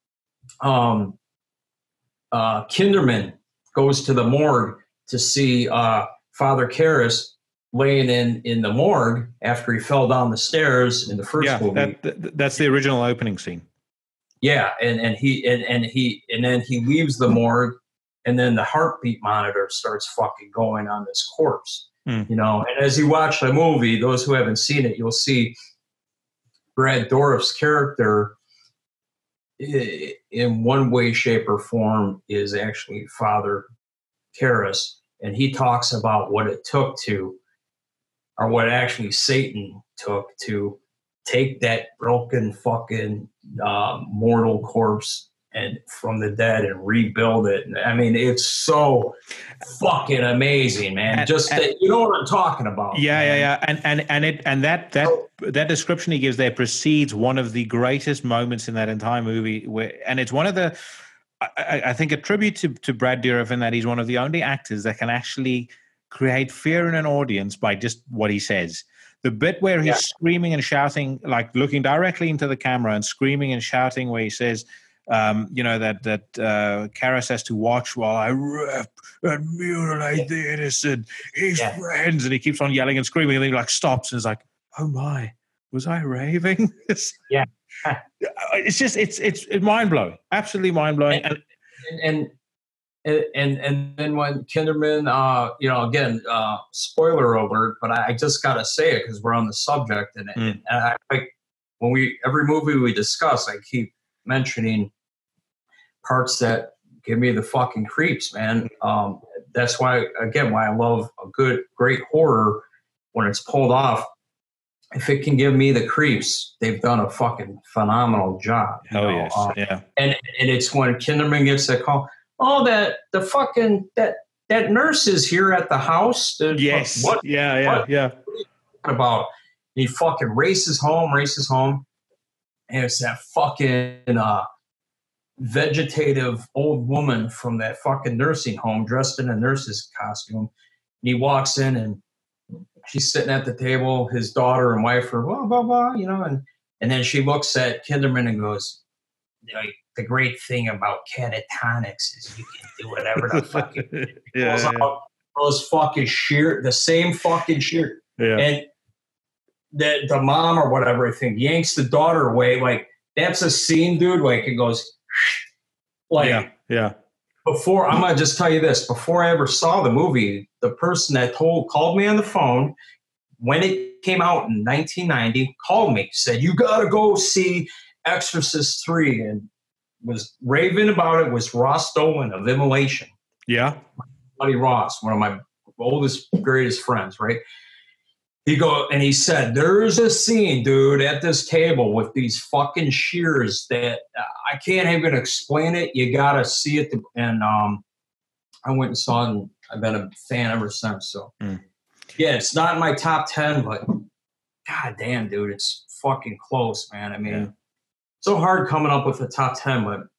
[SPEAKER 3] Kinderman goes to the morgue to see Father Karras laying in the morgue after he fell down the stairs in the first movie.
[SPEAKER 1] That's the original opening scene.
[SPEAKER 3] Yeah, and then he leaves the morgue, and then the heartbeat monitor starts fucking going on this corpse. And as you watch the movie, those who haven't seen it, you'll see Brad Dourif's character in one way, shape, or form is actually Father Karras, and he talks about what it took to, or what actually Satan took to take that broken fucking mortal corpse and from the dead and rebuild it. I mean, it's so fucking amazing, man. You know what I'm talking about.
[SPEAKER 1] Yeah. And that description he gives there precedes one of the greatest moments in that entire movie, and it's one of the, I think, a tribute to Brad Dourif in that he's one of the only actors that can actually create fear in an audience by just what he says. The bit where he's screaming and shouting, like looking directly into the camera and screaming and shouting, where he says, that Karras has to watch while I rip and mutilate the innocent, his friends, and he keeps on yelling and screaming, and then he like stops and is like, "Oh my, was I raving?" It's just it's mind blowing, absolutely mind blowing,
[SPEAKER 3] and then when Kinderman, again, spoiler alert, but I just gotta say it because we're on the subject, and I like every movie we discuss, I keep mentioning parts that give me the fucking creeps, man. That's why I love a great horror when it's pulled off. If it can give me the creeps, they've done a fucking phenomenal job.
[SPEAKER 1] Hell yes, yeah.
[SPEAKER 3] And it's when Kinderman gets that call. Oh, that nurse is here at the house.
[SPEAKER 1] Yes.
[SPEAKER 3] What?
[SPEAKER 1] Yeah.
[SPEAKER 3] What are you talking about? And he fucking races home, and it's that fucking vegetative old woman from that fucking nursing home dressed in a nurse's costume. And he walks in, and she's sitting at the table. His daughter and wife are blah blah blah, and then she looks at Kinderman and goes, like, the great thing about catatonics is you can do whatever the fuck out those fucking the same fucking shear. Yeah. And the mom or whatever, I think, yanks the daughter away. Like, that's a scene, dude. Like, it goes like,
[SPEAKER 1] yeah.
[SPEAKER 3] Before, I'm gonna just tell you this, before I ever saw the movie, the person that called me on the phone when it came out in 1990, called me, said, "You gotta go see Exorcist 3, and was raving about it was Ross Dolan of Immolation.
[SPEAKER 1] Yeah.
[SPEAKER 3] My buddy Ross, one of my oldest, greatest friends, right? He said, "There's a scene, dude, at this table with these fucking shears that I can't even explain it. You gotta see it." And I went and saw it, and I've been a fan ever since. So yeah, it's not in my top 10, but god damn, dude, it's fucking close, man. I mean, so hard coming up with a top 10, but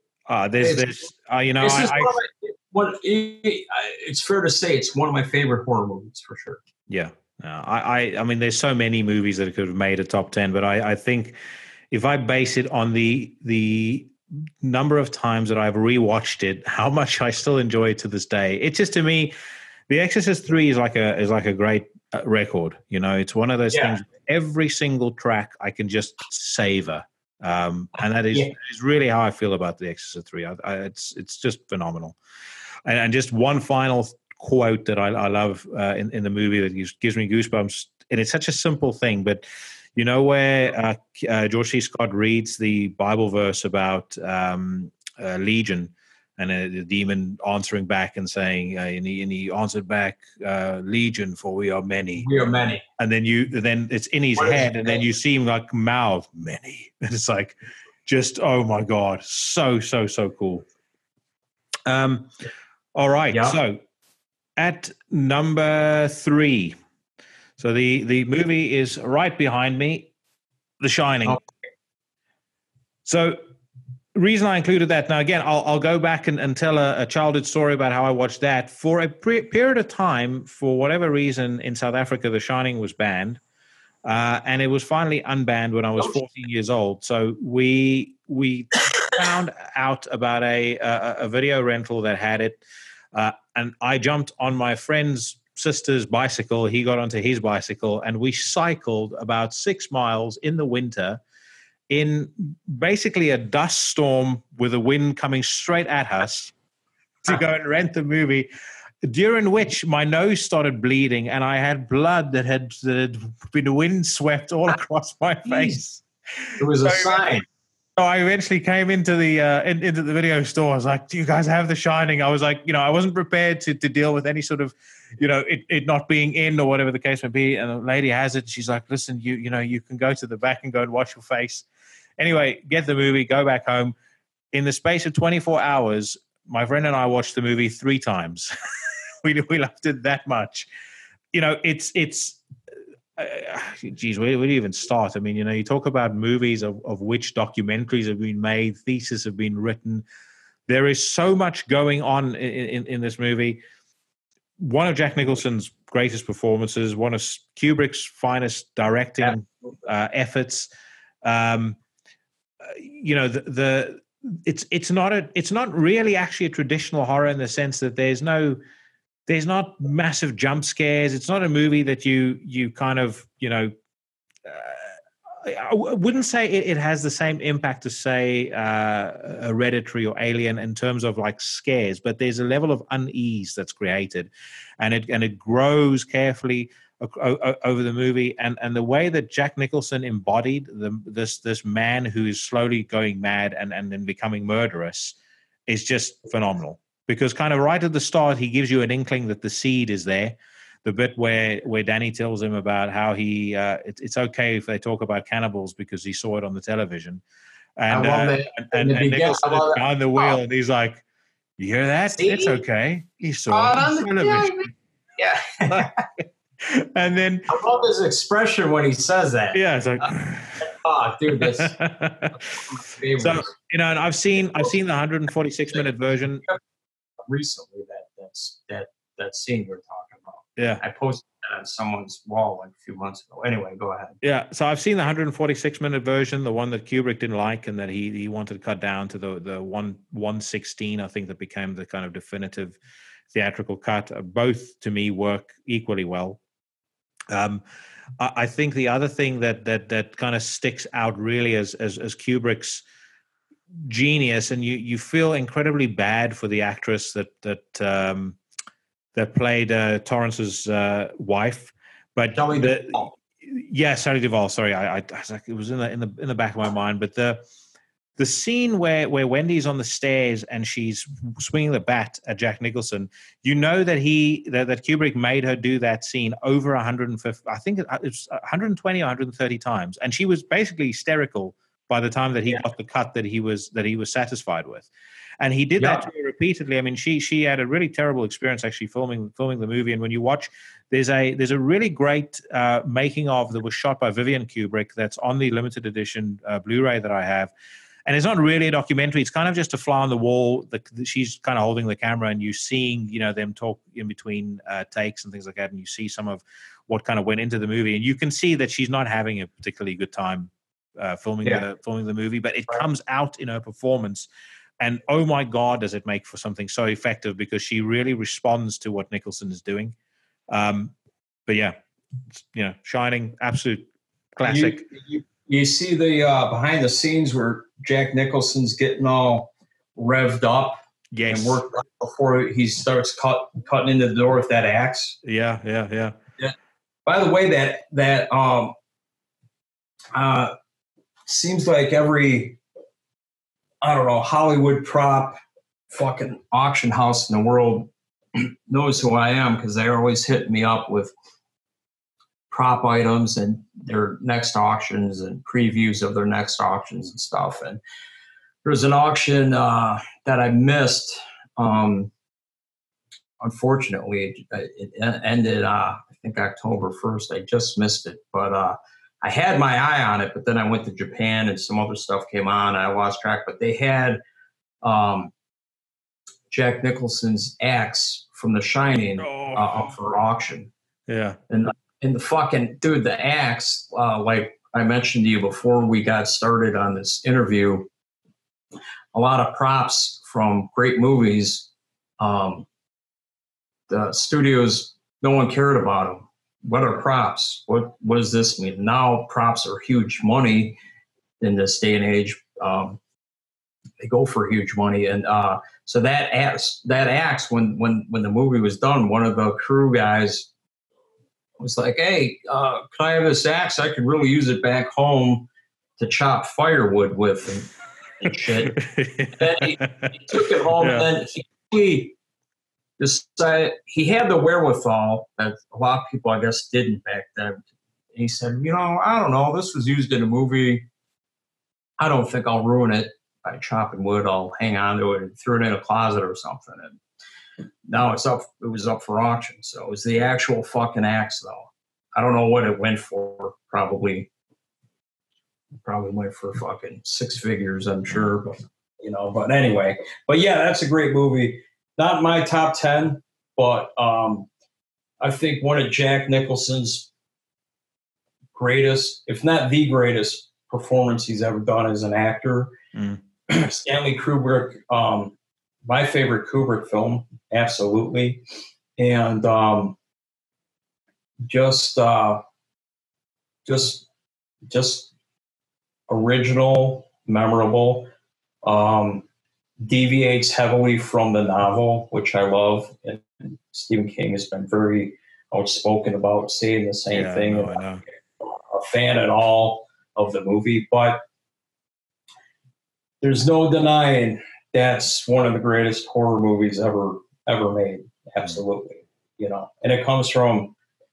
[SPEAKER 3] it's fair to say it's one of my favorite horror movies for sure.
[SPEAKER 1] Yeah. I mean, there's so many movies that could have made a top 10, but I think if I base it on the number of times that I've rewatched it, how much I still enjoy it to this day. It's just, to me, The Exorcist 3 is like a great record. It's one of those things. Every single track I can just savor, and that is really how I feel about The Exorcist 3. It's just phenomenal. And just one final quote that I love in the movie that gives me goosebumps, and it's such a simple thing, but where George C. Scott reads the Bible verse about Legion, and the demon answering back and saying, and he answered back, Legion, for we are many.
[SPEAKER 3] We are many.
[SPEAKER 1] And then it's in his head, and then you see him like mouth many. And it's like, just, oh my God, so cool. All right,
[SPEAKER 3] Yeah.
[SPEAKER 1] so at number 3, so the movie is right behind me, The Shining.
[SPEAKER 3] Oh.
[SPEAKER 1] So the reason I included that, now again, I'll go back and tell a childhood story about how I watched that. For a period of time, for whatever reason, in South Africa, The Shining was banned. And it was finally unbanned when I was 14 years old. So we found out about a video rental that had it. And I jumped on my friend's sister's bicycle. He got onto his bicycle, and we cycled about 6 miles in the winter in basically a dust storm with the wind coming straight at us to go and rent the movie, during which my nose started bleeding and I had blood that had been windswept all across my face.
[SPEAKER 3] It was a sign.
[SPEAKER 1] So I eventually came into the video store. I was like, "Do you guys have The Shining?" I was like, I wasn't prepared to deal with any sort of, it not being in or whatever the case may be. And the lady has it. She's like, "Listen, you can go to the back and go and wash your face." Anyway, get the movie, go back home. In the space of 24 hours, my friend and I watched the movie 3 times. we loved it that much. Geez, where do you even start? I mean, you talk about movies of which documentaries have been made, theses have been written. There is so much going on in this movie. One of Jack Nicholson's greatest performances, one of Kubrick's finest directing efforts. It's not really actually a traditional horror in the sense that there's not massive jump scares. It's not a movie that you kind of, I wouldn't say it has the same impact as, say, Hereditary or Alien in terms of like scares, but there's a level of unease that's created, and it grows carefully over the movie, and the way that Jack Nicholson embodied this man who is slowly going mad and then becoming murderous is just phenomenal. Because kind of right at the start, he gives you an inkling that the seed is there. The bit where Danny tells him about how it's okay if they talk about cannibals because he saw it on the television. And Nicholson is behind the wheel, and he's like, "You hear that? See? It's okay. He saw it on the television."
[SPEAKER 3] Yeah.
[SPEAKER 1] And then
[SPEAKER 3] I love his expression when he says that.
[SPEAKER 1] Yeah, it's like,
[SPEAKER 3] dude, this.
[SPEAKER 1] So and I've seen the 146-minute version
[SPEAKER 3] recently. That scene you're talking about.
[SPEAKER 1] Yeah,
[SPEAKER 3] I posted that on someone's wall like a few months ago. Anyway, go ahead.
[SPEAKER 1] Yeah, so I've seen the 146-minute version, the one that Kubrick didn't like, and that he wanted to cut down to the 116. I think that became the kind of definitive theatrical cut. Both to me work equally well. I think the other thing that kind of sticks out really as Kubrick's genius, and you feel incredibly bad for the actress that played Torrance's wife, but Sally Duvall. Sorry, I was like, it was in the back of my mind, but the scene where Wendy's on the stairs and she's swinging the bat at Jack Nicholson, you know that that Kubrick made her do that scene over 150, I think it's 120 or 130 times, and she was basically hysterical by the time that he got the cut that he was satisfied with, and he did that to her repeatedly. I mean, she had a really terrible experience actually filming the movie, and when you watch, there's a really great making of that was shot by Vivian Kubrick that's on the limited edition Blu-ray that I have. And it's not really a documentary. It's kind of just a fly on the wall. She's kind of holding the camera, and you're seeing, them talk in between takes and things like that. And you see some of what kind of went into the movie, and you can see that she's not having a particularly good time filming the movie. But it comes out in her performance, and oh my God, does it make for something so effective, because she really responds to what Nicholson is doing. But yeah, Shining, absolute classic.
[SPEAKER 3] You see the behind the scenes where Jack Nicholson's getting all revved up and worked up before he starts cutting into the door with that axe.
[SPEAKER 1] Yeah.
[SPEAKER 3] By the way, that seems like every, I don't know, Hollywood prop fucking auction house in the world knows who I am, because they're always hitting me up with prop items and their next auctions and previews of their next auctions and stuff. And there was an auction that I missed. Unfortunately, it ended, I think, October 1st. I just missed it. But I had my eye on it, but then I went to Japan and some other stuff came on. And I lost track. But they had Jack Nicholson's axe from The Shining up for auction.
[SPEAKER 1] Yeah.
[SPEAKER 3] And the fucking dude, the axe, like I mentioned to you before we got started on this interview, a lot of props from great movies. The studios, no one cared about them. What are props? What does this mean? Now props are huge money in this day and age. They go for huge money, and so that axe, when the movie was done, one of the crew guys was like, "Hey, can I have this axe? I could really use it back home to chop firewood with and shit." Then he took it home, and then he decided he had the wherewithal that a lot of people, I guess, didn't back then. And he said, I don't know, this was used in a movie. I don't think I'll ruin it by chopping wood. I'll hang on to it and throw it in a closet or something. And now it was up for auction. So it was the actual fucking axe, though. I don't know what it went for. Probably went for fucking six figures, I'm sure. But but anyway. But yeah, that's a great movie. Not my top 10, but I think one of Jack Nicholson's greatest, if not the greatest, performance he's ever done as an actor. Stanley Kubrick, my favorite Kubrick film, absolutely. And just original, memorable. Deviates heavily from the novel, which I love. And Stephen King has been very outspoken about saying the same thing.
[SPEAKER 1] No, I know.
[SPEAKER 3] A fan at all of the movie, but there's no denying that's one of the greatest horror movies ever made. Absolutely. And it comes from,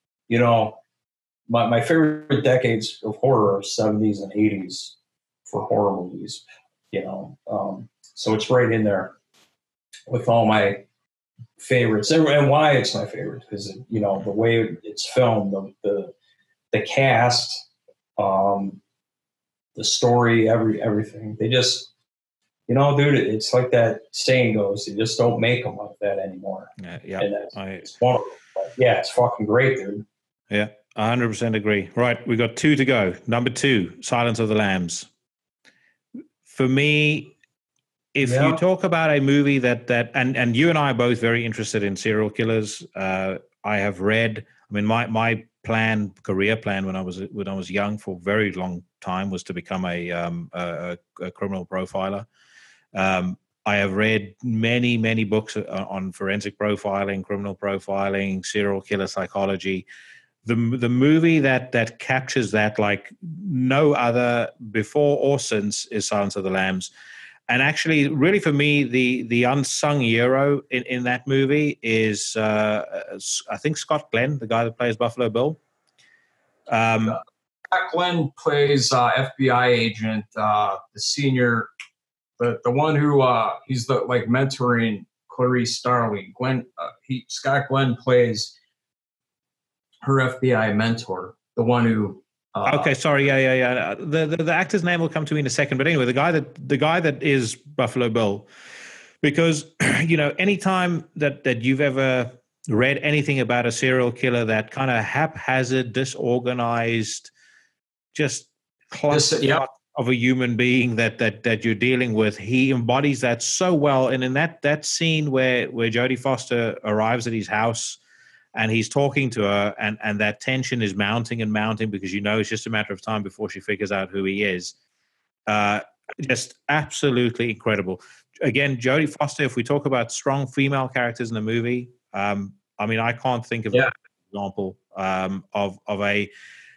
[SPEAKER 3] my favorite decades of horror are 70s and 80s for horror movies, so it's right in there with all my favorites, and why it's my favorite, because the way it's filmed, the cast, the story, everything. They just, dude, it's like that saying goes, you just don't make them like that anymore.
[SPEAKER 1] Yeah.
[SPEAKER 3] And it's one of them. But yeah, it's fucking great, dude.
[SPEAKER 1] Yeah, 100% agree. Right, we got 2 to go. Number 2, Silence of the Lambs. For me, if you talk about a movie that and you and I are both very interested in serial killers. I have read. I mean, my career plan when I was young for a very long time was to become a criminal profiler. I have read many books on forensic profiling, criminal profiling, serial killer psychology. The movie that captures that like no other before or since is Silence of the Lambs. And actually, really for me, the unsung hero in that movie is, I think, Scott Glenn, the guy that plays Buffalo Bill.
[SPEAKER 3] Scott Glenn plays FBI agent, the senior, the one who he's the like mentoring Clarice Starling. Scott Glenn plays her FBI mentor, the one who.
[SPEAKER 1] Okay, sorry, yeah. The actor's name will come to me in a second, but anyway, the guy that is Buffalo Bill, because anytime that you've ever read anything about a serial killer, that kind of haphazard, disorganized, just cluster of a human being that you're dealing with, he embodies that so well. And in that scene where Jodie Foster arrives at his house. And he's talking to her, and that tension is mounting and mounting because it's just a matter of time before she figures out who he is. Just absolutely incredible. Again, Jodie Foster, if we talk about strong female characters in the movie, I mean, I can't think of an example of a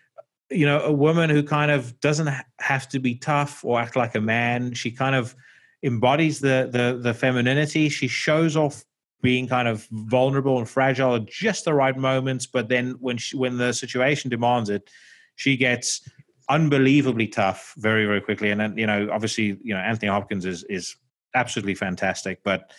[SPEAKER 1] a woman who kind of doesn't have to be tough or act like a man. She kind of embodies the femininity. She shows off being kind of vulnerable and fragile at just the right moments, but then when the situation demands it, she gets unbelievably tough very, very quickly. And then, obviously, Anthony Hopkins is absolutely fantastic. But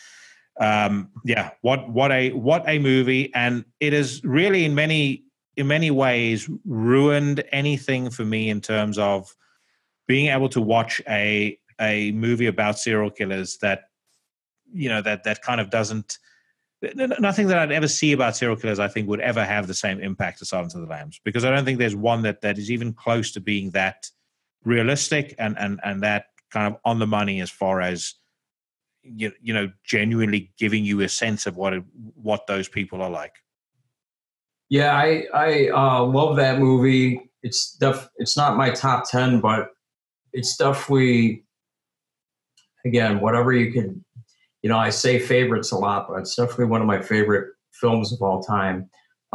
[SPEAKER 1] what a movie. And it has really in many ways ruined anything for me in terms of being able to watch a movie about serial killers that kind of doesn't. Nothing that I'd ever see about serial killers, I think, would ever have the same impact as Silence of the Lambs, because I don't think there's one that is even close to being that realistic and that kind of on the money as far as genuinely giving you a sense of what those people are like.
[SPEAKER 3] Yeah, I love that movie. It's not my top 10, but it's definitely, again, whatever you can. I say favorites a lot, but it's definitely one of my favorite films of all time.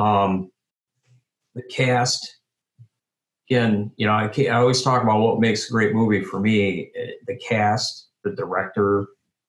[SPEAKER 3] The cast, again, I always talk about what makes a great movie for me: the cast, the director,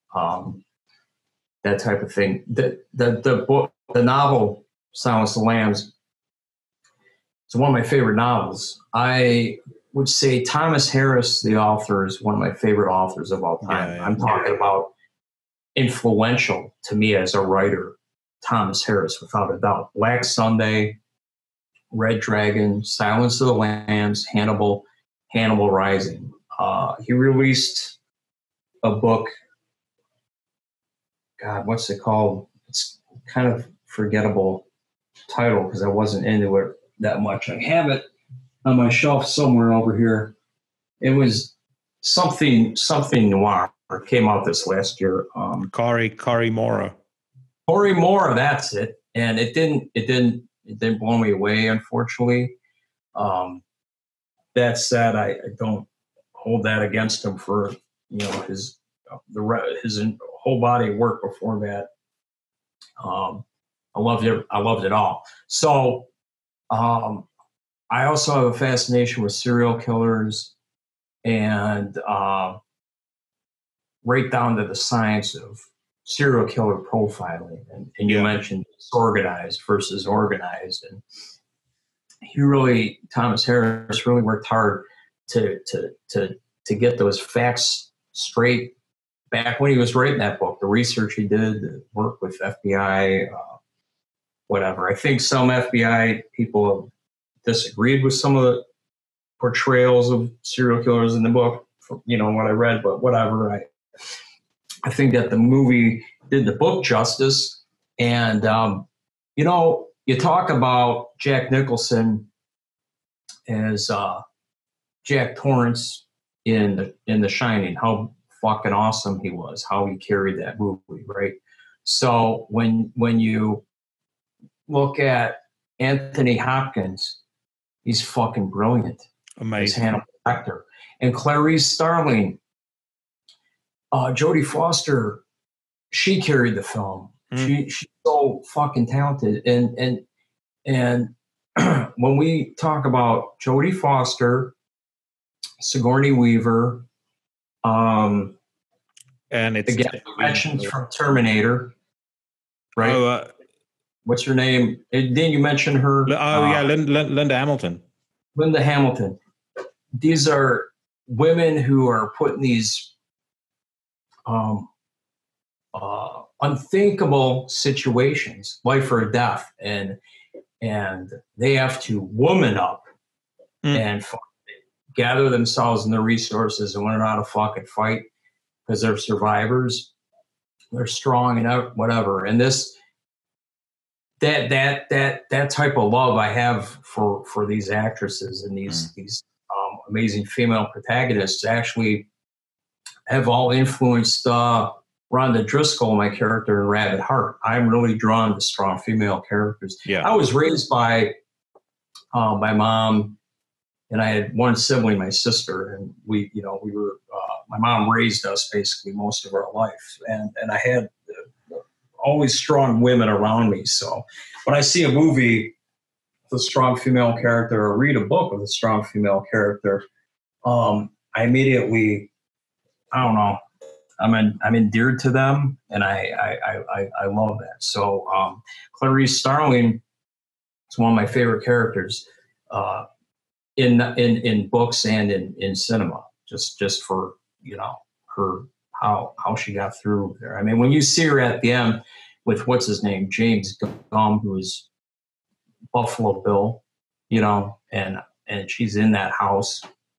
[SPEAKER 3] that type of thing. The book, the novel, Silence of the Lambs, it's one of my favorite novels. I would say Thomas Harris, the author, is one of my favorite authors of all time. I'm talking about influential to me as a writer, Thomas Harris, without a doubt. Black Sunday, Red Dragon, Silence of the Lambs, Hannibal Rising. He released a book. God, what's it called? It's kind of forgettable title because I wasn't into it that much. I have it on my shelf somewhere over here. It was something noir. It came out this last year.
[SPEAKER 1] Cory Mora.
[SPEAKER 3] Cory Mora, that's it. And it didn't blow me away, unfortunately. That said, I don't hold that against him for his whole body of work before that. I loved it all. So I also have a fascination with serial killers and right down to the science of serial killer profiling. And you mentioned disorganized versus organized. And Thomas Harris really worked hard to get those facts straight back when he was writing that book, the research he did, the work with FBI, whatever. I think some FBI people have disagreed with some of the portrayals of serial killers in the book, what I read, but whatever. I think that the movie did the book justice. And, you talk about Jack Nicholson as Jack Torrance in The Shining, how fucking awesome he was, how he carried that movie, right? So when you look at Anthony Hopkins, he's fucking brilliant.
[SPEAKER 1] Amazing.
[SPEAKER 3] As Hannibal Lecter. And Clarice Starling, Jodie Foster, she carried the film. She's so fucking talented. And when we talk about Jodie Foster, Sigourney Weaver, and it's again mentions from Terminator, right? What's her name? Didn't you mention her?
[SPEAKER 1] Linda Hamilton.
[SPEAKER 3] Linda Hamilton. These are women who are put in these unthinkable situations, life or death, and they have to woman up and gather themselves and their resources and learn how to fucking fight because they're survivors. They're strong and whatever. And that type of love I have for these actresses and these amazing female protagonists actually have all influenced Rhonda Driscoll, my character in Rabbit Heart. I'm really drawn to strong female characters.
[SPEAKER 1] Yeah.
[SPEAKER 3] I was raised by my mom, and I had one sibling, my sister, and we were. My mom raised us basically most of our life, and I had always strong women around me. So when I see a movie with a strong female character or read a book with a strong female character, I immediately, I don't know, I'm endeared to them, and I love that. So Clarice Starling is one of my favorite characters in books and in cinema. Just for her how she got through there. I mean, when you see her at the end with what's his name, James Gumb, who is Buffalo Bill, and she's in that house,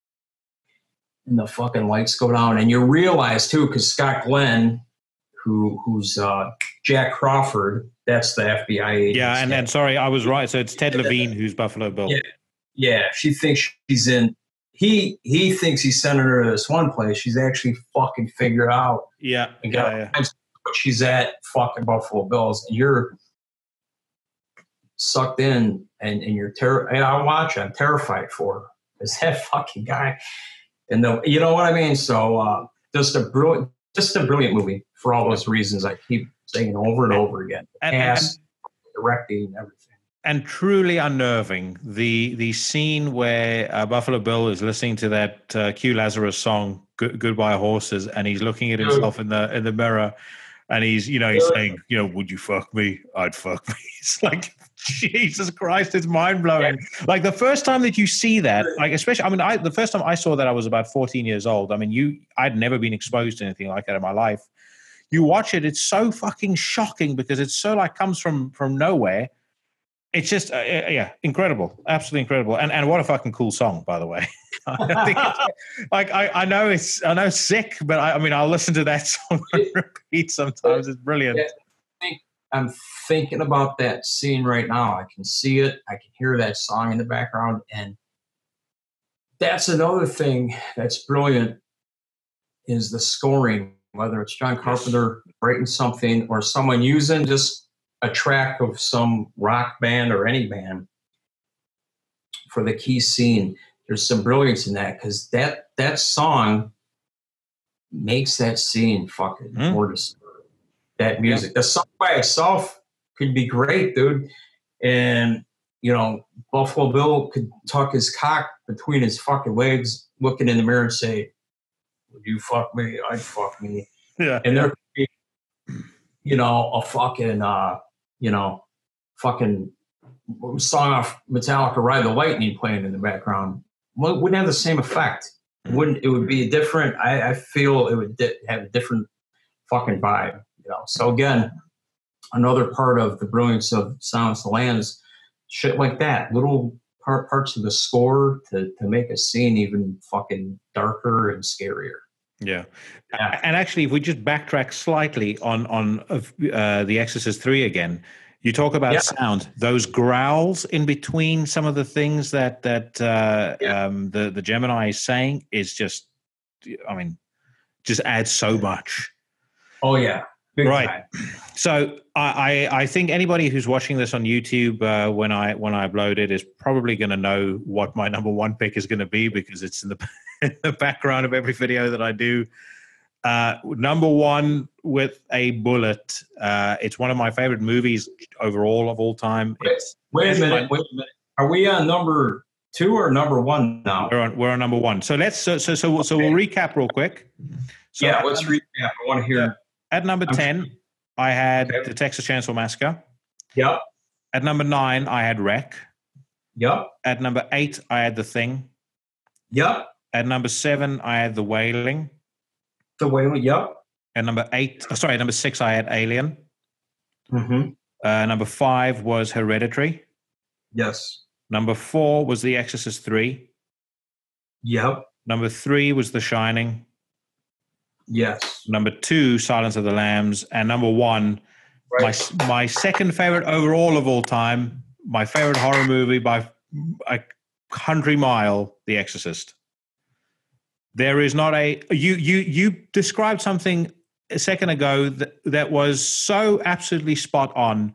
[SPEAKER 3] and the fucking lights go down, and you realize too, because Scott Glenn, who's Jack Crawford, that's the FBI agent.
[SPEAKER 1] Yeah, and sorry, I was right. So it's Ted Levine who's Buffalo Bill.
[SPEAKER 3] Yeah, she thinks she's in. He thinks he's sending her to this one place. She's actually fucking figured out.
[SPEAKER 1] Yeah.
[SPEAKER 3] She's at fucking Buffalo Bills, and you're sucked in, and you're I'm terrified for her. Is that fucking guy? And you know what I mean? So just a brilliant movie for all those reasons I keep saying over and over again. Cast, directing, everything.
[SPEAKER 1] And truly unnerving, the scene where Buffalo Bill is listening to that Q Lazarus song, "Goodbye Horses," and he's looking at himself in the mirror, and he's saying, "Would you fuck me? I'd fuck me." It's like, Jesus Christ, it's mind blowing. Yeah. Like the first time that you see that, like especially, the first time I saw that I was about 14 years old. I mean, I'd never been exposed to anything like that in my life. You watch it, it's so fucking shocking because it's so like comes from nowhere. It's just, incredible, absolutely incredible, and what a fucking cool song, by the way. I think it's, like I know it's sick, but I'll listen to that song on repeat sometimes. It's brilliant.
[SPEAKER 3] Yeah, I'm thinking about that scene right now. I can see it. I can hear that song in the background, and that's another thing that's brilliant is the scoring. Whether it's John Carpenter writing something or someone using just a track of some rock band or any band for the key scene, there's some brilliance in that because that song makes that scene fucking more disturbing. That music, the song by itself could be great, dude, and Buffalo Bill could tuck his cock between his fucking legs, looking in the mirror and say, "Would you fuck me? I'd fuck me."
[SPEAKER 1] Yeah,
[SPEAKER 3] and there could be, a fucking. Fucking song off Metallica, "Ride the Lightning" playing in the background. Wouldn't have the same effect. It would be a different. I feel it would have a different fucking vibe. So again, another part of the brilliance of Silence of the Lambs, shit like that, little parts of the score to make a scene even fucking darker and scarier.
[SPEAKER 1] Yeah. And actually, if we just backtrack slightly on The Exorcist 3 again, you talk about sound. Those growls in between some of the things that the Gemini is saying is just, just adds so much.
[SPEAKER 3] Oh yeah, big
[SPEAKER 1] right.
[SPEAKER 3] time.
[SPEAKER 1] So I think anybody who's watching this on YouTube when I upload it is probably going to know what my number one pick is going to be because it's in the background of every video that I do. Number one with a bullet. It's one of my favorite movies overall of all time.
[SPEAKER 3] Wait a minute. Are we on number 2 or number 1 now?
[SPEAKER 1] We're on number 1. So let's we'll recap real quick. So
[SPEAKER 3] let's recap. I want to hear.
[SPEAKER 1] At number 10, I had the Texas Chainsaw Massacre.
[SPEAKER 3] Yep.
[SPEAKER 1] At number 9, I had Wreck.
[SPEAKER 3] Yep.
[SPEAKER 1] At number 8, I had The Thing.
[SPEAKER 3] Yep.
[SPEAKER 1] At number 7, I had The Wailing.
[SPEAKER 3] The Wailing, yep.
[SPEAKER 1] At number 6, I had Alien.
[SPEAKER 3] Mm-hmm.
[SPEAKER 1] Number 5 was Hereditary.
[SPEAKER 3] Yes.
[SPEAKER 1] Number 4 was The Exorcist 3.
[SPEAKER 3] Yep.
[SPEAKER 1] Number 3 was The Shining.
[SPEAKER 3] Yes.
[SPEAKER 1] Number 2, Silence of the Lambs. And number 1, my second favorite overall of all time, my favorite horror movie by a country mile, The Exorcist. There is not you described something a second ago that was so absolutely spot on.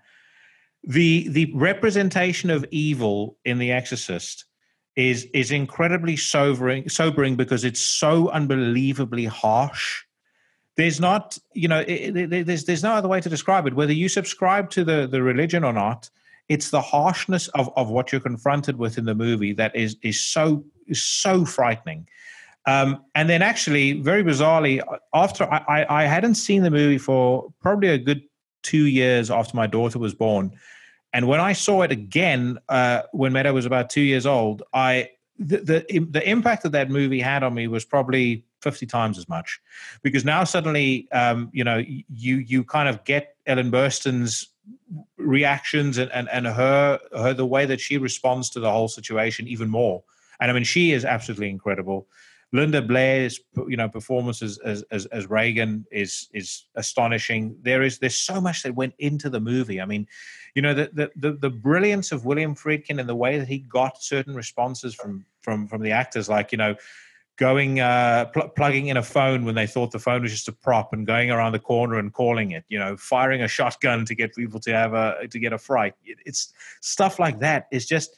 [SPEAKER 1] The representation of evil in The Exorcist is incredibly sobering because it's so unbelievably harsh. There's not, there's no other way to describe it. Whether you subscribe to the religion or not, it's the harshness of what you're confronted with in the movie that is so frightening. And then actually, very bizarrely, after I hadn't seen the movie for probably a good 2 years after my daughter was born. And when I saw it again, when Meadow was about 2 years old, the impact that that movie had on me was probably 50 times as much, because now suddenly, you kind of get Ellen Burstyn's reactions and her the way that she responds to the whole situation even more. And I mean, she is absolutely incredible. Linda Blair's performance as Reagan is astonishing. There's so much that went into the movie. I mean, the brilliance of William Friedkin and the way that he got certain responses from the actors, like going plugging in a phone when they thought the phone was just a prop, and going around the corner and calling it, firing a shotgun to get people to get a fright. It's stuff like that. It's just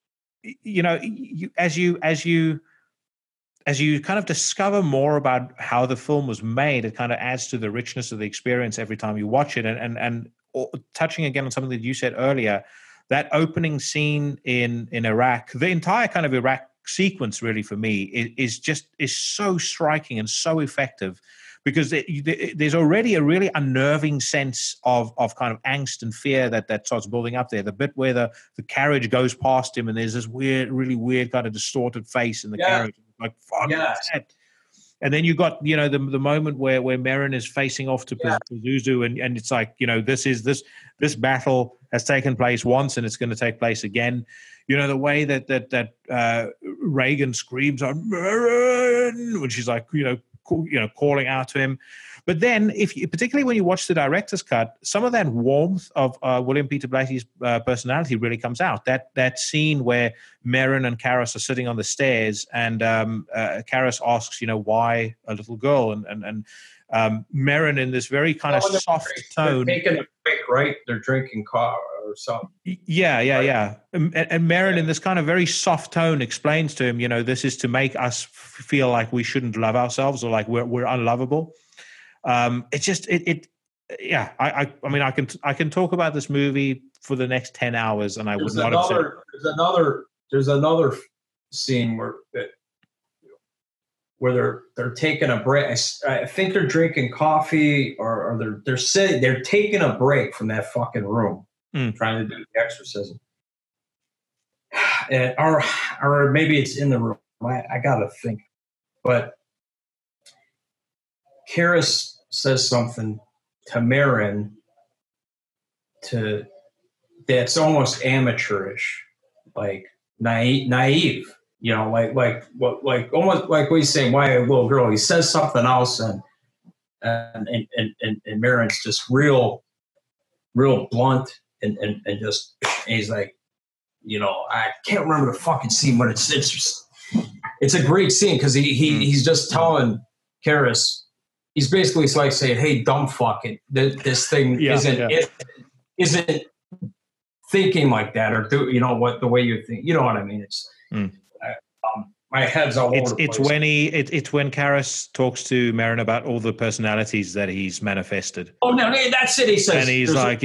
[SPEAKER 1] as you kind of discover more about how the film was made, it kind of adds to the richness of the experience every time you watch it. And touching again on something that you said earlier, that opening scene in Iraq, the entire kind of Iraq sequence really for me is so striking and so effective, because there's already a really unnerving sense of kind of angst and fear that starts building up there. The bit where the carriage goes past him and there's this really weird kind of distorted face in the carriage. Like, fuck that. And then you got, the moment where Merrin is facing off to Pazuzu, and it's like, this battle has taken place once and it's going to take place again. The way that Reagan screams on Merrin when she's like, calling out to him. But then, particularly when you watch the director's cut, some of that warmth of William Peter Blatty's personality really comes out. That scene where Merrin and Karras are sitting on the stairs, and Karras asks, why a little girl, and Merrin in this very kind of soft tone.
[SPEAKER 3] They're taking a break, right? They're drinking coffee or something.
[SPEAKER 1] Yeah. And Merrin in this kind of very soft tone explains to him, this is to make us feel like we shouldn't love ourselves, or like we're unlovable. It's just I mean, I can talk about this movie for the next 10 hours and I would not have said.
[SPEAKER 3] There's another scene where they're taking a break. I think they're drinking coffee, or they're sitting, they're taking a break from that fucking room, trying to do the exorcism. And, or maybe it's in the room. I gotta think. But Karras says something to Merrin that's almost amateurish, like naive. Like almost like what he's saying, why a little girl? He says something else, and Merrin's just real blunt, and he's like, I can't remember the fucking scene, but it's a great scene, because he's just telling Karras, he's basically like saying, hey, dumb fuck it, this thing isn't thinking like that, or the way you think, you know what I mean? It's my head's all over the place.
[SPEAKER 1] It's when Karras talks to Merrin about all the personalities that he's manifested.
[SPEAKER 3] Oh no, that's it. He says,
[SPEAKER 1] and he's like,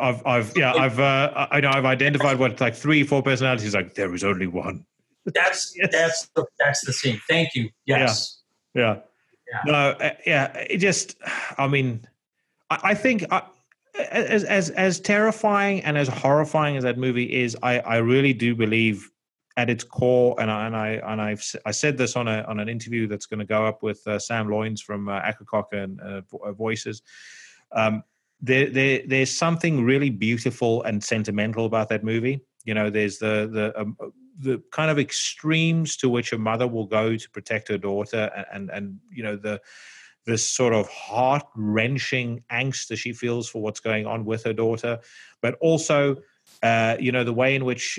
[SPEAKER 1] I've identified what, like 3-4 personalities. He's like, there is only one.
[SPEAKER 3] That's the scene. Thank you. Yes.
[SPEAKER 1] Yeah. No. It just. I mean, I think as terrifying and as horrifying as that movie is, I really do believe at its core, and I said this on an interview that's going to go up with Sam Loynes from Akakoka and Voices. There's something really beautiful and sentimental about that movie. There's the kind of extremes to which a mother will go to protect her daughter, and this sort of heart-wrenching angst that she feels for what's going on with her daughter, but also the way in which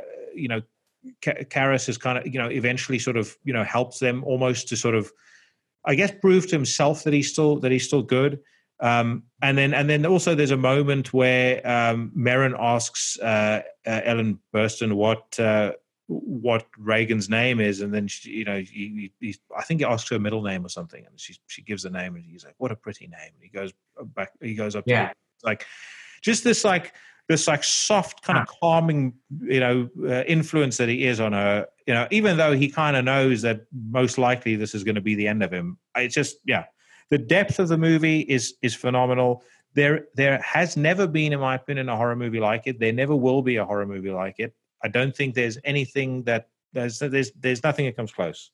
[SPEAKER 1] Karras is kind of eventually sort of helps them almost to sort of, I guess, prove to himself that he's still good. And then also there's a moment where Merrin asks Ellen Burstyn what Reagan's name is, and then she, I think he asks her middle name or something, and she gives the name, and he's like, "What a pretty name!" And he goes up to her, like just this soft kind of calming influence that he is on her. you know, even though he kind of knows that most likely this is going to be the end of him, it's just, yeah, the depth of the movie is phenomenal. There has never been, in my opinion, a horror movie like it. There never will be a horror movie like it. I don't think there's anything that there's nothing that comes close.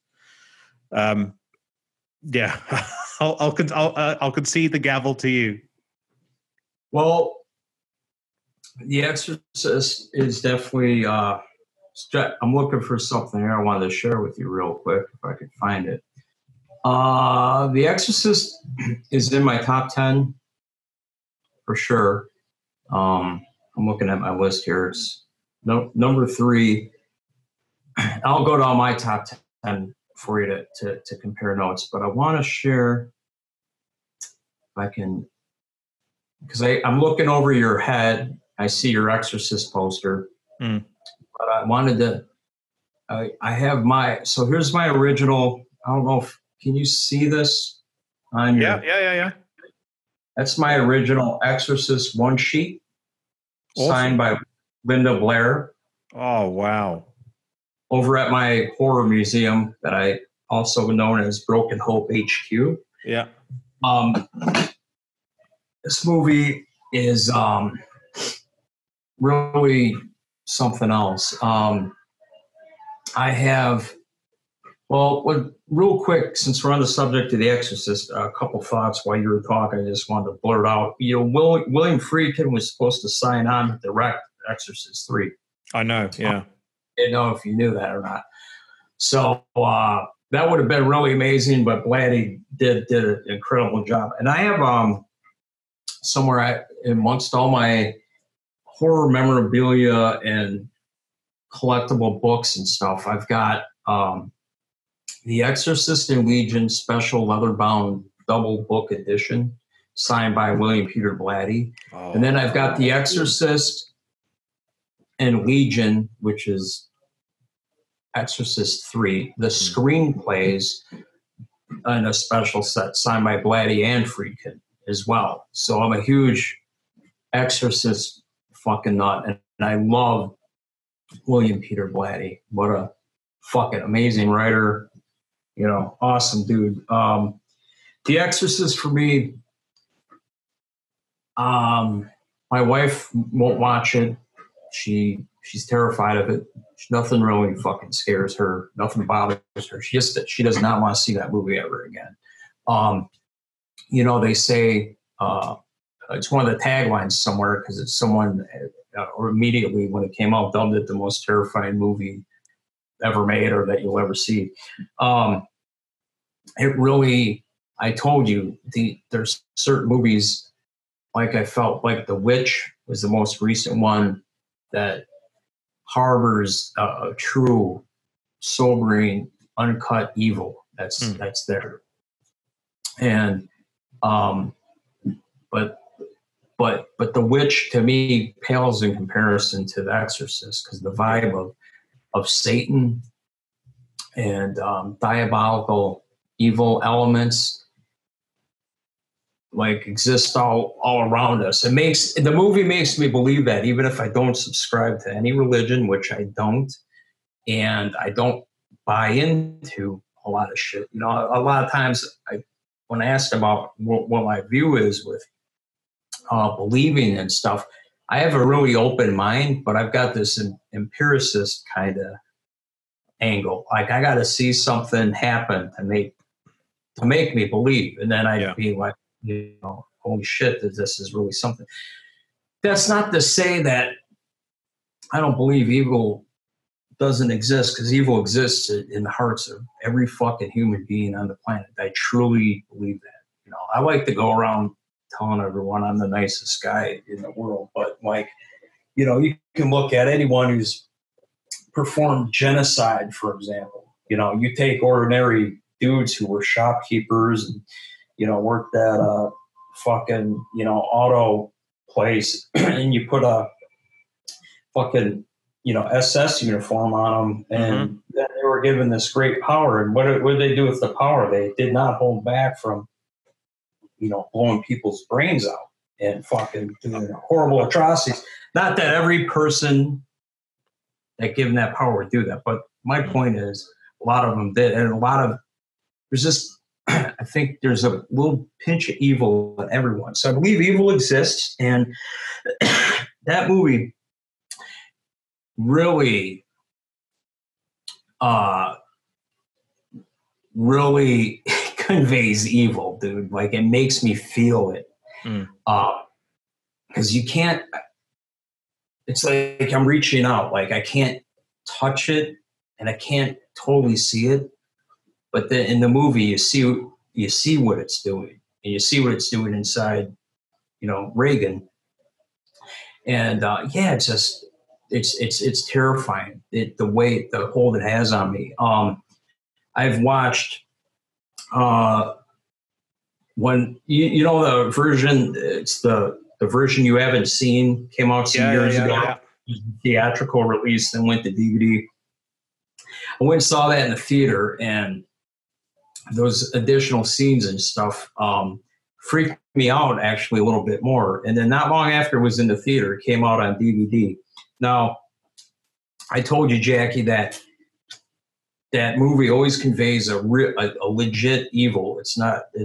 [SPEAKER 1] Yeah, I'll concede the gavel to you.
[SPEAKER 3] Well, The Exorcist is definitely. I'm looking for something here I wanted to share with you real quick if I could find it. The Exorcist is in my top 10 for sure. I'm looking at my list here. It's number 3. I'll go to all my top 10 for you to compare notes, but I want to share if I can, because I'm looking over your head. I see your Exorcist poster, but I wanted to. I have so here's my original. I don't know if can you see this on your.
[SPEAKER 1] Yeah.
[SPEAKER 3] That's my original Exorcist one sheet,
[SPEAKER 1] Awesome.
[SPEAKER 3] Signed by Linda Blair.
[SPEAKER 1] Oh wow!
[SPEAKER 3] Over at my horror museum that I also known as Broken Hope HQ.
[SPEAKER 1] Yeah.
[SPEAKER 3] This movie is really something else. I have, real quick, since we're on the subject of The Exorcist, a couple thoughts while you were talking. I just wanted to blurt out. You know, William Friedkin was supposed to sign on to direct Exorcist 3.
[SPEAKER 1] I know, yeah.
[SPEAKER 3] I didn't know if you knew that or not. So that would have been really amazing, but Blatty did an incredible job. And I have somewhere amongst all my horror memorabilia and collectible books and stuff, I've got The Exorcist and Legion special leather-bound double book edition signed by William Peter Blatty. Oh. And then I've got The Exorcist and Legion, which is Exorcist 3, the screenplays in a special set signed by Blatty and Friedkin as well. So I'm a huge Exorcist fucking nut, and I love William Peter Blatty. What a fucking amazing writer, you know, awesome dude. The Exorcist for me, my wife won't watch it. She's terrified of it. Nothing really fucking scares her. Nothing bothers her. She does not want to see that movie ever again. You know, they say it's one of the taglines somewhere because it's someone, or immediately when it came out, dubbed it the most terrifying movie ever made or that you'll ever see. It really, I told you, there's certain movies, like I felt like The Witch was the most recent one that harbors a true, sobering, uncut evil that's there. And but The Witch to me pales in comparison to The Exorcist because the vibe of Satan and diabolical evil elements like exist all around us. The movie makes me believe that, even if I don't subscribe to any religion, which I don't, and I don't buy into a lot of shit. You know, a lot of times when I asked about what my view is with believing and stuff, I have a really open mind, but I've got this empiricist kind of angle. Like I got to see something happen to make me believe, and then I'd be like, you know, holy shit, this is really something. That's not to say that I don't believe evil doesn't exist, because evil exists in the hearts of every fucking human being on the planet. I truly believe that. You know, I like to go around telling everyone I'm the nicest guy in the world, but like, you know, you can look at anyone who's performed genocide, for example. You know, you take ordinary dudes who were shopkeepers and, you know, worked at a fucking, you know, auto place and you put a fucking, you know, SS uniform on them, and then they were given this great power. And what did they do with the power? They did not hold back from, you know, blowing people's brains out and fucking doing horrible atrocities. Not that every person that given that power would do that, but My point is, a lot of them did, and there's just, I think there's a little pinch of evil in everyone. So I believe evil exists, and that movie really, really conveys evil, dude. Like, it makes me feel it. Because you can't, it's like I'm reaching out. Like, I can't touch it and I can't totally see it. But then in the movie, you see what it's doing. And you see what it's doing inside, Reagan. And it's just, it's terrifying. The hold it has on me. I've watched when the version, it's the version you haven't seen, came out some years ago. Yeah. Theatrical release, then went to DVD. I went and saw that in the theater, and those additional scenes and stuff freaked me out actually a little bit more. And then not long after it was in the theater, it came out on DVD. Now, I told you, Jackie, that movie always conveys a legit evil. It's not a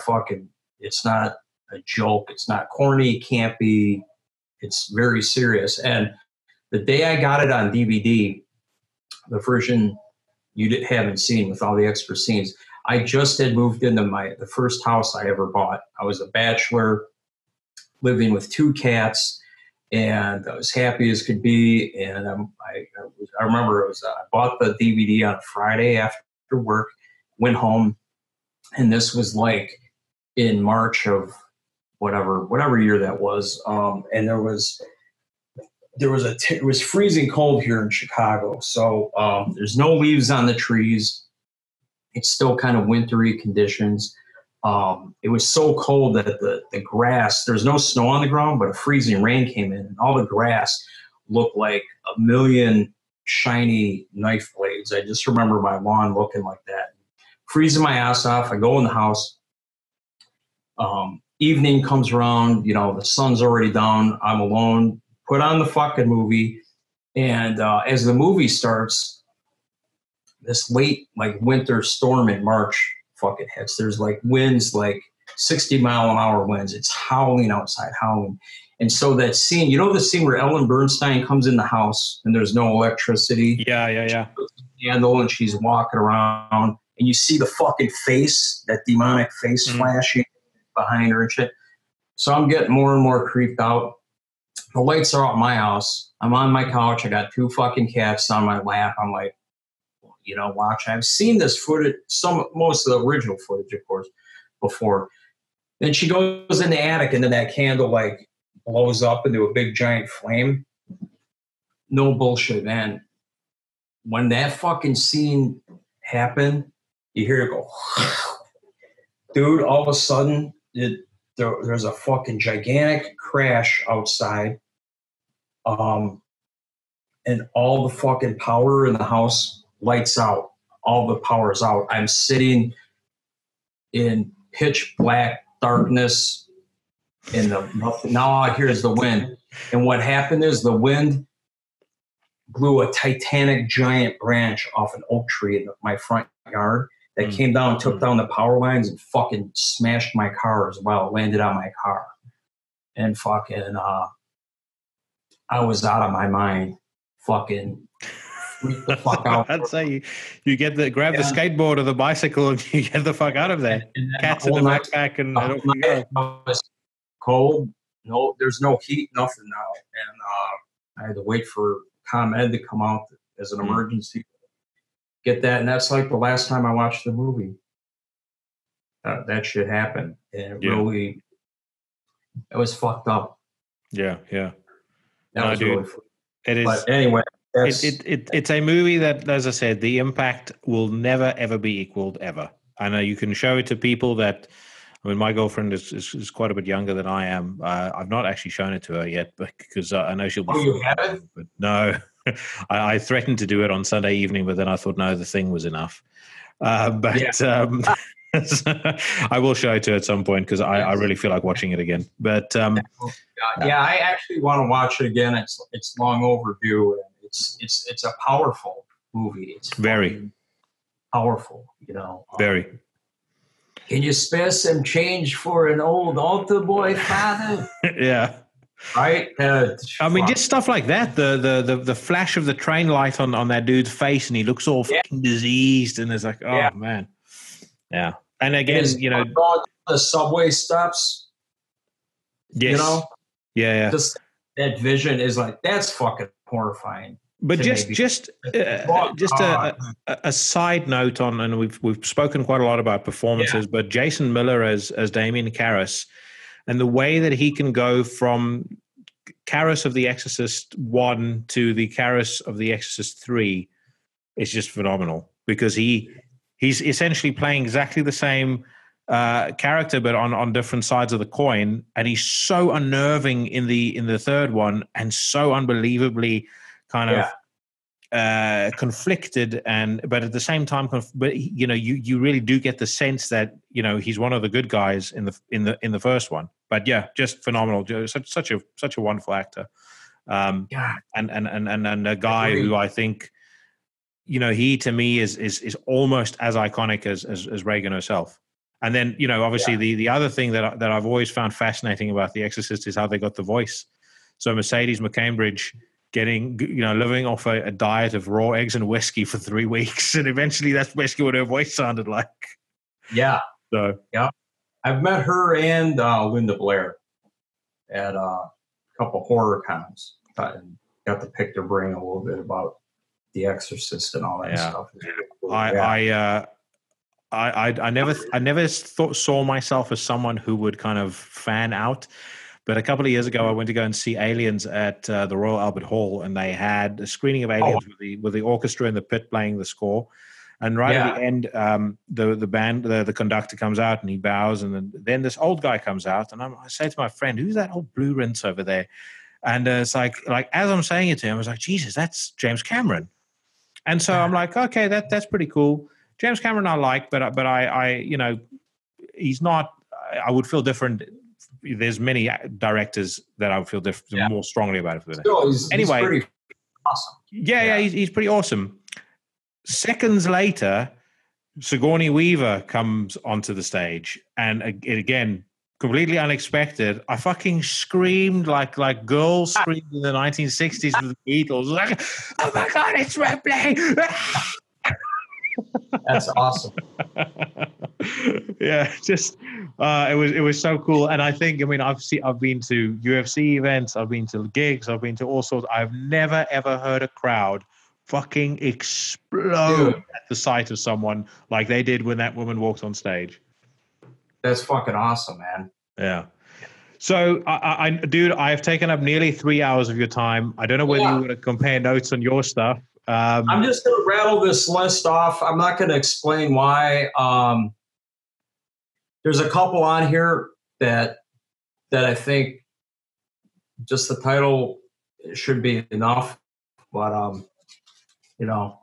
[SPEAKER 3] joke. It's not corny, campy. It's very serious. And the day I got it on DVD, the version you haven't seen with all the extra scenes, I just had moved into the first house I ever bought. I was a bachelor living with 2 cats, and I was happy as could be. And I remember I bought the DVD on Friday after work, went home, and this was like in March of whatever year that was. And it was freezing cold here in Chicago. So there's no leaves on the trees. It's still kind of wintry conditions. It was so cold that the grass, there's no snow on the ground, but a freezing rain came in, and all the grass looked like a million shiny knife blades. I just remember my lawn looking like that. Freezing my ass off. I go in the house. Evening comes around, the sun's already down. I'm alone. Put on the fucking movie. And as the movie starts, this late winter storm in March fucking hits. There's winds, 60-mile-an-hour winds. It's howling outside, howling. And so that scene, the scene where Ellen Bernstein comes in the house and there's no electricity.
[SPEAKER 1] Yeah.
[SPEAKER 3] She puts the candle and she's walking around, and you see the fucking face, that demonic face flashing behind her and shit. So I'm getting more and more creeped out. The lights are out in my house. I'm on my couch. I got 2 fucking cats on my lap. I'm like, watch. I've seen this footage, most of the original footage, of course, before. Then she goes in the attic, and then that candle blows up into a big giant flame. No bullshit, man. When that fucking scene happened, you hear it go, dude. All of a sudden, there's a fucking gigantic crash outside, and all the fucking power in the house lights out. All the power's out. I'm sitting in pitch black darkness, and now all I hear is the wind. And what happened is the wind blew a titanic giant branch off an oak tree in my front yard that came down, took down the power lines, and fucking smashed my car as well. It landed on my car. And fucking I was out of my mind. Fucking freak the fuck out.
[SPEAKER 1] I'd say you grab the skateboard or the bicycle and you get the fuck out of there. Cats in the backpack and off you go.
[SPEAKER 3] It was cold. No, there's no heat, nothing now. And I had to wait for ComEd to come out as an emergency. Get that, and that's the last time I watched the movie. That shit happened, and it was fucked up.
[SPEAKER 1] Yeah.
[SPEAKER 3] That was really funny.
[SPEAKER 1] It is.
[SPEAKER 3] But anyway,
[SPEAKER 1] it's a movie that, as I said, the impact will never ever be equaled ever. I know you can show it to people that. I mean, my girlfriend is quite a bit younger than I am. I've not actually shown it to her yet, because I know she'll be.
[SPEAKER 3] Oh, you haven't?
[SPEAKER 1] But no, I threatened to do it on Sunday evening, but then I thought, no, the thing was enough. I will show it to her at some point, because I really feel like watching it again. But
[SPEAKER 3] I actually want to watch it again. It's long overdue, and it's a powerful movie. It's
[SPEAKER 1] very
[SPEAKER 3] powerful, you know.
[SPEAKER 1] Very.
[SPEAKER 3] Can you spare some change for an old altar boy, father?
[SPEAKER 1] Yeah.
[SPEAKER 3] Right?
[SPEAKER 1] I mean, just stuff like that. The flash of the train light on that dude's face, and he looks all fucking diseased, and it's like, oh man, yeah. And again, you know,
[SPEAKER 3] the subway stops.
[SPEAKER 1] yes,
[SPEAKER 3] you know,
[SPEAKER 1] yeah.
[SPEAKER 3] Just that vision is like, that's fucking horrifying.
[SPEAKER 1] But just a side note on, and we've spoken quite a lot about performances, but Jason Miller as Damien Karras, and the way that he can go from Karras of The Exorcist 1 to the Karras of The Exorcist 3 is just phenomenal, because he's essentially playing exactly the same character, but on different sides of the coin, and he's so unnerving in the third one, and so unbelievably kind of conflicted, but at the same time, but you know, you really do get the sense that, you know, he's one of the good guys in the first one. But yeah, just phenomenal. Such a wonderful actor, and a guy who I think, you know, he to me is almost as iconic as Reagan herself. And then, you know, obviously the other thing that I've always found fascinating about The Exorcist is how they got the voice. So Mercedes McCambridge living off a diet of raw eggs and whiskey for 3 weeks, and eventually that's basically what her voice sounded like.
[SPEAKER 3] Yeah.
[SPEAKER 1] So
[SPEAKER 3] I've met her and Linda Blair at a couple horror cons, and got to pick their brain a little bit about The Exorcist and all that stuff.
[SPEAKER 1] I never saw myself as someone who would kind of fan out, but a couple of years ago I went to go and see Aliens at the Royal Albert Hall, and they had a screening of Aliens with the orchestra in the pit playing the score. And right at the end, the band, the conductor comes out and he bows, and then this old guy comes out, and I say to my friend, "Who's that old blue rinse over there?" And it's like as I'm saying it to him, I was like, "Jesus, that's James Cameron." And so I'm like, "Okay, that's pretty cool." James Cameron I like, but I you know, he's not. I would feel different. There's many directors that I would feel more strongly about it.
[SPEAKER 3] He's pretty awesome.
[SPEAKER 1] Yeah, he's pretty awesome. Seconds later, Sigourney Weaver comes onto the stage, and again, completely unexpected. I fucking screamed like girls screamed in the 1960s with the Beatles. Like, oh my God, it's Ripley!
[SPEAKER 3] That's awesome.
[SPEAKER 1] Yeah, just it was so cool. And I think, I mean, I've been to UFC events, I've been to gigs, I've been to all sorts. I've never ever heard a crowd fucking explode at the sight of someone like they did when that woman walked on stage.
[SPEAKER 3] That's fucking awesome, man.
[SPEAKER 1] Yeah. So, dude, I have taken up nearly 3 hours of your time. I don't know whether you want to compare notes on your stuff.
[SPEAKER 3] I'm just going to rattle this list off. I'm not going to explain why. There's a couple on here that I think just the title should be enough. But you know,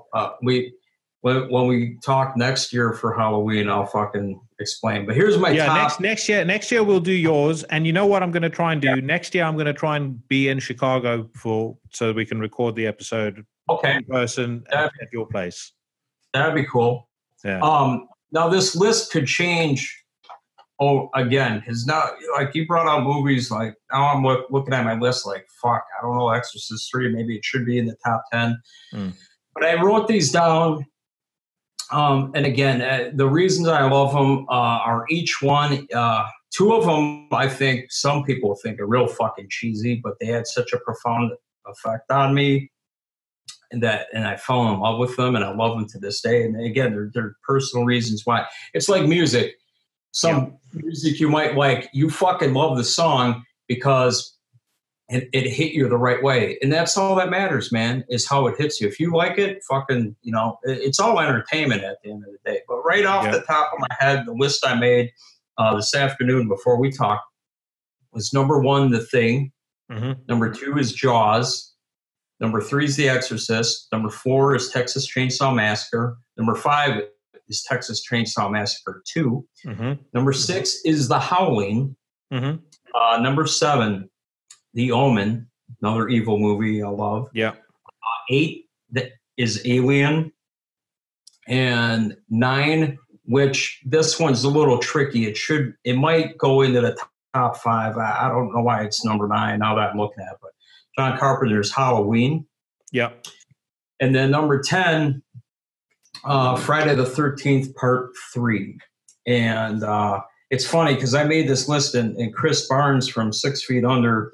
[SPEAKER 3] when we talk next year for Halloween, I'll fucking explain. But here's my top.
[SPEAKER 1] Next year we'll do yours. And you know what I'm going to try and do? Next year I'm going to try and be in Chicago so we can record the episode in person at your place.
[SPEAKER 3] That'd be cool.
[SPEAKER 1] Yeah.
[SPEAKER 3] Now this list could change. Oh, again, not like you brought out movies like now I'm looking at my list like fuck, I don't know, Exorcist 3, maybe it should be in the top 10. But I wrote these down. And again, the reasons I love them are each one. Two of them, I think some people think are real fucking cheesy, but they had such a profound effect on me, and I fell in love with them, and I love them to this day. And again, they're personal reasons why. It's like music. Some music you might like, you fucking love the song because it hit you the right way. And that's all that matters, man, is how it hits you. If you like it, fucking, you know, it's all entertainment at the end of the day. But right off the top of my head, the list I made this afternoon before we talked was number 1, The Thing. Number 2 is Jaws. Number 3 is The Exorcist. Number 4 is Texas Chainsaw Massacre. Number 5 is Texas Chainsaw Massacre 2. Number 6 is The Howling. Number 7, The Omen, another evil movie I love. 8, is Alien. And 9, which this one's a little tricky. It might go into the top 5. I don't know why it's number 9 now that I'm looking at it, but John Carpenter's Halloween.
[SPEAKER 1] Yep.
[SPEAKER 3] And then number 10, Friday the 13th, Part 3. And it's funny because I made this list, and Chris Barnes from 6 Feet Under,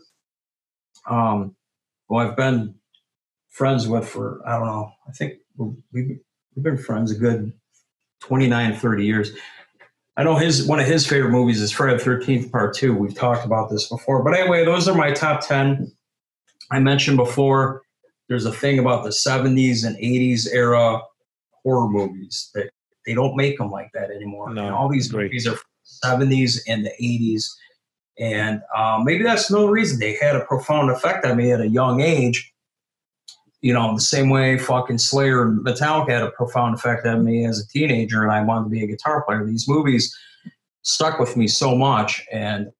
[SPEAKER 3] who I've been friends with for, I don't know, I think we've been friends a good 29, 30 years. I know one of his favorite movies is Friday the 13th, Part 2. We've talked about this before. But anyway, those are my top 10. I mentioned before, there's a thing about the 70s and 80s era horror movies that they don't make them like that anymore.
[SPEAKER 1] No,
[SPEAKER 3] and all these
[SPEAKER 1] great.
[SPEAKER 3] movies are from the 70s and the 80s. And maybe that's no reason. They had a profound effect on me at a young age. You know, the same way fucking Slayer and Metallica had a profound effect on me as a teenager, and I wanted to be a guitar player. These movies stuck with me so much. And,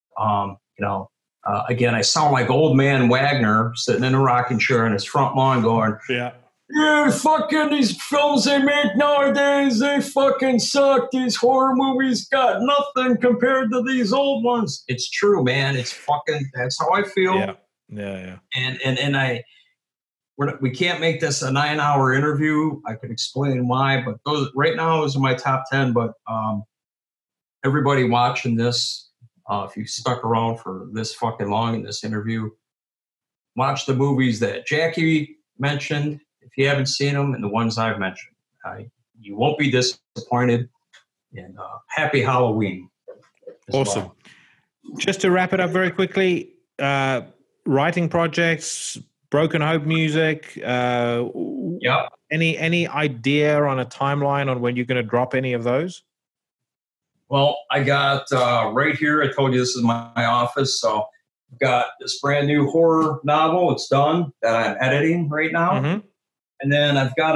[SPEAKER 3] again, I sound like old man Wagner sitting in a rocking chair on his front lawn going,
[SPEAKER 1] Yeah.
[SPEAKER 3] yeah, fucking these films they make nowadays, they fucking suck. These horror movies got nothing compared to these old ones. It's true, man. It's fucking, that's how I feel.
[SPEAKER 1] Yeah.
[SPEAKER 3] And we can't make this a 9-hour interview. I could explain why, but right now those are my top 10. But everybody watching this, if you stuck around for this fucking long in this interview, watch the movies that Jackie mentioned. If you haven't seen them, and the ones I've mentioned, you won't be disappointed. And happy Halloween.
[SPEAKER 1] Awesome.
[SPEAKER 3] Well.
[SPEAKER 1] Just to wrap it up very quickly, writing projects, Broken Hope music.
[SPEAKER 3] Yep.
[SPEAKER 1] Any idea on a timeline on when you're going to drop any of those?
[SPEAKER 3] Well, I got right here. I told you this is my office, so I've got this brand new horror novel. It's done that I'm editing right now, and then I've got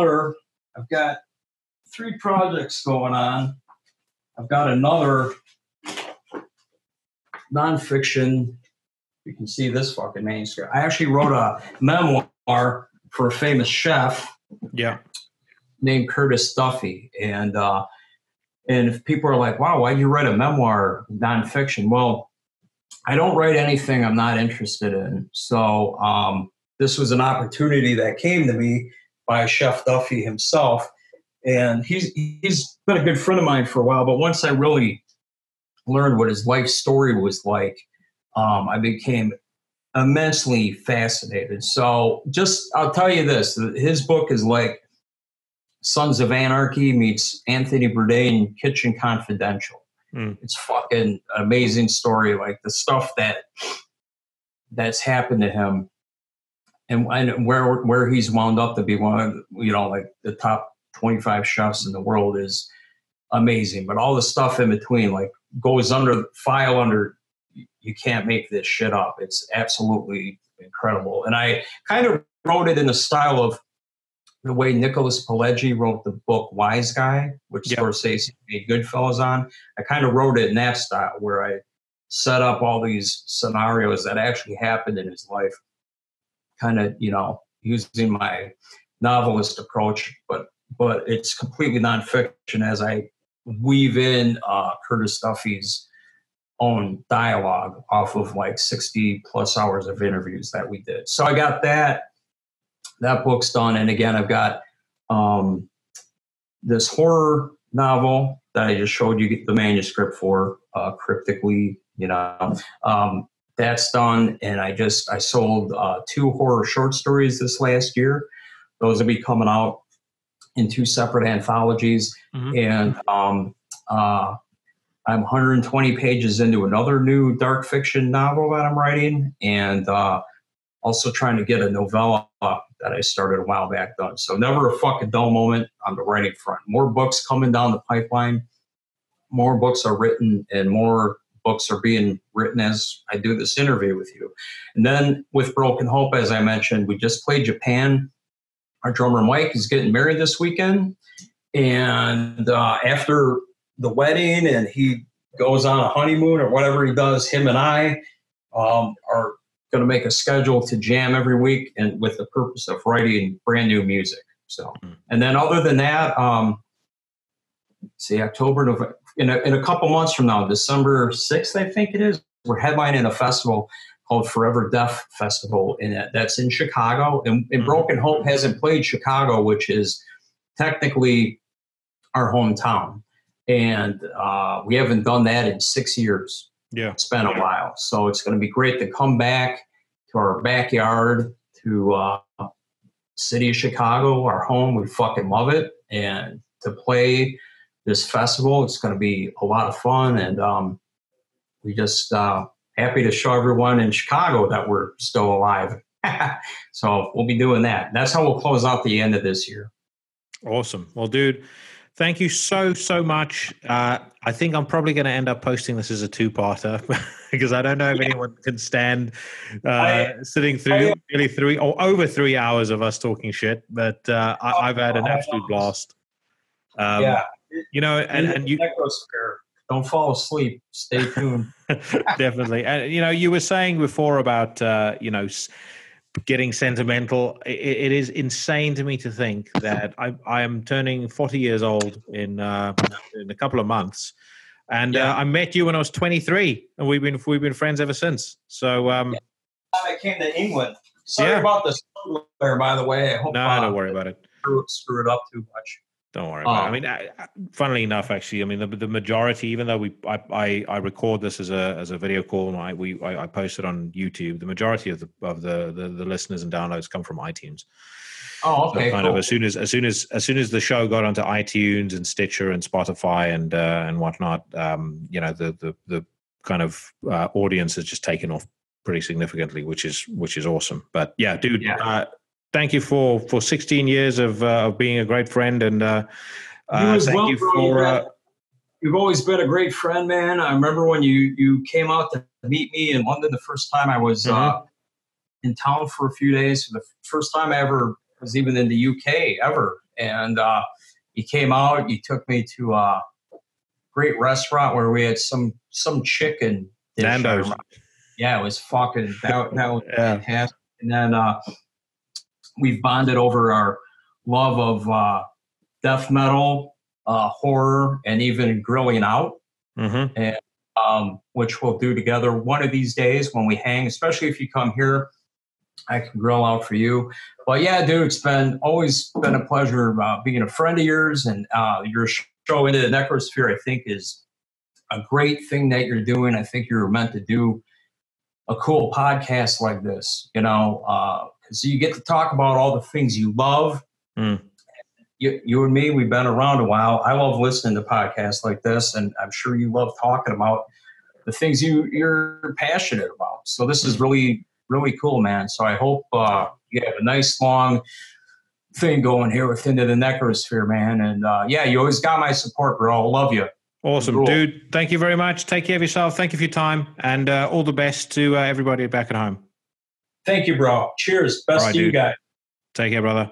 [SPEAKER 3] 3 projects going on. I've got another nonfiction. You can see this fucking manuscript. I actually wrote a memoir for a famous chef named Curtis Duffy. And if people are like, wow, why'd you write a memoir nonfiction? Well, I don't write anything I'm not interested in. So this was an opportunity that came to me by Chef Duffy himself. And he's been a good friend of mine for a while. But once I really learned what his life story was like, I became immensely fascinated. So I'll tell you this, his book is like Sons of Anarchy meets Anthony Bourdain Kitchen Confidential. It's fucking amazing story, like the stuff that's happened to him and where he's wound up to be one of, like the top 25 chefs in the world is amazing. But all the stuff in between, like goes under, you can't make this shit up. It's absolutely incredible. And I kind of wrote it in the style of the way Nicholas Pileggi wrote the book Wise Guy, which Scorsese made Goodfellas on. I kind of wrote it in that style where I set up all these scenarios that actually happened in his life, kind of, using my novelist approach, but it's completely nonfiction as I weave in Curtis Duffy's own dialogue off of like 60 plus hours of interviews that we did. So I got that book's done. And again, I've got this horror novel that I just showed you the manuscript for cryptically, that's done. And I sold 2 horror short stories this last year. Those will be coming out in 2 separate anthologies. And I'm 120 pages into another new dark fiction novel that I'm writing, and also trying to get a novella that I started a while back done. So never a fucking dull moment on the writing front. More books coming down the pipeline. More books are written, and more books are being written as I do this interview with you. And then with Broken Hope, as I mentioned, we just played Japan. Our drummer Mike is getting married this weekend. And after the wedding and he goes on a honeymoon or whatever he does, him and I are going to make a schedule to jam every week, and with the purpose of writing brand new music. So, and then other than that, see, October, November, in a couple months from now, December 6th, I think it is, we're headlining a festival called Forever Deaf Festival, and that's in Chicago. And Broken Hope hasn't played Chicago, which is technically our hometown. And we haven't done that in 6 years.
[SPEAKER 1] Yeah.
[SPEAKER 3] It's been a while. So it's going to be great to come back to our backyard, to city of Chicago, our home. We fucking love it. And to play this festival, it's going to be a lot of fun. And we just happy to show everyone in Chicago that we're still alive. So we'll be doing that. That's how we'll close out the end of this year.
[SPEAKER 1] Awesome. Well, dude, thank you so much. I think I'm probably going to end up posting this as a two-parter because I don't know if anyone can stand sitting through nearly 3 or over 3 hours of us talking shit. But I've had an absolute blast. You know, and you
[SPEAKER 3] Necrosphere. Don't fall asleep. Stay tuned.
[SPEAKER 1] Definitely. And you know, you were saying before about you know, getting sentimental. It is insane to me to think that I am turning 40 years old in a couple of months, and I met you when I was 23, and we've been friends ever since. So I
[SPEAKER 3] came to England. Sorry about the there, by the way. I hope
[SPEAKER 1] don't worry about it.
[SPEAKER 3] Screw it up too much.
[SPEAKER 1] Don't worry about it. I mean, funnily enough, actually, I mean the majority, even though I record this as a video call and I post it on YouTube, the majority of the listeners and downloads come from iTunes.
[SPEAKER 3] Oh, okay.
[SPEAKER 1] So kind of as soon as the show got onto iTunes and Stitcher and Spotify and whatnot, you know, the kind of audience has just taken off pretty significantly, which is awesome. But yeah, dude. Yeah. Thank you for 16 years of being a great friend, and thank you for.
[SPEAKER 3] You've always been a great friend, man. I remember when you came out to meet me in London the first time I was in town for a few days. The first time I ever was even in the UK ever, and you came out. You took me to a great restaurant where we had some chicken dish.
[SPEAKER 1] Nando's.
[SPEAKER 3] Yeah, it was fucking that was fantastic. And then we've bonded over our love of death metal, horror, and even grilling out, and which we'll do together one of these days when we hang. Especially if you come here, I can grill out for you. But yeah, dude, it's always been a pleasure being a friend of yours, and your show Into the Necrosphere, I think, is a great thing that you're doing. I think you're meant to do a cool podcast like this, you know, because you get to talk about all the things you love. You and me, we've been around a while. I love listening to podcasts like this, and I'm sure you love talking about the things you're passionate about. So this is really, really cool, man. So I hope you have a nice long thing going here with Into the Necrosphere, man. And you always got my support, bro. I love you.
[SPEAKER 1] Awesome, dude. Thank you very much. Take care of yourself. Thank you for your time, and all the best to everybody back at home.
[SPEAKER 3] Thank you, bro. Cheers. Best to you guys.
[SPEAKER 1] Take care, brother.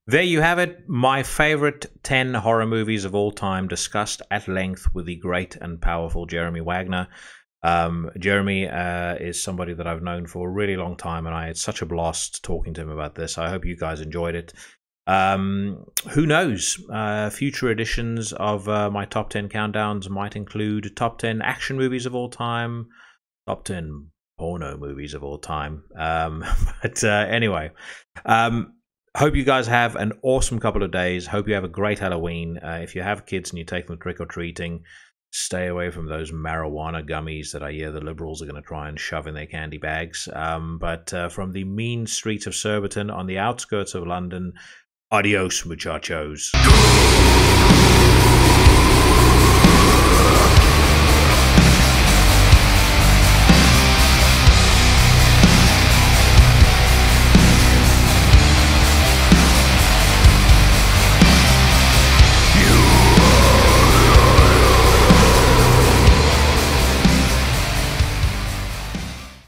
[SPEAKER 1] There you have it, my favorite 10 horror movies of all time, discussed at length with the great and powerful Jeremy Wagner. Jeremy is somebody that I've known for a really long time, and I had such a blast talking to him about this. I hope you guys enjoyed it. Who knows? Future editions of my top 10 countdowns might include top 10 action movies of all time, top 10 porno movies of all time. But anyway, hope you guys have an awesome couple of days. Hope you have a great Halloween. If you have kids and you take them trick-or-treating, stay away from those marijuana gummies that I hear the liberals are going to try and shove in their candy bags. But from the mean streets of Surbiton on the outskirts of London, adios, muchachos.